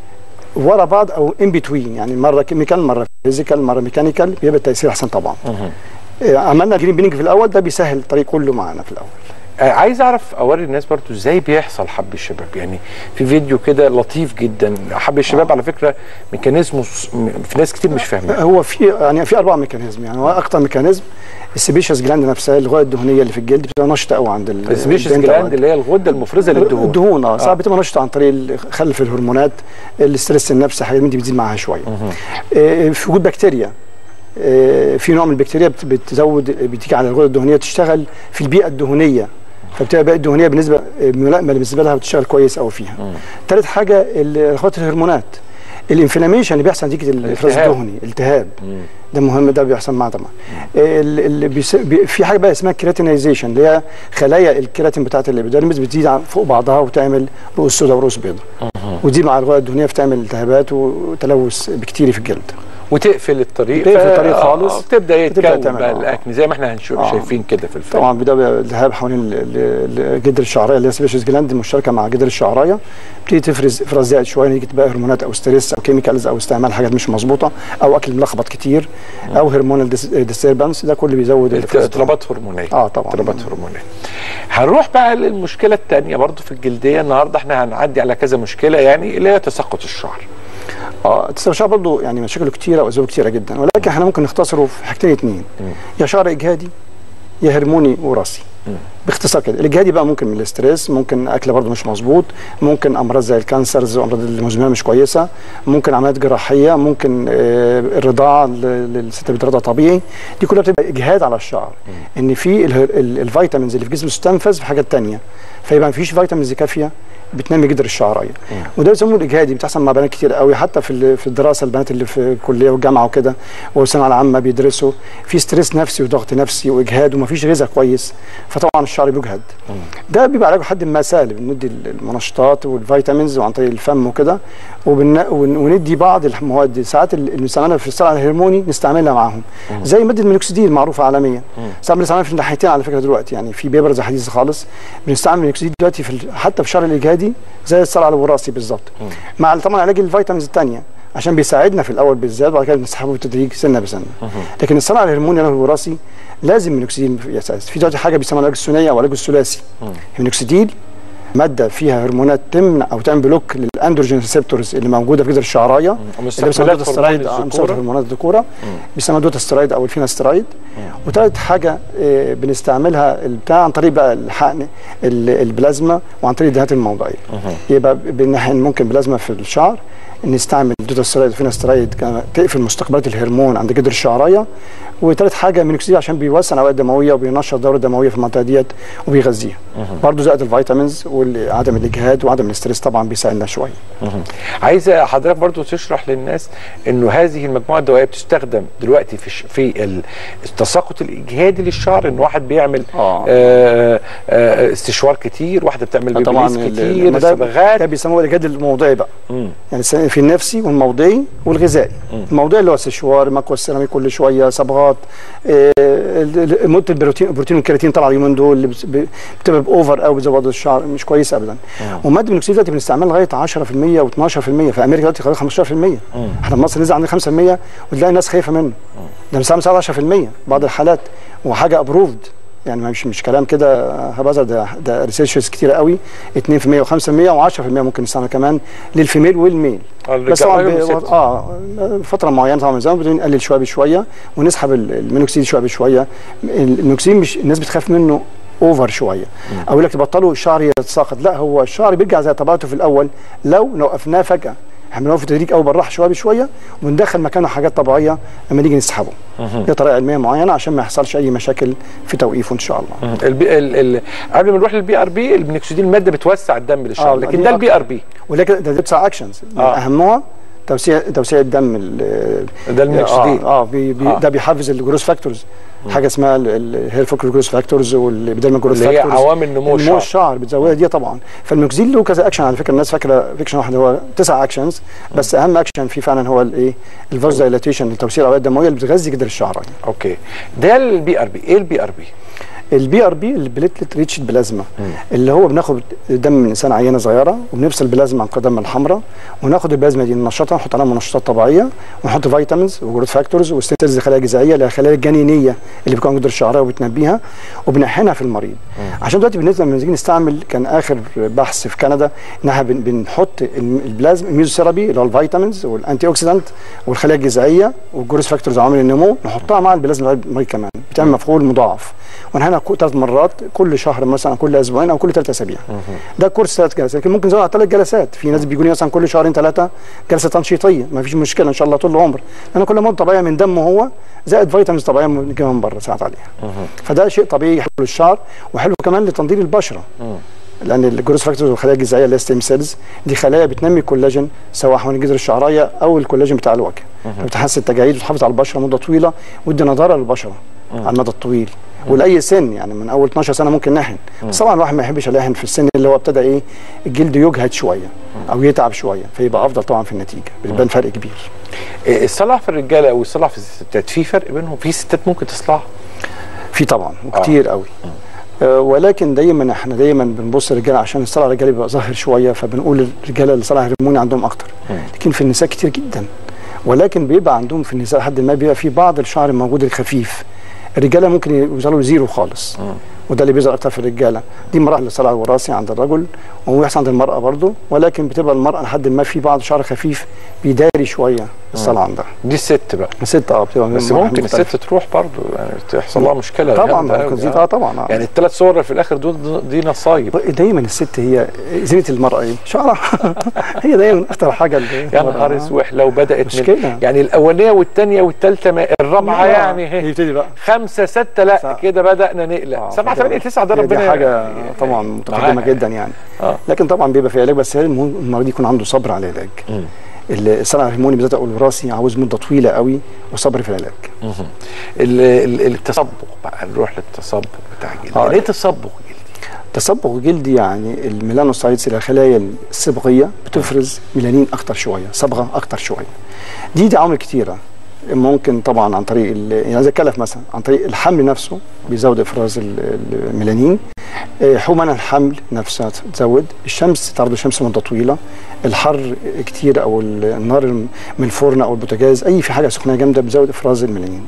ورا بعض او ان بتوين، يعني مره كيميكال مره فيزيكال مره ميكانيكال، بيبقى التاثير احسن طبعا. آه عملنا جرين بيننج في الاول، ده بيسهل الطريق كله معانا في الاول. آه عايز اعرف اوري الناس برضو ازاي بيحصل حب الشباب. يعني في فيديو كده لطيف جدا. حب الشباب آه. على فكره ميكانيزمه في ناس كتير مش فاهمه. هو في يعني في اربع ميكانيزم، يعني هو اكتر ميكانيزم السبيشيس جلاند نفسها، الغده الدهنيه اللي في الجلد بتبقى نشطه قوي عند السبيشيس جلاند اللي هي الغده المفرزه للدهون. الدهون اه ساعات بتبقى نشطه عن طريق خلف الهرمونات، الاسترس النفسي، حاجات دي بتزيد معاها شويه. آه في وجود بكتيريا، آه في نوع من البكتيريا بتزود بتيجي على الغده الدهنيه تشتغل في البيئه الدهنيه، فبتبقى البيئه الدهنيه بالنسبه ملائمه بالنسبه لها بتشتغل كويس قوي فيها. ثالث حاجه اخوات الهرمونات، الانفلاميشن اللي بيحصل نتيجه الافراز الدهني، التهاب، ده مهم، ده بيحصل معاه طبعا. اللي بيس... بي... في حاجه بقى اسمها كيراتينايزيشن، اللي هي خلايا الكيراتين بتاعت الابيديرمس بتزيد فوق بعضها وتعمل رؤوس سوداء ورؤوس بيضاء، ودي مع الغده الدهنيه بتعمل التهابات وتلوث بكتيري في الجلد، وتقفل الطريق، تقفل الطريق خالص، وتبدا يتكون بقى الاكن زي ما احنا هنشوف آه. شايفين كده في الفيلم. طبعا بيبدا التهاب حوالين الجدر الشعريه اللي هي سبيشيس جلاند مشتركه مع جدر الشعريه، بتبتدي تفرز افراز زائد شويه نتيجه بقى هرمونات او ستريس او كيميكالز او استعمال حاجات مش مظبوطه او اكل ملخبط كتير او هرمونال ديستربنس، ده كله بيزود اضطرابات هرمونيه. اه طبعا اضطرابات هرمونيه. هنروح بقى للمشكله الثانيه برضو في الجلديه. النهارده احنا هنعدي على كذا مشكله، يعني اللي هي تساقط الشعر. اه تساقط الشعر برضه يعني مشاكله كتيره واسبابه كتيره جدا، ولكن احنا ممكن نختصره في حاجتين اتنين، يا شعر اجهادي يا هرموني وراثي. باختصار كده، الاجهادي بقى ممكن من الاستريس، ممكن اكل برضه مش مظبوط، ممكن امراض زي الكانسرز وامراض المزمنه مش كويسه، ممكن عمليات جراحيه، ممكن آه الرضاعه للست بترضع طبيعي، دي كلها بتبقى اجهاد على الشعر. ان في الفيتامينز اللي في الجسم تستنفذ في حاجات ثانيه، فيبقى ما فيش فيتامينز كافيه بتنمي جدر الشعريه، وده بيسموه الاجهادي. بتحصل مع بنات كتير قوي، حتى في في الدراسه، البنات اللي في الكليه والجامعه وكده والثانويه العامه بيدرسوا في ستريس نفسي وضغط نفسي واجهاد وما فيش غذاء كويس، فطبعا الشعر بيجهد. ده بيبقى علاجه حد ما سهل، بندي المنشطات والفيتامينز وعن طريق الفم وكده، وندي بعض المواد ساعات اللي بنستعملها في الصرع الهرموني نستعملها معاهم، زي ماده المينوكسيديل المعروفه عالميا. ساعات بنستعملها في الناحيتين على فكره دلوقتي، يعني في بيبرز حديثه خالص بنستعمل المينوكسيديل دلوقتي في حتى في الشعر الاجهادي زي الصرع الوراثي بالظبط، مع طبعا علاج الفيتامينز الثانيه عشان بيساعدنا في الاول بالذات، وبعد كده بنسحبه بالتدريج سنه بسنه. لكن الصرع الهرموني الوراثي لازم مينوكسيديل في اساس. في دلوقتي حاجه بيسموها العلاج الثنائي او العلاج الثلاثي. المينوكسيديل ماده فيها هرمونات تمنع او تعمل بلوك للاندروجين ريسبتورز اللي موجوده في جدر الشعرايه، اللي بيسموها السترايد، هرمونات الذكوره، بيسموها دوت سترايد او الفينسترايد. وثالث حاجه اه بنستعملها البتاع عن طريق بقى الحقن البلازما وعن طريق الدهانات الموضعيه. يبقى بالناحيه ممكن بلازما في الشعر نستعمل دوتاسترايد وفينسترايد تقفل مستقبلات الهرمون عند جدر الشعرايه. وثالث حاجه مينوكسيديل عشان بيوسع الاوعيه الدمويه وبينشط الدوره الدمويه في المنطقه ديت وبيغذيها. برضه زائد الفيتامينز وعدم الاجهاد وعدم الاستريس طبعا بيساعدنا شويه. عايز حضرتك برضه تشرح للناس انه هذه المجموعه الدوائيه بتستخدم دلوقتي في في التساقط الاجهادي للشعر، ان واحد بيعمل آه. آه آه استشوار كتير، واحده بتعمل بيبليس كتير، صبغات، ده بيسموه الاجهاد الموضعي بقى. مم. يعني في النفسي والموضعي والغذائي. الموضعي اللي هو استشوار، مكوى السيراميك كل شويه، صبغات، مده البروتين البروتين والكيراتين طبعا اليومين دول اللي بتبقى باوفر قوي بتزود الشعر، مش كويسه ابدا. وماده المينوكسيديل دلوقتي بنستعملها لغايه عشرة في المية و12% في امريكا دلوقتي خلاص خمستاشر في المية. احنا في مصر نزل عندنا خمسة في المية وتلاقي الناس خايفه منه. ده بنستعمل ساعات عشرة في المية بعض الحالات، وحاجه ابروفد، يعني مش مش كلام كده هبذا، ده ده ريسيرشز كتيره قوي، اتنين في المية و5% و10% ممكن نستعمل كمان للفيميل والميل. بس طبعا اه فتره معينه طبعا زي ما بدنا نقلل شويه بشويه ونسحب المينوكسيديل شويه بشويه. المينوكسيديل مش الناس بتخاف منه اوفر شويه، او يقول لك تبطلوا الشعر يتساقط، لا هو الشعر بيرجع زي طبيعته في الاول لو وقفناه فجاه. احنا بنوقف التدريج او بالراحه شويه بشويه وندخل مكانه حاجات طبيعيه لما نيجي نسحبه. دي طريقه علميه معينه عشان ما يحصلش اي مشاكل في توقيفه ان شاء الله. البي ال ال قبل ما نروح للبي ار بي، المينوكسيديل ماده بتوسع الدم للشعر، آه لكن ده البي ار بي ولكن ده تسع اكشنز آه. اهمها توسيع توسيع الدم ده المينوكسيديل. اه, آه, بي بي آه. ده بيحفز الجروث فاكتورز، حاجه اسمها الهير فولكر جروث فاكتورز والابيديرمال جروث فاكتورز اللي هي عوامل نمو الشعر. نمو الشعر بتزودها دي طبعا. فالمينوكسيديل له كذا اكشن على فكره، الناس فاكره فيكشن واحده، هو تسع اكشنز بس اهم اكشن فيه فعلا هو الايه الفاز دايلاتيشن، توسيع الاوعيه الدمويه اللي بتغذي جدر الشعر. يعني. اوكي ده البي ار بي. ايه البي ار بي؟ البي ار بي البليتلت ريتش بلازما، اللي هو بناخد دم من انسان عينه صغيره وبنفصل بلازما عن الدم الحمراء، وناخد البلازما دي ننشطها نحط عليها منشطات طبيعيه، ونحط فيتامينز وجروث فاكتورز وستيلز خلايا جذعيه اللي هي الخلايا الجنينيه اللي بتكون جدر الشعريه وبتنبيها وبنحقنها في المريض. مم. عشان دلوقتي بالنسبه لما نيجي نستعمل، كان اخر بحث في كندا ان احنا بنحط البلازما الميوزوثيرابي اللي هو الفيتامينز والانتي اوكسيدانت والخلايا الجذعيه والجروث فاكتورز عوامل النمو، نحطها مع البلازما المريض كمان، بتعمل مفعول مضاعف. ونحن ثلاث مرات كل شهر مثلا، كل اسبوعين او كل ثلاث اسابيع. ده كورس ثلاث جلسات، لكن ممكن نزود على ثلاث جلسات. في ناس بيجوا لي مثلا كل شهرين ثلاثه جلسه تنشيطيه، ما فيش مشكله ان شاء الله طول العمر، لان كل مده طبيعيه من دمه هو زائد فيتامينز طبيعيه بنجيبها من بره ساعات عليها. فده شيء طبيعي حلو للشعر وحلو كمان لتنظيف البشره. لان الجروث فاكتورز والخلايا الجذعيه اللي هي ستيم سيلز دي خلايا بتنمي الكولاجين سواء حوالين الجذر الشعريه او الكولاجين بتاع الوجه، بتحسن التجاعيد وتحافظ على البشره مده طويله وتدي نضاره للبشره على المدى الطويل ولاي سن. يعني من اول اتناشر سنه ممكن نحن، بس طبعا الواحد ما يحبش يلاحن في السن اللي هو ابتدى ايه الجلد يجهد شويه او يتعب شويه، فيبقى افضل طبعا في النتيجه، بيبان فرق كبير. الصلع في الرجاله او الصلع في الستات في فرق بينهم؟ في ستات ممكن تصلع؟ في طبعا وكتير قوي. آه ولكن دايما احنا دايما بنبص للرجاله عشان الصلع الرجالي بيبقى ظاهر شويه، فبنقول الرجاله اللي صلع هرموني عندهم اكتر، لكن في النساء كتير جدا. ولكن بيبقى عندهم في النساء لحد ما بيبقى في بعض الشعر الموجود الخفيف. الرجاله ممكن يوصلوا زيرو خالص، م. وده اللي بيظهر اكتر في الرجاله. دي مراحل الصلع الوراثي عند الرجل ويحصل عند المراه برضه، ولكن بتبقى المراه لحد ما في بعض شعر خفيف بيداري شويه الصلع عندها. دي الست بقى. الست اه بتبقى بس ممكن الست تروح برضه يعني تحصل لها مشكله طبعا ممكن تزيد. اه طبعا آه. يعني الثلاث صور في الاخر دول دي نصايب. دايما الست هي زينه المراه ايه؟ شعرها. هي دايما اكتر حاجه اللي يا نهار اسوح لو بدات مشكله يعني الاولانيه والثانيه والثالثه الرابعه يعني هي يبتدي بقى خمسه سته لا كده بدانا نقلق. سبعه ثمانيه تسعه ده ربنا حاجه طبعا متقدمه جدا يعني. آه. لكن طبعا بيبقى في علاج، بس المهم المريض يكون عنده صبر على العلاج. الصلع الهرموني بالذات او الوراثي عاوز مده طويله قوي وصبر في العلاج. التصبغ بقى، نروح للتصبغ بتاع الجلد. آه. ايه تصبغ جلدي؟ تصبغ جلدي يعني الميلانوسايتس اللي الخلايا الصبغيه بتفرز ميلانين اكتر شويه، صبغه اكتر شويه. دي دي عوامل كتيره، ممكن طبعا عن طريق يعني زي الكلف مثلا، عن طريق الحمل نفسه بيزود افراز الميلانين، حمى الحمل نفسها تزود، الشمس تعرض الشمس مده طويله، الحر كتير او النار من الفرن او البوتاجاز، اي في حاجه سخنه جامده بتزود افراز الميلانين.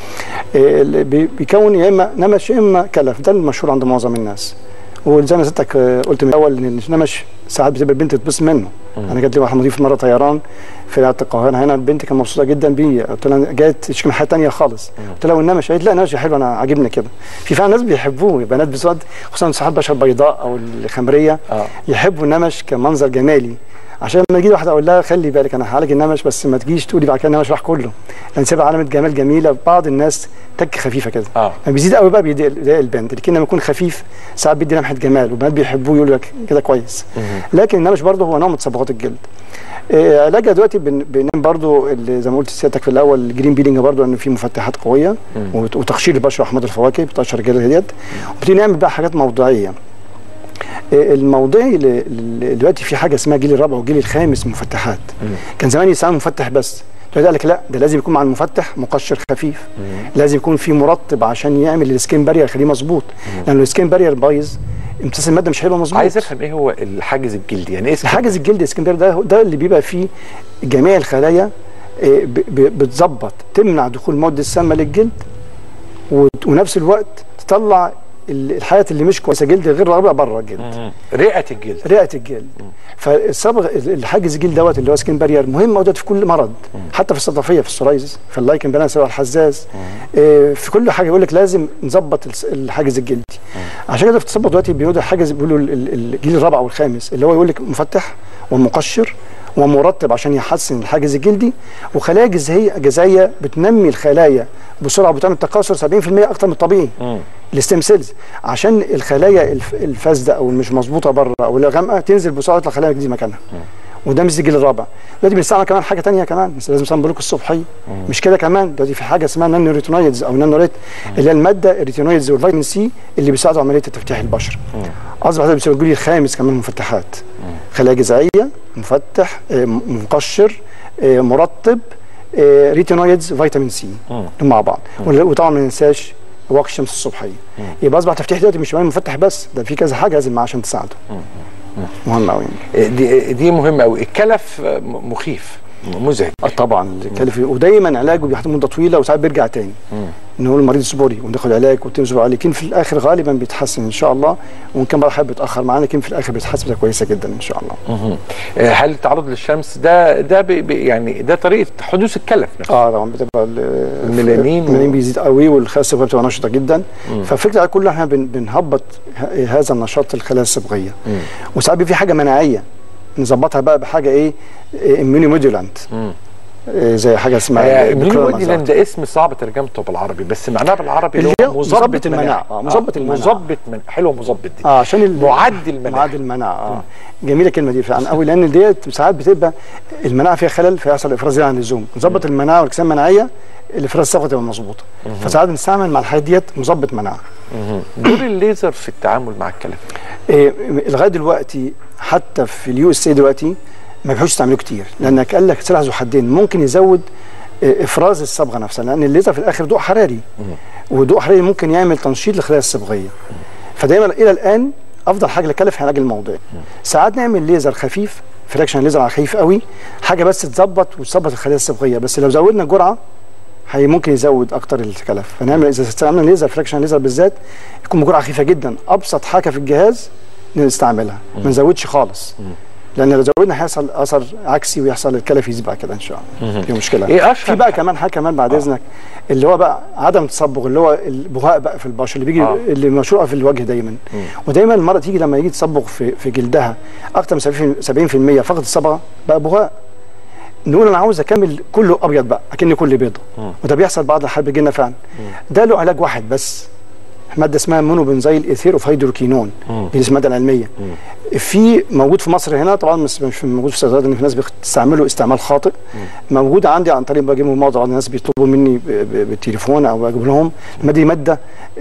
بيكون يا اما نمش يا اما كلف، ده المشهور عند معظم الناس. وزي ما سيادتك قلت من الاول ان النمش ساعات بتبقى البنت تتبسط منه. مم. انا جات لي واحده مضيف مره طيران في القاهره هنا، البنت كانت مبسوطه جدا بيه، قلت لها جايه تشكي من حاجه ثانيه خالص، قلت لها والنمش، قالت لا نمش حلو انا عاجبني كده. في فعلا ناس بيحبوه، بنات بسود خصوصا صاحب بشره بيضاء او الخمريه آه. يحبوا النمش كمنظر جمالي. عشان لما يجي واحده اقول لها خلي بالك انا هعالج النمش، بس ما تجيش تقولي بعد كده النمش راح كله، لان سيبها علامه جمال جميله. بعض الناس تك خفيفه كده اه لما بيزيد قوي بقى بيضايق البنت، لكن لما يكون خفيف ساعات بيدي لمحه جمال والبنات بيحبوه يقولوا لك كده كويس. مم. لكن النمش برضه هو نوع من تصبغات الجلد. آه علاجها دلوقتي بنعمل برضه زي ما قلت سيادتك في الاول الجرين بيلينج، برضه انه في مفتحات قويه وتقشير البشره واحماض الفواكه بتقشر الجلد ديت، وبنبتدي نعمل بقى حاجات موضعيه. الموضعي دلوقتي في حاجه اسمها الجيل الرابع والجيل الخامس مفتحات. مم. كان زمان يستعمل مفتح بس، دلوقتي قال لك لا ده لازم يكون مع المفتح مقشر خفيف. مم. لازم يكون في مرطب عشان يعمل السكين بارير يخليه مظبوط، لان السكين بارير بايظ امتصاص الماده مش هيبقى مظبوط. عايز افهم ايه هو الحاجز الجلدي، يعني ايه الحاجز الجلدي؟ السكين بارير ده ده اللي بيبقى فيه جميع الخلايا بتظبط تمنع دخول المواد السامه للجلد، ونفس الوقت تطلع الحاجات اللي مش كويسه جلد غير رغبه بره الجلد. رئه الجلد رئه الجلد. فالصبغ الحاجز الجلد دوت اللي هو سكين بارير مهم موجود في كل مرض. مم. حتى في الصدفيه في السورايزس في اللايكن بلانس الحزاز، آه في كل حاجه يقول لك لازم نظبط الحاجز الجلدي. مم. عشان كده في التصبغ دلوقتي بيقولوا حاجز، بيقولوا الجيل الرابع والخامس اللي هو يقول لك مفتح ومقشر ومرطب عشان يحسن الحاجز الجلدي، وخلايا جذعيه جذعيه بتنمي الخلايا بسرعه وبتعمل تكاثر سبعين في المية اكتر من الطبيعي. الستيم سيلز عشان الخلايا الفاسده او مش مظبوطه بره او الغامقه تنزل بسرعه تطلع خلايا جديده مكانها. وده مش الجيل الرابع. دلوقتي بنستعمل كمان حاجه ثانيه كمان، بس لازم نستعمل بلوك الصبحيه. مش كده كمان، دلوقتي في حاجه اسمها نانو ريتينويدز او نانو ريت، اللي هي الماده الريتينويدز والفيتامين سي اللي بيساعدوا عمليه تفتيح البشره. اصبح ده بيسموه الجيل الخامس كمان مفتحات. خلايا جذعيه، مفتح، مقشر، مرطب، ريتينويدز، فيتامين سي مع بعض. وطبعا ما ننساش واقي الشمس الصبحيه. يبقى اصبح تفتيح دلوقتي مش كمان مفتح بس، ده في كذا حاجه لازم معاه عشان تساعده. مهم قوي. دي دي مهمه قوي. الكلف مخيف مزعج. اه طبعا الكلف، ودايما علاجه بياخد مده طويله وساعات بيرجع تاني. نقول المريض اصبري وناخد علاج وتنزل عليه، لكن في الاخر غالبا بيتحسن ان شاء الله، وان كان بقى حابب يتاخر معانا لكن في الاخر بيتحسن كويسه جدا ان شاء الله. هل التعرض للشمس ده ده بي يعني ده طريقه حدوث الكلف نفسه؟ اه طبعا بتبقى الميلانين الميلانين و... بيزيد قوي والخلايا الصبغيه بتبقى نشطه جدا. فالفكره كلها احنا بن... بنهبط هذا النشاط الخلايا الصبغيه، وساعات في حاجه مناعيه نظبطها بقى بحاجه ايه اميوني موديولانت، زي حاجه اسمها اميونيموديولانت. ده اسم صعب ترجمته بالعربي، بس معناه بالعربي اللي هو مظبط المناعه. اه مظبط المناعه. مظبط من حلوه مظبط دي. اه عشان معدل المناعه. معدل المناعه. اه جميله الكلمه دي فعلا قوي، لان ديت ساعات بتبقى المناعه فيها خلل فيحصل افراز زياده عن اللزوم. نظبط المناعه والاجسام المناعيه، الافراز الصبغه تبقى مظبوطه. فساعات بنستعمل مع الحاجات ديت مظبط مناعه. دور الليزر في التعامل مع الكلف إيه لغايه دلوقتي حتى في اليو اس اي دلوقتي ما بيحبوش يستعملوه كتير، لانك قال لك سلاح ذو حدين، ممكن يزود افراز الصبغه نفسها، لان الليزر في الاخر ضوء حراري، وضوء حراري ممكن يعمل تنشيط للخلايا الصبغيه. فدايما الى الان افضل حاجه للكلف علاج الموضعي. ساعات نعمل ليزر خفيف، فراكشن ليزر خفيف قوي، حاجه بس تظبط وتظبط الخلايا الصبغيه، بس لو زودنا الجرعه هي ممكن يزود اكتر الكلف. فنعمل اذا استعملنا ليزر فراكشن ليزر بالذات يكون بجرعه خفيفه جدا، ابسط حاجه في الجهاز نستعملها، ما نزودش خالص، لان لو زودنا هيحصل اثر عكسي ويحصل الكلف يزيد بعد كده ان شاء الله. دي مشكله. ايه في بقى كمان حاجه كمان بعد آه. اذنك، اللي هو بقى عدم التصبغ، اللي هو البهاء بقى في البشره اللي بيجي آه. اللي مشروع في الوجه دايما. مم. ودايما المرأة تيجي لما يجي تصبغ في في جلدها اكتر من سبعين في المية فقد الصبغه بقى بهاء. نقول انا عاوز اكمل كله ابيض بقى اكن كل بيضه، وده بيحصل بعض الحالات بيجي لنا فعلا. ده له علاج واحد بس، ماده اسمها مونوبنزيل ايثير اوف هيدروكينون، دي الماده العلميه. في موجود في مصر هنا طبعا، مش موجود في الصيدليات، ان في ناس بتستعمله استعمال خاطئ. موجوده عندي عن طريق بجيبه من موضع، الناس بيطلبوا مني بالتليفون او بجيب لهم. الماده دي ماده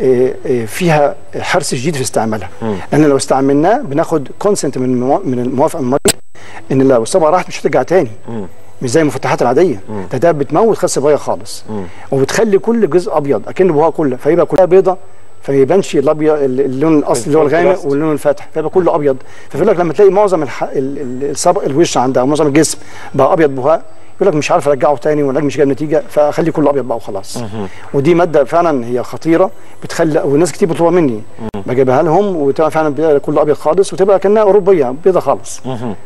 فيها حرص شديد في استعمالها، لان لو استعملناه بناخد كونسنت من من الموافقه من المريض ان لو الصبغه راحت مش هترجع تاني. مش زي المفتحات العاديه، ده ده بتموت خلايا صبغيه خالص، وبتخلي كل جزء ابيض اكنه بهاء كله، فيبقى كلها بيضه، فما يبانش الابيض اللون الاصلي اللي هو الغامق واللون الفاتح، فيبقى كله ابيض. فبيقول لك لما تلاقي معظم الصبغ الوش عندها او معظم الجسم بقى ابيض بهاء، يقول لك مش عارف ارجعه تاني والعلاج مش جايب نتيجه، فاخلي كله ابيض بقى وخلاص. ودي ماده فعلا هي خطيره بتخلي، والناس كتير بيطلبوها مني بجيبها لهم، وتبقى فعلا كله ابيض خالص، وتبقى كانها اوروبيه بيضه خالص.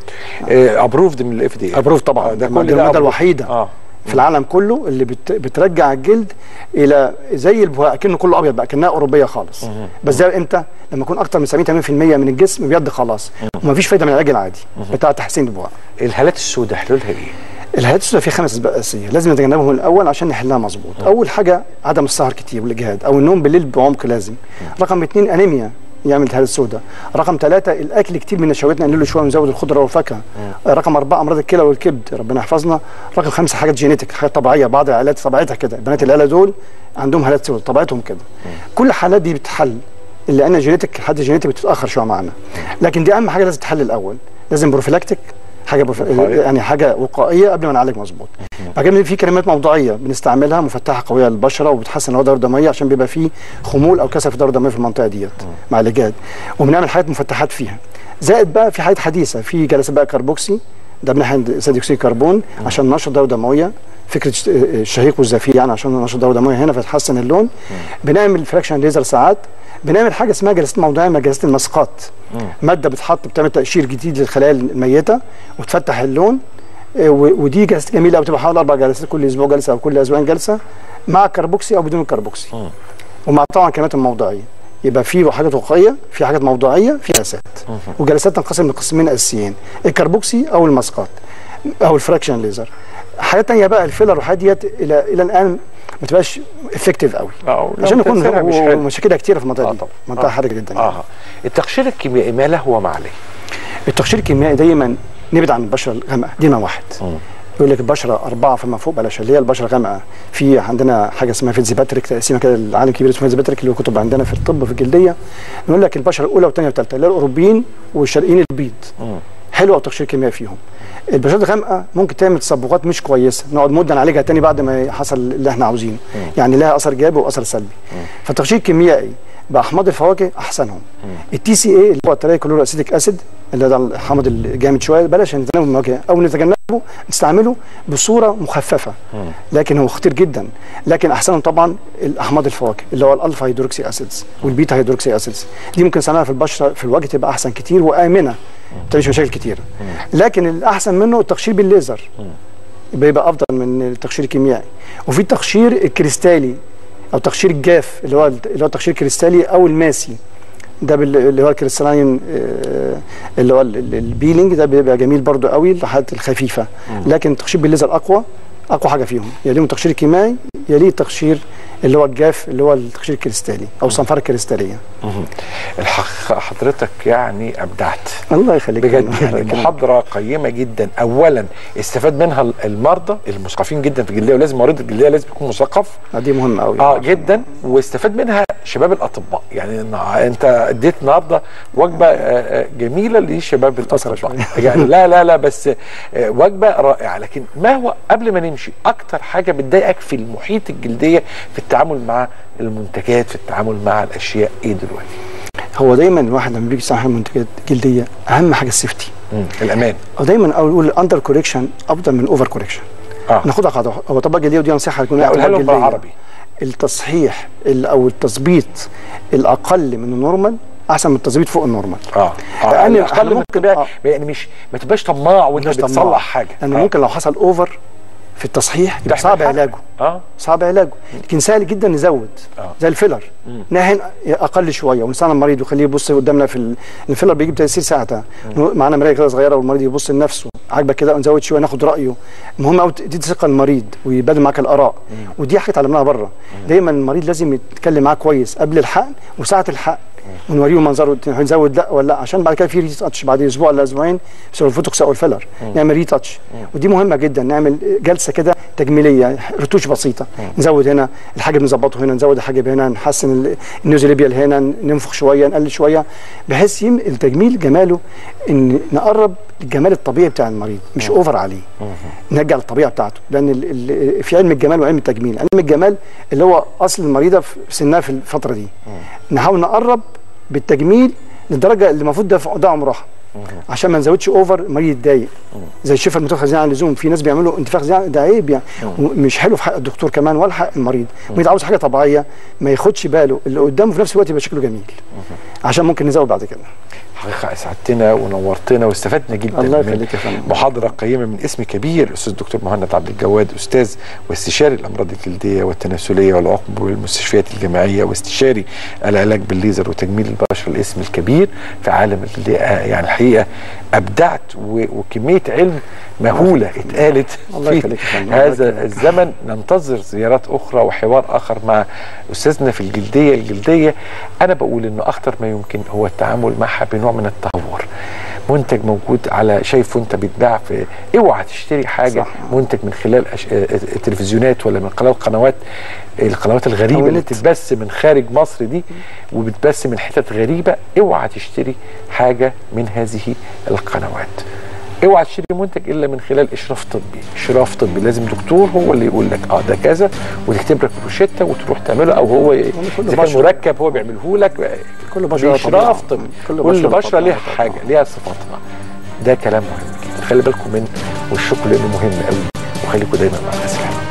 ابروفد من الاف دي. ابروف طبعا، ده الماده الوحيده آه. في العالم كله اللي بت... بترجع الجلد الى زي البهاء كأنه كله ابيض بقى كأنها اوروبيه خالص. مه. بس ده امتى؟ لما يكون اكتر من سبعين ثمانين في المية من الجسم ابيض خلاص، ومفيش فايده من العلاج العادي مه. بتاع تحسين البهاء. الهالات السوداء حلولها ايه؟ الهالات السوداء في خمس اسباب اساسيه لازم نتجنبهم الاول عشان نحلها مظبوط. اول حاجه عدم السهر كتير والاجهاد او النوم بالليل بعمق لازم. مه. رقم اثنين انيميا يعمل الهالات السوداء. رقم ثلاثة الاكل كتير من نشوياتنا نقلله شويه ونزود الخضره والفاكهه. رقم أربعة امراض الكلى والكبد ربنا يحفظنا. رقم خمسة حاجات جينيتك، حاجات طبيعيه، بعض العائلات طبيعتها كده، البنات العيله دول عندهم هالات سوداء طبيعتهم كده. كل الحالات دي بتحل، الا ان جينيتك حد جينيتك بتتاخر شويه معانا، لكن دي اهم حاجه لازم تتحل الاول. لازم بروفيلاكتيك، حاجه بروف... يعني حاجه وقائيه قبل ما نعالج مظبوط. بعد كده في كريمات موضعيه بنستعملها مفتحه قويه للبشره وبتحسن الدوره الدمويه عشان بيبقى فيه خمول او كسر في الدوره الدمويه في المنطقه ديت مع الاجهاد، وبنعمل حاجات مفتحات فيها. زائد بقى في حاجات حديثه، في جلسات بقى كربوكسي، ده بنحقن ثاني اكسيد الكربون عشان ننشط الدوره الدمويه، فكره الشهيق والزفير يعني عشان ننشط الدوره الدمويه هنا فتحسن اللون. بنعمل فراكشن ليزر ساعات، بنعمل حاجه اسمها جلسات موضعيه مع جلسات المسقات، ماده بتحط بتعمل تقشير جديد للخلايا الميته وتفتح اللون، ودي جلسات جميله قوي، بتبقى حوالي اربع جلسات كل اسبوع جلسه او كل اسبوعين جلسه، مع الكربوكسي او بدون الكربوكسي. ومع طبعا الكريمات الموضعيه. يبقى في حاجات وقائيه، في حاجات موضوعيه، في جلسات. وجلسات تنقسم لقسمين اساسيين، الكربوكسي او المسقات او الفراكشن ليزر. حاجات ثانيه بقى الفيلر والحاجات ديت الى الى الان ما تبقاش افكتيف قوي عشان نكون مشاكلها كتيره في المنطقه دي. منطقه حرجه جدا. اه التقشير الكيميائي ما له وما عليه؟ التقشير الكيميائي دايما نبعد عن البشره الغامقه دي نوع واحد. م. يقول لك البشره اربعه فما فوق بلاش، اللي هي البشره الغامقه. في عندنا حاجه اسمها فيتزباتريك، تقسيمه كده العالم كبير اسمه فيتزباتريك اللي هو كتب عندنا في الطب في الجلديه. نقول لك البشره الاولى والثانيه والثالثه اللي هي الاوروبيين والشرقيين البيض. م. حلوه وتقشير كيميائي فيهم. البشرات الغامقه ممكن تعمل تصبغات مش كويسه، نقعد مده نعالجها تاني بعد ما حصل اللي احنا عاوزينه. م. يعني لها اثر ايجابي واثر سلبي. فالتقشير الكيميائي باحماض الفواكه احسنهم. التي سي اي اللي هو الترايكلور اسيتيك اسيد اللي ده الحامض الجامد شويه، بلاش نتجنبه من الفواكه او نتجنبه نستعمله بصوره مخففه، لكن هو خطير جدا. لكن احسنهم طبعا الاحماض الفواكه اللي هو الالفا هيدروكسي اسيدز والبيتا هيدروكسي اسيدز، دي ممكن نستعملها في البشره في الوجه تبقى احسن كتير وامنه، ما تعملش مشاكل كتير. لكن الاحسن منه التقشير بالليزر بيبقى افضل من التقشير الكيميائي. وفي التقشير الكريستالي او تقشير الجاف اللي هو اللي هو التقشير الكريستالي او الماسي، ده اللي هو الكريستالين اللي هو البيلينج، ده بيبقى جميل برضو قوي للحالات الخفيفه. لكن التقشير بالليزر اقوى اقوى حاجه فيهم، يليهم التقشير الكيميائي يليه التقشير اللي هو الجاف اللي هو التقشير الكريستالي او الصنفره الكريستاليه. الحق حضرتك يعني ابدعت. الله يخليك بجد، يعني محاضره قيمه جدا. اولا استفاد منها المرضى المثقفين جدا في الجلديه، ولازم مريض الجلديه لازم يكون مثقف، دي مهمه قوي اه جدا. واستفاد منها شباب الاطباء، يعني انت اديت النهارده وجبه جميله لشباب الاطباء يعني لا لا لا بس وجبه رائعه. لكن ما هو قبل ما نمشي اكتر حاجه بتضايقك في المحيط الجلديه في التعامل مع المنتجات، في التعامل مع الاشياء ايه دلوقتي؟ هو دايما الواحد لما بيجي يصنع منتجات جلديه اهم حاجه السيفتي، الامان. ودايما اقول اندر كوريكشن افضل من اوفر كوريكشن. آه. ناخدها قاعده. هو طبقه جلديه ودي نصيحه تكون قولها لهم بالعربي. التصحيح او التظبيط الاقل من النورمال احسن من التظبيط فوق النورمال. اه, آه. يعني اقل من الطبيعي. آه. يعني مش ما تبقاش طماع وانت بتصلح حاجه، لان يعني آه. ممكن لو حصل اوفر في التصحيح يبقى صعب علاجه. اه صعب علاجه، لكن سهل جدا نزود. آه. زي الفيلر ناهن اقل شويه ونستنى المريض وخليه يبص قدامنا في الفيلر بيجيب تاثير ساعتها، معانا مرايه كده صغيره والمريض يبص لنفسه عاجبك كده ونزود شويه ناخد رايه. المهم قوي تدي ثقه للمريض ويبادل معاك الاراء. مم. ودي حاجه اتعلمناها بره. دايما المريض لازم يتكلم معاه كويس قبل الحقن وساعه الحقن، ونوريه منظره نزود لا ولا، عشان بعد كده في ريتاتش بعد اسبوع ولا اسبوعين بسبب الفوتوكس او الفيلر نعمل ريتاتش. ودي مهمه جدا، نعمل جلسه كده تجميليه رتوش بسيطه. مم. نزود هنا الحاجب نظبطه هنا، نزود الحاجب هنا، نحسن النيوزوليبيال هنا، ننفخ شويه نقلل شويه، بحيث التجميل جماله ان نقرب الجمال الطبيعي بتاع المريض مش مم. اوفر عليه. مم. نرجع للطبيعه بتاعته، لان ال ال في علم الجمال وعلم التجميل، علم الجمال اللي هو اصل المريضه في سنها في الفتره دي. مم. نحاول نقرب بالتجميل للدرجه اللي المفروض ده ده عمرها، عشان ما نزودش اوفر المريض يتضايق. زي الشفاء المنتفخ زياده عن اللزوم، في ناس بيعملوا انتفاخ زياده، ده عيب يعني، مش حلو في حق الدكتور كمان ولا حق المريض. المريض عاوز حاجه طبيعيه ما ياخدش باله اللي قدامه، في نفس الوقت يبقى شكله جميل، عشان ممكن نزود بعد كده. حقيقة اسعدتنا ونورتنا واستفدنا جدا. الله يخليك يا فندم. محاضرة قيمة من اسم كبير، الاستاذ الدكتور مهند عبد الجواد، استاذ واستشاري الامراض الجلديه والتناسليه والعقم والمستشفيات الجامعيه، واستشاري العلاج بالليزر وتجميل البشره، الاسم الكبير في عالم الجلديه. يعني الحقيقه ابدعت وكميه علم مهوله اتقالت في هذا الزمن. ننتظر زيارات اخرى وحوار اخر مع استاذنا في الجلديه. الجلديه انا بقول انه اخطر ما يمكن هو التعامل معها بنوع من التهور. منتج موجود على شايفه انت بيتباع في، اوعى تشتري حاجه صح. منتج من خلال أش... التلفزيونات ولا من خلال قنوات القنوات الغريبه اللي بتتبث من خارج مصر دي وبتبث من حتت غريبه. اوعى تشتري حاجه من هذه القنوات. اوعى تشتري منتج الا من خلال اشراف طبي. اشراف طبي لازم دكتور هو اللي يقول لك اه ده كذا، ويكتب لك روشته وتروح تعمله، او هو اذا كان مركب هو بيعمله لك. كل بشره اشراف طبي، كل بشره ليها حاجه ليها صفاتها. ده كلام مهم جدا، خلي بالكم منه والشكر لانه مهم قوي، وخليكم دايما مع الناس.